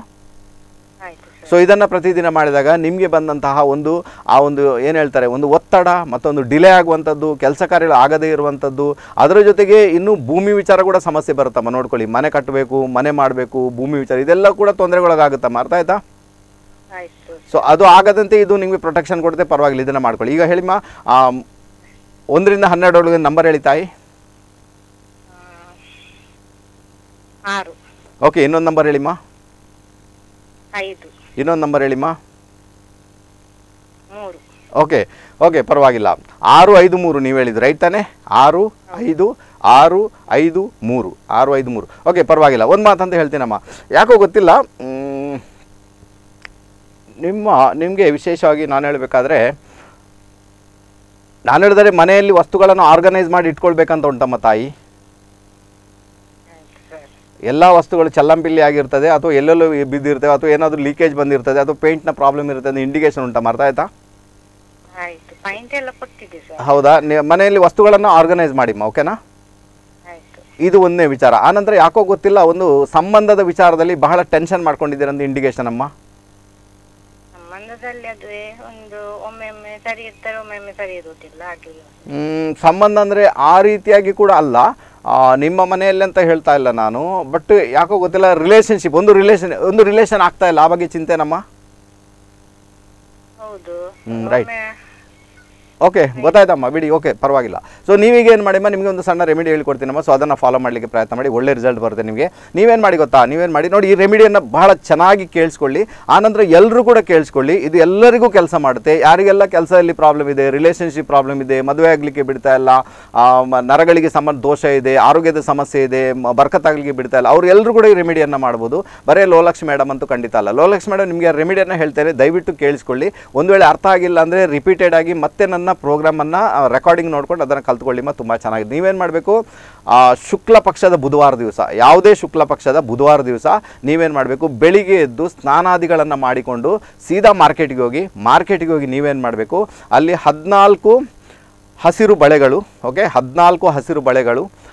ಸೊ ಇದನ್ನು ಪ್ರತಿದಿನ ಮಾಡಿದಾಗ ನಿಮಗೆ ಬಂದಂತಹ ಒಂದು ಏನು ಹೇಳ್ತಾರೆ, ಒಂದು ಒತ್ತಡ ಮತ್ತೊಂದು ಡಿಲೇ ಆಗುವಂಥದ್ದು, ಕೆಲಸ ಕಾರ್ಯಗಳು ಆಗದೇ ಇರುವಂಥದ್ದು, ಅದರ ಜೊತೆಗೆ ಇನ್ನೂ ಭೂಮಿ ವಿಚಾರ ಕೂಡ ಸಮಸ್ಯೆ ಬರುತ್ತಮ್ಮ. ನೋಡ್ಕೊಳ್ಳಿ, ಮನೆ ಕಟ್ಟಬೇಕು, ಮನೆ ಮಾಡಬೇಕು, ಭೂಮಿ ವಿಚಾರ ಇದೆಲ್ಲ ಕೂಡ ತೊಂದರೆಗೊಳಗಾಗುತ್ತಮ್ಮ, ಅರ್ಥ ಆಯ್ತಾ. ಸೊ ಅದು ಆಗದಂತೆ ಇದು ನಿಮಗೆ ಪ್ರೊಟೆಕ್ಷನ್ ಕೊಡುತ್ತೆ, ಪರವಾಗಿಲ್ಲ, ಇದನ್ನು ಮಾಡ್ಕೊಳ್ಳಿ. ಈಗ ಹೇಳಿಮ್ಮ, 1ರಿಂದ 12 ನಂಬರ್ ಹೇಳಿ ತಾಯಿ. 6. ಓಕೆ, ಇನ್ನೊಂದು ನಂಬರ್ ಹೇಳಿಮ್ಮ. 5. ಇನ್ನೊಂದು ನಂಬರ್ ಹೇಳಿಮ್ಮ. 3. ಓಕೆ ಪರವಾಗಿಲ್ಲ. 6, 5, 3 ನೀವು ಹೇಳಿದ್ದು ರೈಟ್ ತಾನೆ. 6, 5, 6, 5, 3 6, 5, 3 ಓಕೆ ಪರವಾಗಿಲ್ಲ. ಒಂದು ಮಾತಂತ ಹೇಳ್ತೀನಮ್ಮ, ಯಾಕೋ ಗೊತ್ತಿಲ್ಲ, ನಿಮಗೆ ವಿಶೇಷವಾಗಿ ನಾನು ಹೇಳಬೇಕಾದ್ರೆ, ನಾನು ಹೇಳಿದರೆ ಮನೆಯಲ್ಲಿ ವಸ್ತುಗಳನ್ನು ಆರ್ಗನೈಸ್ ಮಾಡಿ ಇಟ್ಕೊಳ್ಬೇಕಂತ ಉಂಟಮ್ಮ ತಾಯಿ. ಎಲ್ಲ ವಸ್ತುಗಳು ಚಲ್ಲಂಪಿಲ್ಲಿ ಆಗಿರ್ತದೆ, ಅಥವಾ ಎಲ್ಲೆಲ್ಲೋ ಬಿದ್ದಿರ್ತವೆ, ಅಥವಾ ಏನಾದರೂ ಲೀಕೇಜ್ ಬಂದಿರ್ತದೆ, ಅಥವಾ ಪೇಂಟ್ನ ಪ್ರಾಬ್ಲಮ್ ಇರ್ತದೆ, ಇಂಡಿಕೇಶನ್ ಉಂಟಮ್ಮ, ಅರ್ಥ ಆಯ್ತಾ. ಹೌದಾ, ಮನೆಯಲ್ಲಿ ವಸ್ತುಗಳನ್ನು ಆರ್ಗನೈಸ್ ಮಾಡಿಮ್ಮ, ಓಕೆನಾ. ಇದು ಒಂದೇ ವಿಚಾರ. ಆನಂತರ ಯಾಕೋ ಗೊತ್ತಿಲ್ಲ, ಒಂದು ಸಂಬಂಧದ ವಿಚಾರದಲ್ಲಿ ಬಹಳ ಟೆನ್ಷನ್ ಮಾಡ್ಕೊಂಡಿದ್ದೀರಂತ ಇಂಡಿಕೇಶನ್ ಅಮ್ಮ. ಸಂಬಂಧ ಅಂದರೆ ಆ ರೀತಿಯಾಗಿ ಕೂಡ ಅಲ್ಲ, ನಿಮ್ಮ ಮನೆಯಲ್ಲಿ ಅಂತ ಹೇಳ್ತಾ ಇಲ್ಲ ನಾನು, ಬಟ್ ಯಾಕೋ ಗೊತ್ತಿಲ್ಲ, ರಿಲೇಷನ್ಶಿಪ್ ಒಂದು ರಿಲೇಷನ್ ಆಗ್ತಾ ಇಲ್ಲ, ಆ ಬಗ್ಗೆ ಚಿಂತೆ ನಮ್ಮ. ರೈಟ್, ಓಕೆ ಗೊತ್ತಾಯ್ತಮ್ಮ, ಬಿಡಿ, ಓಕೆ ಪರವಾಗಿಲ್ಲ. ಸೊ ನೀವೀಗ ಏನು ಮಾಡಿಮ್ಮ, ನಿಮಗೆ ಒಂದು ಸಣ್ಣ ರೆಮಿಡಿ ಹೇಳ್ಕೊಡ್ತೀನಮ್ಮ. ಸೊ ಅದನ್ನು ಫಾಲೋ ಮಾಡಲಿಕ್ಕೆ ಪ್ರಯತ್ನ ಮಾಡಿ, ಒಳ್ಳೆ ರಿಸಲ್ಟ್ ಬರುತ್ತೆ ನಿಮಗೆ. ನೀವೇನು ಮಾಡಿ ಗೊತ್ತಾ, ನೀವೇನು ಮಾಡಿ ನೋಡಿ, ಈ ರೆಮಿಡಿಯನ್ನು ಬಹಳ ಚೆನ್ನಾಗಿ ಕೇಳಿಸ್ಕೊಳ್ಳಿ. ಆನಂತರ ಎಲ್ಲರೂ ಕೂಡ ಕೇಳಿಸ್ಕೊಳ್ಳಿ, ಇದು ಎಲ್ಲರಿಗೂ ಕೆಲಸ ಮಾಡುತ್ತೆ. ಯಾರಿಗೆಲ್ಲ ಕೆಲಸದಲ್ಲಿ ಪ್ರಾಬ್ಲಮ್ ಇದೆ, ರಿಲೇಷನ್ಶಿಪ್ ಪ್ರಾಬ್ಲಮ್ ಇದೆ, ಮದುವೆ ಆಗಲಿಕ್ಕೆ ಬಿಡ್ತಾ ಇಲ್ಲ, ನರಗಳಿಗೆ ಸಂಬಂಧ ದೋಷ ಇದೆ, ಆರೋಗ್ಯದ ಸಮಸ್ಯೆ ಇದೆ, ಬರ್ಕತ್ತಾಗಲಿಕ್ಕೆ ಬಿಡ್ತಾ ಇಲ್ಲ, ಅವರು ಎಲ್ಲರೂ ಕೂಡ ಈ ರೆಮಿಡಿಯನ್ನು ಮಾಡ್ಬೋದು. ಬರೀ ಲೋಲಾಕ್ಷಿ ಮೇಡಮ್ ಅಂತೂ ಖಂಡಿತ ಅಲ್ಲ. ಲೋಲಾಕ್ಷಿ ಮೇಡಮ್ ನಿಮಗೆ ರೆಮಿಡಿಯನ್ನು ಹೇಳ್ತೇನೆ, ದಯವಿಟ್ಟು ಕೇಳಿಸ್ಕೊಳ್ಳಿ. ಒಂದು ವೇಳೆ ಅರ್ಥ ಆಗಿಲ್ಲ ಅಂದರೆ ರಿಪೀಟೆಡ್ ಆಗಿ ಮತ್ತೆ ನನ್ನ ಪ್ರೋಗ್ರಾಮನ್ನು ರೆಕಾರ್ಡಿಂಗ್ ನೋಡ್ಕೊಂಡು ಅದನ್ನು ಕಲ್ತ್ಕೊಳ್ಳಿ. ತುಂಬ ಚೆನ್ನಾಗಿದೆ. ನೀವೇನು ಮಾಡಬೇಕು, ಶುಕ್ಲ ಪಕ್ಷದ ಬುಧವಾರ ದಿವಸ, ಯಾವುದೇ ಶುಕ್ಲ ಪಕ್ಷದ ಬುಧವಾರ ದಿವಸ ನೀವೇನು ಮಾಡಬೇಕು, ಬೆಳಿಗ್ಗೆ ಎದ್ದು ಸ್ನಾನಾದಿಗಳನ್ನು ಮಾಡಿಕೊಂಡು ಸೀದಾ ಮಾರ್ಕೆಟಿಗೆ ಹೋಗಿ ನೀವೇನು ಮಾಡಬೇಕು, ಅಲ್ಲಿ 14 ಹಸಿರು ಬಳೆಗಳು, ಓಕೆ 14 ಹಸಿರು ಬಳೆಗಳು,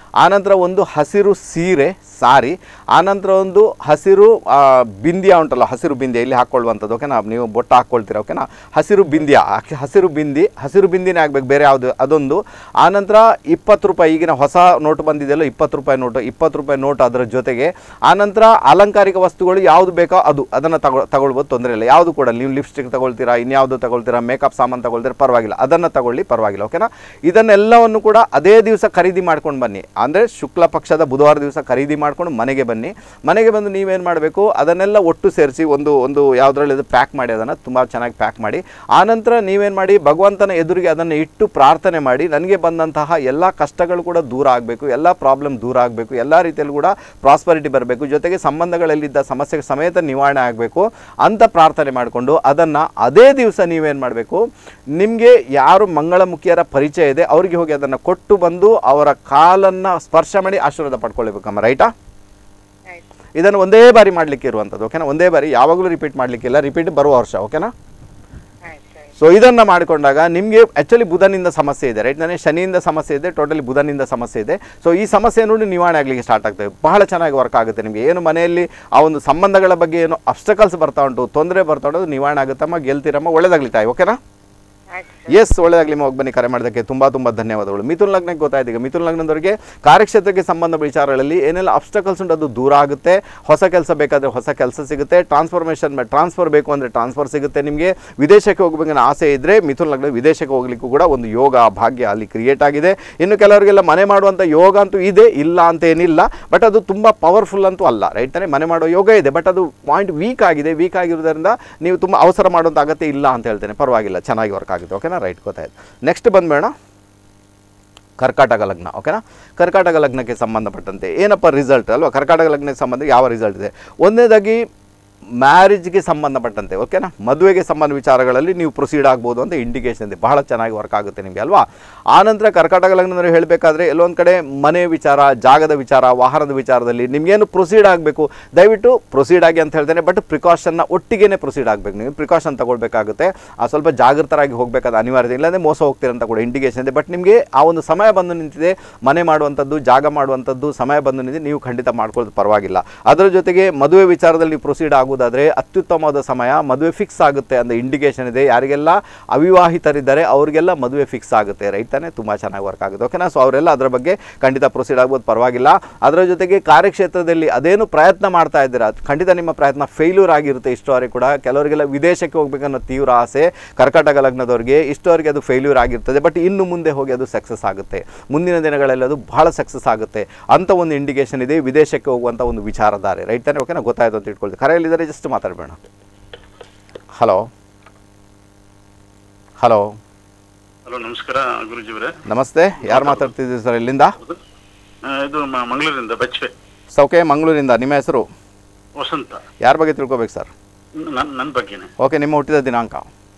ಆನಂತರ ಒಂದು ಹಸಿರು ಸೀರೆ ಸಾರಿ, ಆನಂತರ ಒಂದು ಹಸಿರು ಬಿಂದಿಯ ಉಂಟಲ್ಲ, ಹಸಿರು ಬಿಂದಿಯ ಇಲ್ಲಿ ಹಾಕ್ಕೊಳ್ಳುವಂಥದ್ದು, ಓಕೆನಾ, ನೀವು ಬೊಟ್ಟ ಹಾಕ್ಕೊಳ್ತೀರಾ, ಓಕೆನಾ, ಹಸಿರು ಬಿಂದಿಯ, ಹಸಿರು ಬಿಂದಿನೇ ಆಗಬೇಕು, ಬೇರೆ ಯಾವುದು ಅದೊಂದು. ಆನಂತರ 20 ರೂಪಾಯಿ, ಈಗಿನ ಹೊಸ ನೋಟು ಬಂದಿದೆಯಲ್ಲ 20 ರೂಪಾಯಿ ನೋಟು, 20 ರೂಪಾಯಿ ನೋಟು ಅದರ ಜೊತೆಗೆ. ಆನಂತರ ಅಲಂಕಾರಿಕ ವಸ್ತುಗಳು ಯಾವುದು ಬೇಕೋ ಅದನ್ನು ತಗೊಳ್ಬೋದು, ತೊಂದರೆ ಇಲ್ಲ. ಯಾವುದು ಕೂಡ ನೀವು ಲಿಪ್ಸ್ಟಿಕ್ ತಗೊಳ್ತೀರಾ, ಇನ್ಯಾವುದು ತಗೊಳ್ತೀರಾ, ಮೇಕಪ್ ಸಾಮಾನು ತಗೊಳ್ತೀರಾ, ಪರವಾಗಿಲ್ಲ, ಅದನ್ನು ತಗೊಳ್ಳಿ, ಪರವಾಗಿಲ್ಲ, ಓಕೆನಾ. ಇದನ್ನೆಲ್ಲವನ್ನು ಕೂಡ ಅದೇ ದಿವಸ ಖರೀದಿ ಮಾಡ್ಕೊಂಡು ಬನ್ನಿ, ಅಂದರೆ ಶುಕ್ಲ ಪಕ್ಷದ ಬುಧವಾರ ದಿವಸ ಖರೀದಿ ಮಾಡ್ಕೊಂಡು ಮನೆಗೆ ಬನ್ನಿ. ಮನೆಗೆ ಬಂದು ನೀವೇನು ಮಾಡಬೇಕು, ಅದನ್ನೆಲ್ಲ ಒಟ್ಟು ಸೇರಿಸಿ ಒಂದು ಯಾವುದರಲ್ಲಿ ಅದು ಪ್ಯಾಕ್ ಮಾಡಿ, ಅದನ್ನು ತುಂಬ ಚೆನ್ನಾಗಿ ಪ್ಯಾಕ್ ಮಾಡಿ. ಆನಂತರ ನೀವೇನು ಮಾಡಿ, ಭಗವಂತನ ಎದುರಿಗೆ ಅದನ್ನು ಇಟ್ಟು ಪ್ರಾರ್ಥನೆ ಮಾಡಿ, ನನಗೆ ಬಂದಂತಹ ಎಲ್ಲ ಕಷ್ಟಗಳು ಕೂಡ ದೂರ ಆಗಬೇಕು, ಎಲ್ಲ ಪ್ರಾಬ್ಲಮ್ ದೂರ ಆಗಬೇಕು, ಎಲ್ಲ ರೀತಿಯಲ್ಲಿ ಕೂಡ ಪ್ರಾಸ್ಪರಿಟಿ ಬರಬೇಕು, ಜೊತೆಗೆ ಸಂಬಂಧಗಳಲ್ಲಿದ್ದ ಸಮಸ್ಯೆಗೆ ಸಮೇತ ನಿವಾರಣೆ ಆಗಬೇಕು ಅಂತ ಪ್ರಾರ್ಥನೆ ಮಾಡಿಕೊಂಡು ಅದನ್ನು ಅದೇ ದಿವಸ ನೀವೇನು ಮಾಡಬೇಕು, ನಿಮಗೆ ಯಾರು ಮಂಗಳಮುಖಿಯರ ಪರಿಚಯ ಇದೆ ಅವರಿಗೆ ಹೋಗಿ ಅದನ್ನು ಕೊಟ್ಟು ಬಂದು ಅವರ ಕಾಲನ್ನು ಸ್ಪರ್ಶ ಮಾಡಿ ಆಶೀರ್ವಾದ ಪಡ್ಕೊಳ್ಬೇಕಮ್ಮ, ರೈಟಾ. ಇದನ್ನು ಒಂದೇ ಬಾರಿ ಮಾಡಲಿಕ್ಕೆ ಇರುವಂಥದ್ದು, ಓಕೆನಾ, ಒಂದೇ ಬಾರಿ, ಯಾವಾಗಲೂ ರಿಪೀಟ್ ಮಾಡಲಿಕ್ಕಿಲ್ಲ, ರಿಪೀಟ್ ಬರುವ ವರ್ಷ, ಓಕೆನಾ. ಸೊ ಇದನ್ನು ಮಾಡಿಕೊಂಡಾಗ ನಿಮಗೆ ಆ್ಯಕ್ಚುಲಿ ಬುಧನಿಂದ ಸಮಸ್ಯೆ ಇದೆ, ರೈಟ್, ನನಗೆ ಶನಿಯಿಂದ ಸಮಸ್ಯೆ ಇದೆ, ಟೋಟಲಿ ಬುಧನಿಂದ ಸಮಸ್ಯೆ ಇದೆ. ಸೊ ಈ ಸಮಸ್ಯೆ ನೋಡಿ ನಿವಾರಣೆ ಆಗಲಿಕ್ಕೆ ಸ್ಟಾರ್ಟ್ ಆಗ್ತದೆ, ಬಹಳ ಚೆನ್ನಾಗಿ ವರ್ಕ್ ಆಗುತ್ತೆ ನಿಮಗೆ. ಏನು ಮನೆಯಲ್ಲಿ ಆ ಒಂದು ಸಂಬಂಧಗಳ ಬಗ್ಗೆ ಏನು ಅಬ್ಸ್ಟಕಲ್ಸ್ ಬರ್ತಾ ಉಂಟು, ತೊಂದರೆ ಬರ್ತಾ ಉಂಟು, ಅದು ನಿವಾರಣೆ ಆಗುತ್ತಮ್ಮ, ಗೆಲ್ತೀರಮ್ಮ, ಒಳ್ಳೇದಾಗಲಿ ತಾಯಿ, ಓಕೆನಾ. ಎಸ್, ಒಳ್ಳೆಯದಾಗಲಿ. ಹೋಗಿ ಬನ್ನಿ, ಕರೆ ಮಾಡೋದಕ್ಕೆ ತುಂಬ ಧನ್ಯವಾದಗಳು. ಮಿಥುನ ಲಗ್ನಕ್ಕೆ ಗೊತ್ತಾಯ್ತು. ಈಗ ಮಿಥುನ ಲಗ್ನದವರಿಗೆ ಕಾರ್ಯಕ್ಷೇತ್ರಕ್ಕೆ ಸಂಬಂಧ ವಿಚಾರಗಳಲ್ಲಿ ಏನೆಲ್ಲ ಅಬ್ಸ್ಟಕಲ್ಸ್ ಉಂಟು ಅದು ದೂರ ಆಗುತ್ತೆ. ಹೊಸ ಕೆಲಸ ಬೇಕಾದರೆ ಹೊಸ ಕೆಲಸ ಸಿಗುತ್ತೆ, ಟ್ರಾನ್ಸ್ಫರ್ ಬೇಕು ಅಂದರೆ ಟ್ರಾನ್ಸ್ಫರ್ ಸಿಗುತ್ತೆ. ನಿಮಗೆ ವಿದೇಶಕ್ಕೆ ಹೋಗಬೇಕನ್ನೋ ಆಸೆ ಇದ್ದರೆ ಮಿಥುನ ಲಗ್ನ ವಿದೇಶಕ್ಕೆ ಹೋಗಲಿಕ್ಕೂ ಕೂಡ ಒಂದು ಯೋಗ ಭಾಗ್ಯ ಅಲ್ಲಿ ಕ್ರಿಯೇಟ್ ಆಗಿದೆ. ಇನ್ನು ಕೆಲವರಿಗೆಲ್ಲ ಮನೆ ಮಾಡುವಂಥ ಯೋಗ ಅಂತೂ ಇದೆ, ಇಲ್ಲ ಅಂತೇನಿಲ್ಲ, ಬಟ್ ಅದು ತುಂಬ ಪವರ್ಫುಲ್ ಅಂತೂ ಅಲ್ಲ, ರೈಟ್ ತಾನೇ. ಮನೆ ಮಾಡೋ ಯೋಗ ಇದೆ, ಬಟ್ ಅದು ಪಾಯಿಂಟ್ ವೀಕ್ ಆಗಿರೋದ್ರಿಂದ ನೀವು ತುಂಬ ಅವಸರ ಮಾಡುವಂಥ ಅಗತ್ಯ ಇಲ್ಲ ಅಂತ ಹೇಳ್ತೇನೆ, ಪರವಾಗಿಲ್ಲ, ಚೆನ್ನಾಗಿ ವರ್ಕ್ ಆಗಿದೆ, ಓಕೆನಾ, ರೈಟ್, ಗೊತ್ತಾಯ್ತು. ನೆಕ್ಸ್ಟ್ ಬಂದ್ಬೇಡ ಕರ್ಕಾಟಕ ಲಗ್ನ, ಓಕೆನಾ. ಕರ್ಕಾಟಕ ಲಗ್ನಕ್ಕೆ ಸಂಬಂಧಪಟ್ಟಂತೆ ಏನಪ್ಪ ರಿಸಲ್ಟ್ ಅಲ್ವಾ, ಕರ್ಕಾಟಕ ಲಗ್ನಕ್ಕೆ ಸಂಬಂಧ ಯಾವ ರಿಸಲ್ಟ್ ಇದೆ. ಒಂದನೇದಾಗಿ ಮ್ಯಾರೇಜ್ಗೆ ಸಂಬಂಧಪಟ್ಟಂತೆ, ಓಕೆನಾ, ಮದುವೆಗೆ ಸಂಬಂಧ ವಿಚಾರಗಳಲ್ಲಿ ನೀವು ಪ್ರೊಸೀಡ್ ಆಗ್ಬೋದು ಅಂತ ಇಂಡಿಕೇಶನ್ ಇದೆ, ಬಹಳ ಚೆನ್ನಾಗಿ ವರ್ಕ್ ಆಗುತ್ತೆ ನಿಮಗೆ ಅಲ್ವಾ. ಆನಂತರ ಕರ್ಕಾಟಕ ಲಗ್ನದವರು ಹೇಳಬೇಕಾದ್ರೆ ಎಲ್ಲೊಂದು ಕಡೆ ಮನೆ ವಿಚಾರ, ಜಾಗದ ವಿಚಾರ, ವಾಹನದ ವಿಚಾರದಲ್ಲಿ ನಿಮಗೇನು ಪ್ರೊಸೀಡ್ ಆಗಬೇಕು ದಯವಿಟ್ಟು ಪ್ರೊಸೀಡ್ ಆಗಿ ಅಂತ ಹೇಳ್ತೇನೆ, ಬಟ್ ಪ್ರಿಕಾಷನ್ನ ಒಟ್ಟಿಗೆ ಪ್ರೊಸೀಡ್ ಆಗಬೇಕು, ನೀವು ಪ್ರಿಕಾಷನ್ ತಗೊಳ್ಬೇಕಾಗುತ್ತೆ, ಸ್ವಲ್ಪ ಜಾಗೃತರಾಗಿ ಹೋಗಬೇಕಾದ ಅನಿವಾರ್ಯತೆ, ಇಲ್ಲಾಂದರೆ ಮೋಸ ಹೋಗ್ತೀರಂತ ಕೂಡ ಇಂಡಿಕೇಶನ್ ಇದೆ. ಬಟ್ ನಿಮಗೆ ಆ ಒಂದು ಸಮಯ ಬಂದು ನಿಂತಿದೆ, ಮನೆ ಮಾಡುವಂಥದ್ದು, ಜಾಗ ಮಾಡುವಂಥದ್ದು ಸಮಯ ಬಂದು ನಿಂತಿದೆ, ನೀವು ಖಂಡಿತ ಮಾಡ್ಕೊಳ್ಳೋದು ಪರವಾಗಿಲ್ಲ. ಅದರ ಜೊತೆಗೆ ಮದುವೆ ವಿಚಾರದಲ್ಲಿ ನೀವು ಪ್ರೊಸೀಡ್ ಆಗೋದಾದರೆ ಅತ್ಯುತ್ತಮವಾದ ಸಮಯ, ಮದುವೆ ಫಿಕ್ಸ್ ಆಗುತ್ತೆ ಅಂತ ಇಂಡಿಕೇಶನ್ ಇದೆ. ಯಾರಿಗೆಲ್ಲ ಅವಿವಾಹಿತರಿದ್ದಾರೆ ಅವರಿಗೆಲ್ಲ ಮದುವೆ ಫಿಕ್ಸ್ ಆಗುತ್ತೆ, ರೈಟ್ ತಾನೇ, ತುಂಬ ಚೆನ್ನಾಗಿ ವರ್ಕ್ ಆಗುತ್ತೆ, ಓಕೆನಾ. ಸೊ ಅವರೆಲ್ಲ ಅದರ ಬಗ್ಗೆ ಖಂಡಿತ ಪ್ರೊಸೀಡ್ ಆಗ್ಬೋದು, ಪರವಾಗಿಲ್ಲ. ಅದರ ಜೊತೆಗೆ ಕಾರ್ಯಕ್ಷೇತ್ರದಲ್ಲಿ ಅದೇನು ಪ್ರಯತ್ನ ಮಾಡ್ತಾ ಇದ್ದೀರಾ ಖಂಡಿತ ನಿಮ್ಮ ಪ್ರಯತ್ನ ಫೇಲ್ಯೂರ್ ಆಗಿರುತ್ತೆ ಇಷ್ಟವರೆಗೆ ಕೂಡ. ಕೆಲವರಿಗೆಲ್ಲ ವಿದೇಶಕ್ಕೆ ಹೋಗ್ಬೇಕನ್ನೋ ತೀವ್ರ ಆಸೆ ಕರ್ಕಾಟಕ ಲಗ್ನದವ್ರಿಗೆ, ಇಷ್ಟವರೆಗೆ ಅದು ಫೇಲ್ಯೂರ್ ಆಗಿರ್ತದೆ, ಬಟ್ ಇನ್ನು ಮುಂದೆ ಹೋಗಿ ಅದು ಸಕ್ಸಸ್ ಆಗುತ್ತೆ, ಮುಂದಿನ ದಿನಗಳಲ್ಲಿ ಅದು ಬಹಳ ಸಕ್ಸಸ್ ಆಗುತ್ತೆ ಅಂತ ಒಂದು ಇಂಡಿಕೇಶನ್ ಇದೆ ವಿದೇಶಕ್ಕೆ ಹೋಗುವಂಥ ಒಂದು ವಿಚಾರಧಾರೆ, ರೈಟ್ ತಾನೇ, ಓಕೆನಾ, ಗೊತ್ತಾಯ್ತು ಅಂತ ಇಟ್ಕೊಳ್ತೀವಿ. ಕರೆಯಲ್ಲಿದ್ದಾರೆ, ಜಸ್ಟ್ ಮಾತಾಡಬೇಡ. ಹಲೋ ಹಲೋ ಹಲೋ, ನಮಸ್ಕಾರ ಗುರುಜಿಯವರೇ. ನಮಸ್ತೆ, ಯಾರು ಮಾತಾಡ್ತಿದ್ದೀರಿ ಸರ್, ಎಲ್ಲಿಂದ? ಇದು ಮಂಗಳೂರಿಂದ ಬಚ್ಚೆ. ಸೌಕೆ, ಮಂಗಳೂರಿಂದ. ನಿಮ್ಮ ಹೆಸರು? ವಸಂತ. ಯಾರ ಬಗ್ಗೆ ತಿಳ್ಕೊಬೇಕು ಸರ್? ನನ್ನ ಬಗ್ಗೆನೇ. ಓಕೆ, ನಿಮ್ಮ ಹುಟ್ಟಿದ ದಿನಾಂಕ?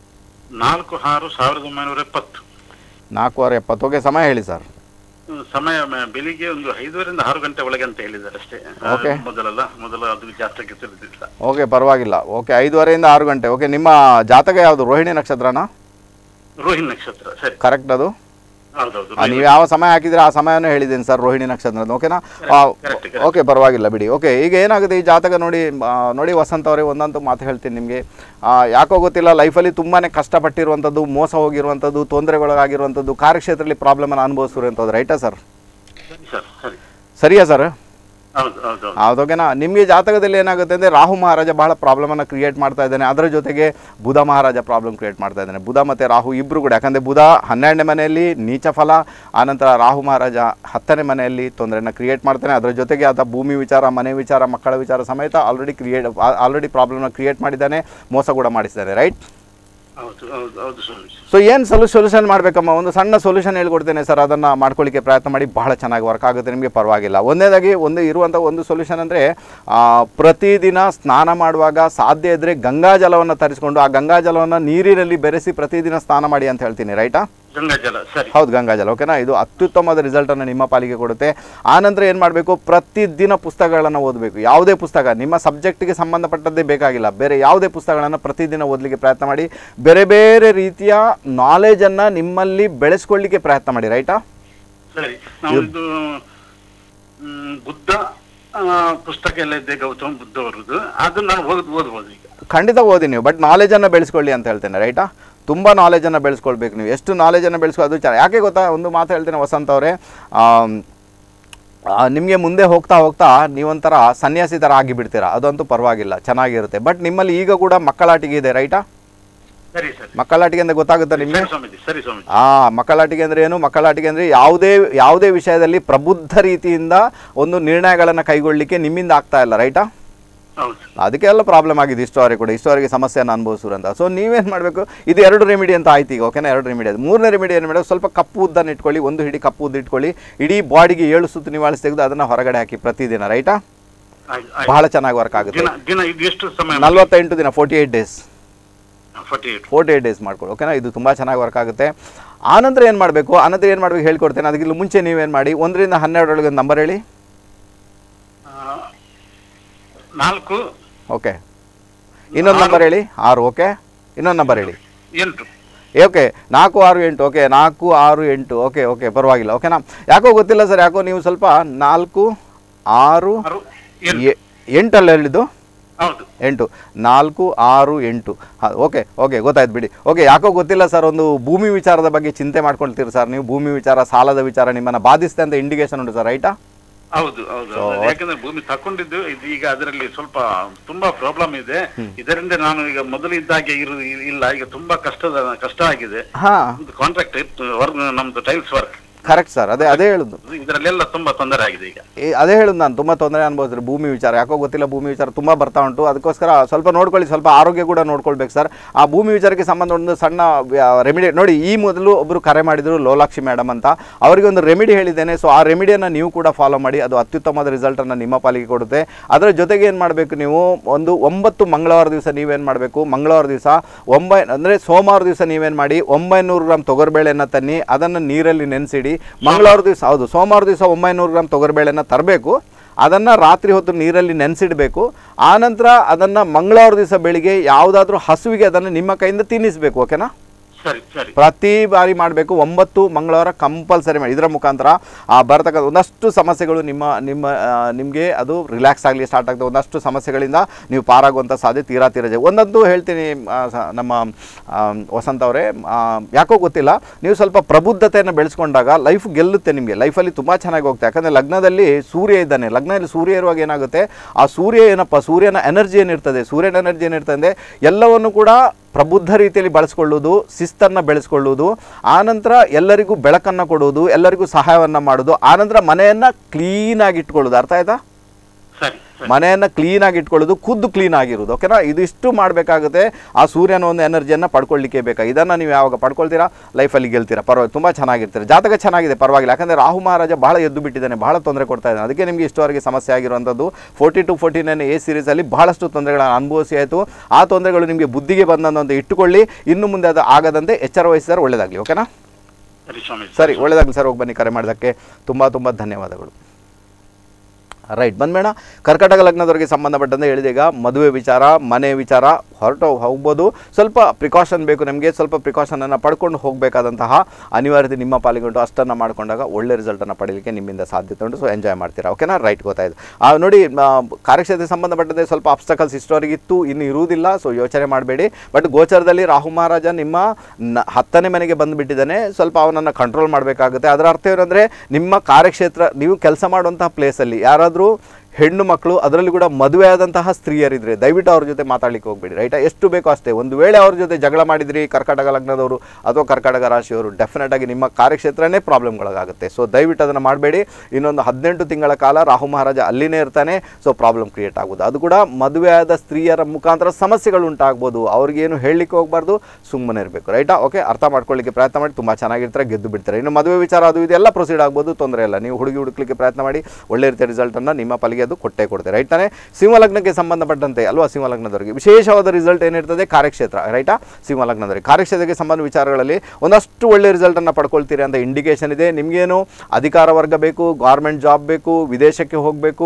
4/6/1970. 4/6/70. ಓಕೆ, ಸಮಯ ಹೇಳಿ ಸರ್. ಸಮಯ ಬೆಳಿಗ್ಗೆ ಒಂದು 5ರಿಂದ 6 ಗಂಟೆ ಒಳಗೆ ಅಂತ ಹೇಳಿದ್ದಾರೆ ಅಷ್ಟೇ. ಓಕೆ, ಮೊದಲ ಅದು ಜಾತಕ ತಿಳಿದಿಲ್ಲ. ಓಕೆ, ಪರವಾಗಿಲ್ಲ. ಓಕೆ, 5:30ರಿಂದ 6 ಗಂಟೆ. ಓಕೆ, ನಿಮ್ಮ ಜಾತಕ ಯಾವುದು? ರೋಹಿಣಿ ನಕ್ಷತ್ರನಾ? ರೋಹಿಣಿ ನಕ್ಷತ್ರ, ಸರಿ, ಕರೆಕ್ಟ್. ಅದು ಹೌದೌದು. ನೀವು ಯಾವ ಸಮಯ ಹಾಕಿದ್ರೆ ಆ ಸಮಯವನ್ನು ಹೇಳಿದ್ದೀನಿ ಸರ್, ರೋಹಿಣಿ ನಕ್ಷತ್ರ, ಓಕೆನಾ. ಓಕೆ, ಪರವಾಗಿಲ್ಲ ಬಿಡಿ. ಓಕೆ, ಈಗ ಏನಾಗುತ್ತೆ ಈ ಜಾತಕ ನೋಡಿ ವಸಂತ ಅವರೇ, ಒಂದಂತೂ ಮಾತು ಹೇಳ್ತೀನಿ ನಿಮಗೆ, ಯಾಕೋ ಗೊತ್ತಿಲ್ಲ, ಲೈಫಲ್ಲಿ ತುಂಬಾ ಕಷ್ಟಪಟ್ಟಿರುವಂಥದ್ದು, ಮೋಸ ಹೋಗಿರುವಂಥದ್ದು, ತೊಂದರೆಗೊಳಗಾಗಿರುವಂಥದ್ದು, ಕಾರ್ಯಕ್ಷೇತ್ರದಲ್ಲಿ ಪ್ರಾಬ್ಲಮನ್ನು ಅನುಭವಿಸಿರುವಂಥದ್ದು, ರೈಟಾ ಸರ್? ಸರಿಯಾ ಸರ್? ಹೌದು, ಓಕೆನಾ. ನಿಮಗೆ ಜಾತಕದಲ್ಲಿ ಏನಾಗುತ್ತೆ ಅಂದರೆ ರಾಹು ಮಹಾರಾಜ ಬಹಳ ಪ್ರಾಬ್ಲಮನ್ನು ಕ್ರಿಯೇಟ್ ಮಾಡ್ತಾ ಇದ್ದಾನೆ, ಅದರ ಜೊತೆಗೆ ಬುಧ ಮಹಾರಾಜ ಪ್ರಾಬ್ಲಮ್ ಕ್ರಿಯೇಟ್ ಮಾಡ್ತಾ ಇದ್ದಾನೆ. ಬುಧ ಮತ್ತು ರಾಹು ಇಬ್ಬರು ಕೂಡ, ಯಾಕಂದರೆ ಬುಧ 12ನೇ ಮನೆಯಲ್ಲಿ ನೀಚ ಫಲ, ಆನಂತರ ರಾಹು ಮಹಾರಾಜ 10ನೇ ಮನೆಯಲ್ಲಿ ತೊಂದರೆಯನ್ನು ಕ್ರಿಯೇಟ್ ಮಾಡ್ತಾನೆ. ಅದರ ಜೊತೆಗೆ ಆತ ಭೂಮಿ ವಿಚಾರ, ಮನೆ ವಿಚಾರ, ಮಕ್ಕಳ ವಿಚಾರ ಸಮೇತ ಆಲ್ರೆಡಿ ಪ್ರಾಬ್ಲಮ್ನ ಕ್ರಿಯೇಟ್ ಮಾಡಿದ್ದಾನೆ, ಮೋಸ ಕೂಡ ಮಾಡಿಸಿದ್ದಾನೆ, ರೈಟ್? ಸೊ ಏನು ಸೊಲ್ಯೂಷನ್ ಮಾಡಬೇಕಮ್ಮ? ಒಂದು ಸಣ್ಣ ಸೊಲ್ಯೂಷನ್ ಹೇಳ್ಕೊಡ್ತೇನೆ ಸರ್, ಅದನ್ನು ಮಾಡ್ಕೊಳ್ಳಿಕ್ಕೆ ಪ್ರಯತ್ನ ಮಾಡಿ, ಬಹಳ ಚೆನ್ನಾಗಿ ವರ್ಕ್ ಆಗುತ್ತೆ ನಿಮಗೆ, ಪರವಾಗಿಲ್ಲ. ಒಂದನೇದಾಗಿ ಇರುವಂಥ ಒಂದು ಸೊಲ್ಯೂಷನ್ ಅಂದರೆ ಪ್ರತಿದಿನ ಸ್ನಾನ ಮಾಡುವಾಗ ಸಾಧ್ಯ ಇದ್ದರೆ ಗಂಗಾಜಲವನ್ನು ತರಿಸಿಕೊಂಡು ಆ ಗಂಗಾಜಲವನ್ನು ನೀರಿನಲ್ಲಿ ಬೆರೆಸಿ ಪ್ರತಿದಿನ ಸ್ನಾನ ಮಾಡಿ ಅಂತ ಹೇಳ್ತೀನಿ, ರೈಟಾ? ಹೌದು, ಗಂಗಾಜಲ, ಓಕೆನಾ. ಇದು ಅತ್ಯುತ್ತಮವಾದ ರಿಸಲ್ಟನ್ನು ನಿಮ್ಮ ಪಾಲಿಗೆ ಕೊಡುತ್ತೆ. ಆನಂತರ ಏನು ಮಾಡಬೇಕು, ಪ್ರತಿದಿನ ಪುಸ್ತಕಗಳನ್ನು ಓದಬೇಕು. ಯಾವುದೇ ಪುಸ್ತಕ ನಿಮ್ಮ ಸಬ್ಜೆಕ್ಟಿಗೆ ಸಂಬಂಧಪಟ್ಟದ್ದೇ ಬೇಕಾಗಿಲ್ಲ, ಬೇರೆ ಯಾವುದೇ ಪುಸ್ತಕಗಳನ್ನು ಪ್ರತಿದಿನ ಓದಲಿಕ್ಕೆ ಪ್ರಯತ್ನ ಮಾಡಿ. ಬೇರೆ ಬೇರೆ ರೀತಿಯ ನಾಲೆಜನ್ನು ನಿಮ್ಮಲ್ಲಿ ಬೆಳೆಸ್ಕೊಳ್ಳಿಕ್ಕೆ ಪ್ರಯತ್ನ ಮಾಡಿ, ರೈಟಾ? ಬುದ್ಧ ಪುಸ್ತಕ ಎಲ್ಲ ಇದೆ, ಗೌತಮ ಬುದ್ಧ ಅವರದ್ದು. ಅದನ್ನ ನಾನು ಓದ್ಬೋದು ಈಗ. ಖಂಡಿತ ಓದಿ ನೀವು, ಬಟ್ ನಾಲೆಜನ್ನು ಬೆಳೆಸ್ಕೊಳ್ಳಿ ಅಂತ ಹೇಳ್ತೇನೆ, ರೈಟಾ? ತುಂಬ ನಾಲೆಜನ್ನು ಬೆಳೆಸ್ಕೊಳ್ಬೇಕು ನೀವು. ಎಷ್ಟು ನಾಲೆಜನ್ನು ಬೆಳೆಸ್ಕೊಳ್ಳೋದು ಯಾಕೆ ಗೊತ್ತಾ? ಒಂದು ಮಾತು ಹೇಳ್ತೇನೆ ವಸಂತ್ ಅವರೇ, ನಿಮಗೆ ಮುಂದೆ ಹೋಗ್ತಾ ಹೋಗ್ತಾ ನೀವೊಂಥರ ಸನ್ಯಾಸಿ ಥರ ಆಗಿಬಿಡ್ತೀರಾ, ಅದಂತೂ ಪರವಾಗಿಲ್ಲ, ಚೆನ್ನಾಗಿರುತ್ತೆ. ಬಟ್ ನಿಮ್ಮಲ್ಲಿ ಈಗ ಕೂಡ ಮಕ್ಕಳಾಟಿಕೆ ಇದೆ, ರೈಟಾ? ಸರಿ ಸರ್. ಮಕ್ಕಳಾಟಿಕೆ ಅಂದರೆ ಗೊತ್ತಾಗುತ್ತಾ ನಿಮಗೆ? ಸರಿ ಸ್ವಾಮೀಜಿ. ಮಕ್ಕಳಾಟಿಕೆ ಅಂದರೆ ಏನು? ಮಕ್ಕಳಾಟಿಕೆ ಅಂದರೆ ಯಾವುದೇ ವಿಷಯದಲ್ಲಿ ಪ್ರಬುದ್ಧ ರೀತಿಯಿಂದ ಒಂದು ನಿರ್ಣಯಗಳನ್ನು ಕೈಗೊಳ್ಳಲಿಕ್ಕೆ ನಿಮ್ಮಿಂದ ಆಗ್ತಾ ಇಲ್ಲ, ರೈಟಾ? ಅದಕ್ಕೆಲ್ಲ ಪ್ರಾಬ್ಲಮ್ ಆಗಿದೆ ಇಷ್ಟವರೆಗೆ ಸಮಸ್ಯೆಯನ್ನು ಅನುಭವಿಸ್ರು ಅಂತ. ಸೊ ನೀವೇನು ಮಾಡಬೇಕು, ಇದು 2 ರೆಮಿಡಿ ಅಂತ ಆಯ್ತು ಈಗ, ಓಕೆನಾ? 2 ರೆಮಿಡಿ ಅದು. 3ನೇ ರೆಮಿಡಿ ಏನು ಮಾಡಬೇಕು, ಸ್ವಲ್ಪ ಕಪ್ಪು ಉದ್ದನ್ನು ಇಟ್ಕೊಳ್ಳಿ, 1 ಹಿಡಿ ಕಪ್ಪು ಉದ್ದು ಇಟ್ಕೊಳ್ಳಿ, ಇಡೀ ಬಾಡಿಗೆ 7 ಸುತ್ತು ನಿವಾಳಿಸಿ ತೆಗೆದು ಅದನ್ನು ಹೊರಗಡೆ ಹಾಕಿ ಪ್ರತಿದಿನ, ರೈಟಾ? ಬಹಳ ಚೆನ್ನಾಗಿ ವರ್ಕ್ ಆಗುತ್ತೆ. 48 ದಿನ, 48 ಡೇಸ್ 48 ಡೇಸ್ ಮಾಡ್ಕೊಳ್ಳಿ, ಓಕೆನಾ? ಇದು ತುಂಬ ಚೆನ್ನಾಗಿ ವರ್ಕ್ ಆಗುತ್ತೆ. ಆನಂತರ ಏನು ಮಾಡಬೇಕು ಹೇಳ್ಕೊಡ್ತೇನೆ. ಅದಕ್ಕಿಂತ ಮುಂಚೆ ನೀವೇನು ಮಾಡಿ, 1 ರಿಂದ 12 ಒಳಗೆ ಒಂದು ನಂಬರ್ ಹೇಳಿ. 4. ಓಕೆ. ಇನ್ನೊಂದು ನಂಬರ್ ಹೇಳಿ. 6. ಓಕೆ. ಇನ್ನೊಂದು ನಂಬರ್ ಹೇಳಿ. 8. ಓಕೆ. 4, 6, 8. ಓಕೆ. 4, 6, 8. ಓಕೆ ಪರವಾಗಿಲ್ಲ, ಓಕೆನಾ? ಯಾಕೋ ಗೊತ್ತಿಲ್ಲ ಸರ್, ಯಾಕೋ ನೀವು ಸ್ವಲ್ಪ 4, 6, 8 ಅಲ್ಲ ಹೇಳಿದ್ದು? 8. 4, 6, 8. ಓಕೆ ಗೊತ್ತಾಯ್ತು ಬಿಡಿ. ಓಕೆ, ಯಾಕೋ ಗೊತ್ತಿಲ್ಲ ಸರ್, ಒಂದು ಭೂಮಿ ವಿಚಾರದ ಬಗ್ಗೆ ಚಿಂತೆ ಮಾಡ್ಕೊಳ್ತೀರಿ ಸರ್ ನೀವು. ಭೂಮಿ ವಿಚಾರ, ಸಾಲದ ವಿಚಾರ ನಿಮ್ಮನ್ನು ಬಾಧಿಸ್ತೆ ಅಂತ ಇಂಡಿಕೇಶನ್ ಉಂಟು ಸರ್, ರೈಟಾ? ಹೌದು. ಯಾಕಂದ್ರೆ ಭೂಮಿ ತಕೊಂಡಿದ್ದು ಈಗ ಅದರಲ್ಲಿ ಸ್ವಲ್ಪ ತುಂಬಾ ಪ್ರಾಬ್ಲಮ್ ಇದೆ. ಇದರಿಂದ ನಾನು ಈಗ ಮೊದಲು ಇದ್ದಾಗೆ ಇಲ್ಲ, ಈಗ ತುಂಬಾ ಕಷ್ಟ ಆಗಿದೆ. ಕಾಂಟ್ರಾಕ್ಟ್ ನಮ್ದು ಟೈಲ್ಸ್ ವರ್ಕ್. ಕರೆಕ್ಟ್ ಸರ್, ಅದೇ ಹೇಳುದು. ಇದರಲ್ಲೆಲ್ಲ ತುಂಬಾ ತೊಂದರೆ ಆಗಿದೆ ಈಗ. ಅದೇ ಹೇಳುದು ನಾನು, ತುಂಬಾ ತೊಂದರೆ ಅನ್ಬೋದ್ರಿ ಭೂಮಿ ವಿಚಾರ. ಯಾಕೋ ಗೊತ್ತಿಲ್ಲ, ಭೂಮಿ ವಿಚಾರ ತುಂಬಾ ಬರ್ತಾ ಉಂಟು. ಅದಕ್ಕೋಸ್ಕರ ಸ್ವಲ್ಪ ನೋಡ್ಕೊಳ್ಳಿ, ಸ್ವಲ್ಪ ಆರೋಗ್ಯ ಕೂಡ ನೋಡ್ಕೊಳ್ಬೇಕು ಸರ್. ಆ ಭೂಮಿ ವಿಚಾರಕ್ಕೆ ಸಂಬಂಧ ಒಂದು ಸಣ್ಣ ರೆಮಿಡಿ ನೋಡಿ. ಈ ಮೊದಲು ಒಬ್ಬರು ಕರೆ ಮಾಡಿದ್ರು, ಲೋಲಾಕ್ಷಿ ಮೇಡಮ್ ಅಂತ. ಅವರಿಗೆ ಒಂದು ರೆಮಿಡಿ ಹೇಳಿದ್ದೇನೆ. ಸೊ ಆ ರೆಮಿಡಿಯನ್ನು ನೀವು ಕೂಡ ಫಾಲೋ ಮಾಡಿ, ಅದು ಅತ್ಯುತ್ತಮವಾದ ರಿಸಲ್ಟನ್ನು ನಿಮ್ಮ ಪಾಲಿಗೆ ಕೊಡುತ್ತೆ. ಅದರ ಜೊತೆಗೆ ಏನು ಮಾಡಬೇಕು ನೀವು, ಒಂದು 9 ಮಂಗಳವಾರ ದಿವಸ ನೀವೇನು ಮಾಡಬೇಕು, ಮಂಗಳವಾರ ದಿವಸ ಅಂದರೆ ಸೋಮವಾರ ದಿವಸ ನೀವೇನು ಮಾಡಿ, 900 ಗ್ರಾಮ್ ತೊಗರಿಬೇಳೆಯನ್ನು ತನ್ನಿ, ಅದನ್ನು ನೀರಲ್ಲಿ ನೆನೆಸಿಡಿ. ಮಂಗಳವಾರ ದಿವಸ, ಹೌದು, ಸೋಮವಾರ ದಿವಸ 900 ಗ್ರಾಮ್ ತೊಗರಿಬೇಳೆಯನ್ನು ತರಬೇಕು, ಅದನ್ನು ರಾತ್ರಿ ಹೊತ್ತು ನೀರಲ್ಲಿ ನೆನೆಸಿಡಬೇಕು. ಆನಂತರ ಅದನ್ನು ಮಂಗಳವಾರ ದಿವಸ ಬೆಳಿಗ್ಗೆ ಯಾವುದಾದ್ರೂ ಹಸುವಿಗೆ ಅದನ್ನು ನಿಮ್ಮ ಕೈಯಿಂದ ತಿನ್ನಿಸಬೇಕು, ಓಕೆನಾ? ಪ್ರತಿ ಬಾರಿ ಮಾಡಬೇಕು. 9 ಮಂಗಳವಾರ ಕಂಪಲ್ಸರಿ ಮಾಡಿ. ಇದರ ಮುಖಾಂತರ ಬರ್ತಕ್ಕಂಥ ಒಂದಷ್ಟು ಸಮಸ್ಯೆಗಳು ನಿಮಗೆ ಅದು ರಿಲ್ಯಾಕ್ಸ್ ಆಗಲಿ ಸ್ಟಾರ್ಟ್ ಆಗ್ತದೆ. ಒಂದಷ್ಟು ಸಮಸ್ಯೆಗಳಿಂದ ನೀವು ಪಾರಾಗುವಂಥ ಸಾಧ್ಯತೆ ತೀರಾ ಒಂದಂತೂ ಹೇಳ್ತೀನಿ ನಮ್ಮ ವಸಂತ ಅವರೇ, ಯಾಕೋ ಗೊತ್ತಿಲ್ಲ, ನೀವು ಸ್ವಲ್ಪ ಪ್ರಬುದ್ಧತೆಯನ್ನು ಬೆಳೆಸ್ಕೊಂಡಾಗ ಲೈಫ್ ಗೆಲ್ಲುತ್ತೆ. ನಿಮಗೆ ಲೈಫಲ್ಲಿ ತುಂಬ ಚೆನ್ನಾಗಿ ಹೋಗುತ್ತೆ. ಯಾಕಂದರೆ ಲಗ್ನದಲ್ಲಿ ಸೂರ್ಯ ಇದ್ದಾನೆ. ಲಗ್ನದಲ್ಲಿ ಸೂರ್ಯ ಇರುವಾಗ ಏನಾಗುತ್ತೆ, ಆ ಸೂರ್ಯನ ಎನರ್ಜಿ ಏನಿರ್ತದೆ, ಅಂದರೆ ಎಲ್ಲವನ್ನು ಕೂಡ ಪ್ರಬುದ್ಧ ರೀತಿಯಲ್ಲಿ ಬಳಸ್ಕೊಳ್ಳೋದು, ಶಿಸ್ತನ್ನು ಬೆಳೆಸ್ಕೊಳ್ಳೋದು, ಆನಂತರ ಎಲ್ಲರಿಗೂ ಬೆಳಕನ್ನು ಕೊಡೋದು, ಎಲ್ಲರಿಗೂ ಸಹಾಯವನ್ನು ಮಾಡೋದು, ಆನಂತರ ಮನೆಯನ್ನು ಕ್ಲೀನಾಗಿ ಇಟ್ಕೊಳ್ಳೋದು. ಅರ್ಥ ಆಯ್ತಾ? ಮನೆಯನ್ನು ಕ್ಲೀನಾಗಿ ಇಟ್ಕೊಳ್ಳೋದು, ಖುದ್ದು ಕ್ಲೀನ್ ಆಗಿರೋದು, ಓಕೆನಾ? ಇದಿಷ್ಟು ಮಾಡಬೇಕಾಗುತ್ತೆ. ಆ ಸೂರ್ಯನ ಒಂದು ಎನರ್ಜಿಯನ್ನು ಪಡ್ಕೊಳ್ಳಿಕ್ಕೆ ಬೇಕಾ. ಇದನ್ನು ನೀವು ಯಾವಾಗ ಪಡ್ಕೊಳ್ತೀರಾ, ಲೈಫಲ್ಲಿ ಗೆಲ್ತೀರಾ, ಪರವಾಗಿ ತುಂಬ ಚೆನ್ನಾಗಿರ್ತೀರ. ಜಾತಕ ಚೆನ್ನಾಗಿದೆ, ಪರವಾಗಿಲ್ಲ. ಯಾಕಂದರೆ ರಾಹು ಮಹಾರಾಜ ಬಹಳ ಎದ್ದು ಬಿಟ್ಟಿದ್ದಾನೆ, ಬಹಳ ತೊಂದರೆ ಕೊಡ್ತಾ ಇದ್ದಾನೆ. ಅದಕ್ಕೆ ನಿಮಗೆ ಇಷ್ಟವರೆಗೆ ಸಮಸ್ಯೆ ಆಗಿರುವಂಥದ್ದು 42-49 ಎ ಸೀರೀಸಲ್ಲಿ ಬಹಳಷ್ಟು ತೊಂದರೆಗಳನ್ನು ಅನುಭವಿಸಿ ಆಯಿತು. ಆ ತೊಂದರೆಗಳು ನಿಮಗೆ ಬುದ್ಧಿಗೆ ಬಂದಂತ ಇಟ್ಟುಕೊಳ್ಳಿ. ಇನ್ನು ಮುಂದೆ ಅದು ಆಗದಂತೆ ಎಚ್ಚರ ವಹಿಸಿದರೆ ಒಳ್ಳೆಯದಾಗಲಿ, ಓಕೆನಾ? ಸರಿ, ಒಳ್ಳೆಯದಾಗಲಿ ಸರ್. ಹೋಗಿ ಬನ್ನಿ. ಕರೆ ಮಾಡೋದಕ್ಕೆ ತುಂಬ ಧನ್ಯವಾದಗಳು. ರೈಟ್, ಬಂದ್ಬೇಡ. ಕರ್ಕಾಟಕ ಲಗ್ನದವರಿಗೆ ಸಂಬಂಧಪಟ್ಟಂತೆ ಹೇಳಿದೀಗ ಮದುವೆ ವಿಚಾರ, ಮನೆ ವಿಚಾರ ಹೋಗ್ಬೋದು. ಸ್ವಲ್ಪ ಪ್ರಿಕಾಷನ್ ಬೇಕು ನಿಮಗೆ. ಸ್ವಲ್ಪ ಪ್ರಿಕಾಷನನ್ನು ಪಡ್ಕೊಂಡು ಹೋಗಬೇಕಾದಂತಹ ಅನಿವಾರ್ಯತೆ ನಿಮ್ಮ ಪಾಲಿಗೆ ಉಂಟು. ಅಷ್ಟನ್ನು ಮಾಡಿಕೊಂಡಾಗ ಒಳ್ಳೆ ರಿಸಲ್ಟನ್ನು ಪಡೀಲಿಕ್ಕೆ ನಿಮ್ಮಿಂದ ಸಾಧ್ಯತೆ ಉಂಟು. ಸೊ ಎಂಜಾಯ್ ಮಾಡ್ತೀರಾ, ಓಕೆನಾ? ರೈಟ್, ಗೊತ್ತಾಯಿತು. ನೋಡಿ, ಕಾರ್ಯಕ್ಷೇತ್ರಕ್ಕೆ ಸಂಬಂಧಪಟ್ಟಂತೆ ಸ್ವಲ್ಪ ಅಬ್ಸ್ಟಕಲ್ಸ್ ಇಷ್ಟವರೆಗಿತ್ತು, ಇನ್ನು ಇರುವುದಿಲ್ಲ. ಸೊ ಯೋಚನೆ ಮಾಡಬೇಡಿ. ಬಟ್ ಗೋಚರದಲ್ಲಿ ರಾಹು ಮಹಾರಾಜ ನಿಮ್ಮ 10ನೇ ಮನೆಗೆ ಬಂದುಬಿಟ್ಟಿದ್ದಾನೆ. ಸ್ವಲ್ಪ ಅವನನ್ನು ಕಂಟ್ರೋಲ್ ಮಾಡಬೇಕಾಗುತ್ತೆ. ಅದರ ಅರ್ಥ ಏನಂದರೆ, ನಿಮ್ಮ ಕಾರ್ಯಕ್ಷೇತ್ರ, ನೀವು ಕೆಲಸ ಮಾಡುವಂತಹ ಪ್ಲೇಸಲ್ಲಿ ಯಾರಾದರೂ ಹೆಣ್ಣು ಮಕ್ಕಳು, ಅದರಲ್ಲಿ ಕೂಡ ಮದುವೆ ಆದಂತಹ ಸ್ತ್ರೀಯರಿದ್ರೆ ದಯವಿಟ್ಟು ಅವ್ರ ಜೊತೆ ಮಾತಾಡಲಿಕ್ಕೆ ಹೋಗ್ಬೇಡಿ, ರೈಟಾ? ಎಷ್ಟು ಬೇಕೋ ಅಷ್ಟೇ. ಒಂದು ವೇಳೆ ಅವ್ರ ಜೊತೆ ಜಗಳ ಮಾಡಿದ್ರಿ, ಕರ್ಕಾಟಕ ಲಗ್ನದವರು ಅಥವಾ ಕರ್ಕಾಟಕ ರಾಶಿಯವರು, ಡೆಫಿನೆಟ್ ಆಗಿ ನಿಮ್ಮ ಕಾರ್ಯಕ್ಷೇತ್ರನೇ ಪ್ರಾಬ್ಲಮ್ಗಳಾಗುತ್ತೆ. ಸೊ ದಯವಿಟ್ಟು ಅದನ್ನು ಮಾಡಬೇಡಿ. ಇನ್ನೊಂದು 18 ತಿಂಗಳ ಕಾಲ ರಾಹು ಮಹಾರಾಜ ಅಲ್ಲಿನೇ ಇರ್ತಾನೆ. ಸೊ ಪ್ರಾಬ್ಲಮ್ ಕ್ರಿಯೇಟ್ ಆಗೋದು, ಅದು ಕೂಡ ಮದುವೆ ಆದ ಸ್ತ್ರೀಯರ ಮುಖಾಂತರ ಸಮಸ್ಯೆಗಳು ಉಂಟಾಗ್ಬೋದು. ಅವ್ರಿಗೇನು ಹೇಳಲಿಕ್ಕೆ ಹೋಗಬಾರ್ದು, ಸುಮ್ಮನೆ ಇರಬೇಕು, ರೈಟಾ? ಓಕೆ, ಅರ್ಥ ಮಾಡ್ಕೊಳ್ಳಿಕ್ಕೆ ಪ್ರಯತ್ನ ಮಾಡಿ. ತುಂಬ ಚೆನ್ನಾಗಿರ್ತಾರೆ, ಗೆದ್ದು ಬಿಡ್ತಾರೆ. ಇನ್ನು ಮದುವೆ ವಿಚಾರ ಅದು ಇದೆಲ್ಲ ಪ್ರೊಸೀಡ್ ಆಗ್ಬೋದು, ತೊಂದರೆ ಇಲ್ಲ. ನೀವು ಹುಡುಗಿ ಹುಡುಕ್ಲಿಕ್ಕೆ ಪ್ರಯತ್ನ ಮಾಡಿ, ಒಳ್ಳೆ ರೀತಿಯ ರಿಸಲ್ಟನ್ನು ನಿಮ್ಮ ಪಾಲಿಗೆ ಅದು ಕೊಟ್ಟೇ ಕೊಡುತ್ತೆ, ರೈಟ್ ತಾನೆ. ಸಿಂಹಲಗ್ನಕ್ಕೆ ಸಂಬಂಧಪಟ್ಟಂತೆ ಅಲ್ವಾ, ಸಿಂಹಲಗ್ನದವರಿಗೆ ವಿಶೇಷವಾದ ರಿಸಲ್ಟ್ ಏನಿರ್ತದೆ, ಕಾರ್ಯಕ್ಷೇತ್ರ, ರೈಟಾ. ಸಿಂಹಲಗ್ನದವರಿಗೆ ಕಾರ್ಯಕ್ಷೇತ್ರಕ್ಕೆ ಸಂಬಂಧ ವಿಚಾರಗಳಲ್ಲಿ ಒಂದಷ್ಟು ಒಳ್ಳೆ ರಿಸಲ್ಟನ್ನು ಪಡ್ಕೊಳ್ತೀರಿ ಅಂತ ಇಂಡಿಕೇಶನ್ ಇದೆ. ನಿಮಗೇನು ಅಧಿಕಾರ ವರ್ಗ ಬೇಕು, ಗೌರ್ಮೆಂಟ್ ಜಾಬ್ ಬೇಕು, ವಿದೇಶಕ್ಕೆ ಹೋಗಬೇಕು,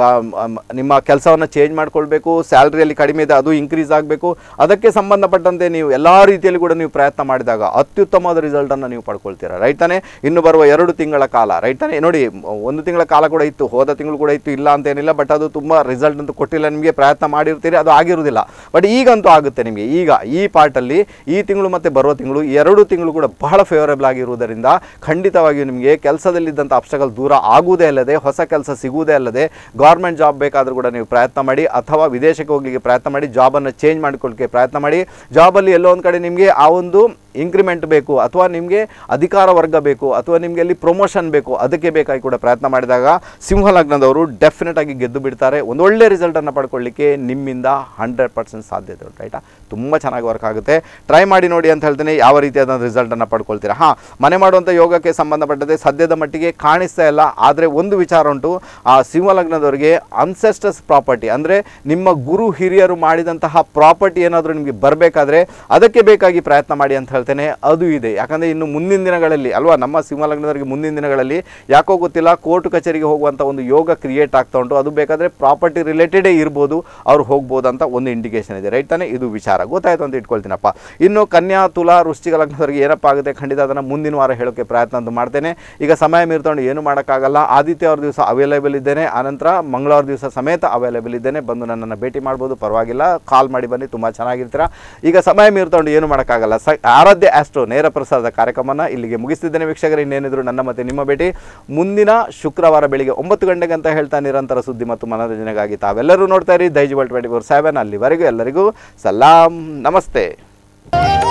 ನಿಮ್ಮ ಕೆಲಸವನ್ನು ಚೇಂಜ್ ಮಾಡ್ಕೊಳ್ಬೇಕು, ಸ್ಯಾಲ್ರಿಯಲ್ಲಿ ಕಡಿಮೆ ಇದೆ ಅದು ಇಂಕ್ರೀಸ್ ಆಗಬೇಕು, ಅದಕ್ಕೆ ಸಂಬಂಧಪಟ್ಟಂತೆ ನೀವು ಎಲ್ಲ ರೀತಿಯಲ್ಲಿ ಕೂಡ ನೀವು ಪ್ರಯತ್ನ ಮಾಡಿದಾಗ ಅತ್ಯುತ್ತಮವಾದ ರಿಸಲ್ಟನ್ನು ನೀವು ಪಡ್ಕೊಳ್ತೀರಾ, ರೈಟ್ ತಾನೆ. ಇನ್ನು ಬರುವ 2 ತಿಂಗಳ ಕಾಲ, ರೈಟ್ ತಾನೆ. ನೋಡಿ 1 ತಿಂಗಳ ಕಾಲ ಕೂಡ ಇತ್ತು, ಹೋದ ತಿಂಗಳು ಕೂಡ ಇತ್ತು, ಇಲ್ಲ ಅಂತೇನಿಲ್ಲ, ಬಟ್ ಅದು ತುಂಬ ರಿಸಲ್ಟ್ ಅಂತೂ ಕೊಟ್ಟಿಲ್ಲ ನಿಮಗೆ. ಪ್ರಯತ್ನ ಮಾಡಿರ್ತೀರಿ, ಅದು ಆಗಿರುವುದಿಲ್ಲ, ಬಟ್ ಈಗಂತೂ ಆಗುತ್ತೆ ನಿಮಗೆ. ಈಗ ಈ ಪಾರ್ಟಲ್ಲಿ ಈ ತಿಂಗಳು ಮತ್ತು ಬರುವ ತಿಂಗಳು 2 ತಿಂಗಳು ಕೂಡ ಬಹಳ ಫೇವರೇಬಲ್ ಆಗಿರುವುದರಿಂದ ಖಂಡಿತವಾಗಿಯೂ ನಿಮಗೆ ಕೆಲಸದಲ್ಲಿದ್ದಂಥ ಅಬ್ಸ್ಟಕಲ್ ದೂರ ಆಗುವುದೇ ಅಲ್ಲದೆ, ಹೊಸ ಕೆಲಸ ಸಿಗುವುದೇ ಅಲ್ಲದೆ, ಗೌರ್ಮೆಂಟ್ ಜಾಬ್ ಬೇಕಾದರೂ ಕೂಡ ನೀವು ಪ್ರಯತ್ನ ಮಾಡಿ, ಅಥವಾ ವಿದೇಶಕ್ಕೆ ಹೋಗಲಿಕ್ಕೆ ಪ್ರಯತ್ನ ಮಾಡಿ, ಜಾಬನ್ನು ಚೇಂಜ್ ಮಾಡಿಕೊಳ್ಳಿಕ್ಕೆ ಪ್ರಯತ್ನ ಮಾಡಿ. ಜಾಬಲ್ಲಿ ಎಲ್ಲೋ ಒಂದು ಕಡೆ ನಿಮಗೆ ಆ ಒಂದು ಇಂಕ್ರಿಮೆಂಟ್ ಬೇಕು, ಅಥವಾ ನಿಮಗೆ ಅಧಿಕಾರ ವರ್ಗ ಬೇಕು, ಅಥವಾ ನಿಮಗೆ ಅಲ್ಲಿ ಪ್ರಮೋಷನ್ ಬೇಕು, ಅದಕ್ಕೆ ಬೇಕಾಗಿ ಕೂಡ ಪ್ರಯತ್ನ ಮಾಡಿದಾಗ ಸಿಂಹಲಗ್ನದವರು ಡೆಫಿನೆಟ್ ಆಗಿ ಗೆದ್ದು ಬಿಡ್ತಾರೆ. ಒಂದೊಳ್ಳೆ ರಿಸಲ್ಟನ್ನು ಪಡ್ಕೊಳ್ಳಿಕ್ಕೆ ನಿಮ್ಮಿಂದ 100% ಸಾಧ್ಯತೆ ಉಂಟು, ರೈಟಾ. ತುಂಬ ಚೆನ್ನಾಗಿ ವರ್ಕ್ ಆಗುತ್ತೆ, ಟ್ರೈ ಮಾಡಿ ನೋಡಿ ಅಂತ ಹೇಳ್ತೇನೆ. ಯಾವ ರೀತಿಯಾದ ರಿಸಲ್ಟನ್ನು ಪಡ್ಕೊಳ್ತೀರಾ. ಮನೆ ಮಾಡುವಂಥ ಯೋಗಕ್ಕೆ ಸಂಬಂಧಪಟ್ಟಂತೆ ಸದ್ಯದ ಮಟ್ಟಿಗೆ ಕಾಣಿಸ್ತಾ ಇಲ್ಲ, ಆದರೆ ಒಂದು ವಿಚಾರ ಉಂಟು, ಆ ಸಿಂಹಲಗ್ನದವರಿಗೆ ಅನ್ಸೆಸ್ಟರ್ಸ್ ಪ್ರಾಪರ್ಟಿ, ಅಂದರೆ ನಿಮ್ಮ ಗುರು ಹಿರಿಯರು ಮಾಡಿದಂತಹ ಪ್ರಾಪರ್ಟಿ ಏನಾದರೂ ನಿಮಗೆ ಬರಬೇಕಾದ್ರೆ ಅದಕ್ಕೆ ಬೇಕಾಗಿ ಪ್ರಯತ್ನ ಮಾಡಿ ಅಂತ ಹೇಳ್ತೇನೆ. ಅದು ಇದೆ, ಯಾಕಂದರೆ ಇನ್ನು ಮುಂದಿನ ದಿನಗಳಲ್ಲಿ ಅಲ್ವಾ, ನಮ್ಮ ಸಿಂಹಲಗ್ನದವರಿಗೆ ಮುಂದಿನ ದಿನಗಳಲ್ಲಿ ಯಾಕೋ ಗೊತ್ತಿಲ್ಲ ಕೋರ್ಟ್ ಕಚೇರಿಗೆ ಹೋಗುವಂಥ ಒಂದು ಯೋಗ ಕ್ರಿಯೇಟ್ ಆಗ್ತಾ ಉಂಟು. ಅದು ಬೇಕಾದರೆ ಪ್ರಾಪರ್ಟಿ ರಿಲೇಟೆಡೇ ಇರ್ಬೋದು, ಅವ್ರು ಹೋಗ್ಬೋದು ಅಂತ ಒಂದು ಇಂಡಿಕೇಶನ್ ಇದೆ, ರೈಟ್ ತಾನೆ. ಇದು ವಿಚಾರ ಗೊತ್ತಾಯಿತು ಅಂತ ಇಟ್ಕೊಳ್ತೀನಪ್ಪ. ಇನ್ನು ಕನ್ಯಾ, ತುಲಾ, ವೃಶ್ಚಿಕ ಲಗ್ನದವರಿಗೆ ಏನಪ್ಪ ಆಗುತ್ತೆ ಖಂಡಿತ ಅದನ್ನು ಮುಂದಿನ ವಾರ ಹೇಳೋಕ್ಕೆ ಪ್ರಯತ್ನ ಅಂತ ಮಾಡ್ತೇನೆ. ಈಗ ಸಮಯ ಮೀರ್ಕೊಂಡು ಏನು ಮಾಡೋಕ್ಕಾಗಲ್ಲ. ಆದಿತ್ಯ ಅವ್ರ ದಿವಸ ಅವೈಲೇಬಲ್ ಇದ್ದೇನೆ, ಆನಂತರ ಮಂಗಳವಾರ ದಿವಸ ಸಮೇತ ಅವೈಲೇಬಲ್ ಇದ್ದೇನೆ, ಬಂದು ನನ್ನನ್ನು ಭೇಟಿ ಮಾಡ್ಬೋದು, ಪರವಾಗಿಲ್ಲ, ಕಾಲ್ ಮಾಡಿ ಬನ್ನಿ, ತುಂಬ ಚೆನ್ನಾಗಿರ್ತೀರ. ಈಗ ಸಮಯ ಮೀರ್ಕೊಂಡು ಏನು ಮಾಡೋಕ್ಕಾಗಲ್ಲ. ಆರಾಧ್ಯ ಆಸ್ಟ್ರೋ ನೇರ ಪ್ರಸಾರದ ಕಾರ್ಯಕ್ರಮನ ಇಲ್ಲಿಗೆ ಮುಗಿಸ್ತಿದ್ದೇನೆ ವೀಕ್ಷಕರು. ಇನ್ನೇನಿದ್ರು ನನ್ನ ಮತ್ತೆ ನಿಮ್ಮ ಭೇಟಿ ಮುಂದಿನ ಶುಕ್ರವಾರ ಬೆಳಿಗ್ಗೆ 9 ಗಂಟೆಗೆ ಅಂತ ಹೇಳ್ತಾ ನಿರಂತರ ಸುದ್ದಿ ಮತ್ತು ಮನೋರಂಜನೆಗಾಗಿ ತಾವೆಲ್ಲರೂ ನೋಡ್ತಾ ಇರಿ ದೈಜ್ ವರ್ಲ್ಡ್ 24/7. ಅಲ್ಲಿವರೆಗೂ ಎಲ್ಲರಿಗೂ ಸಲಾಂ, ನಮಸ್ತೆ.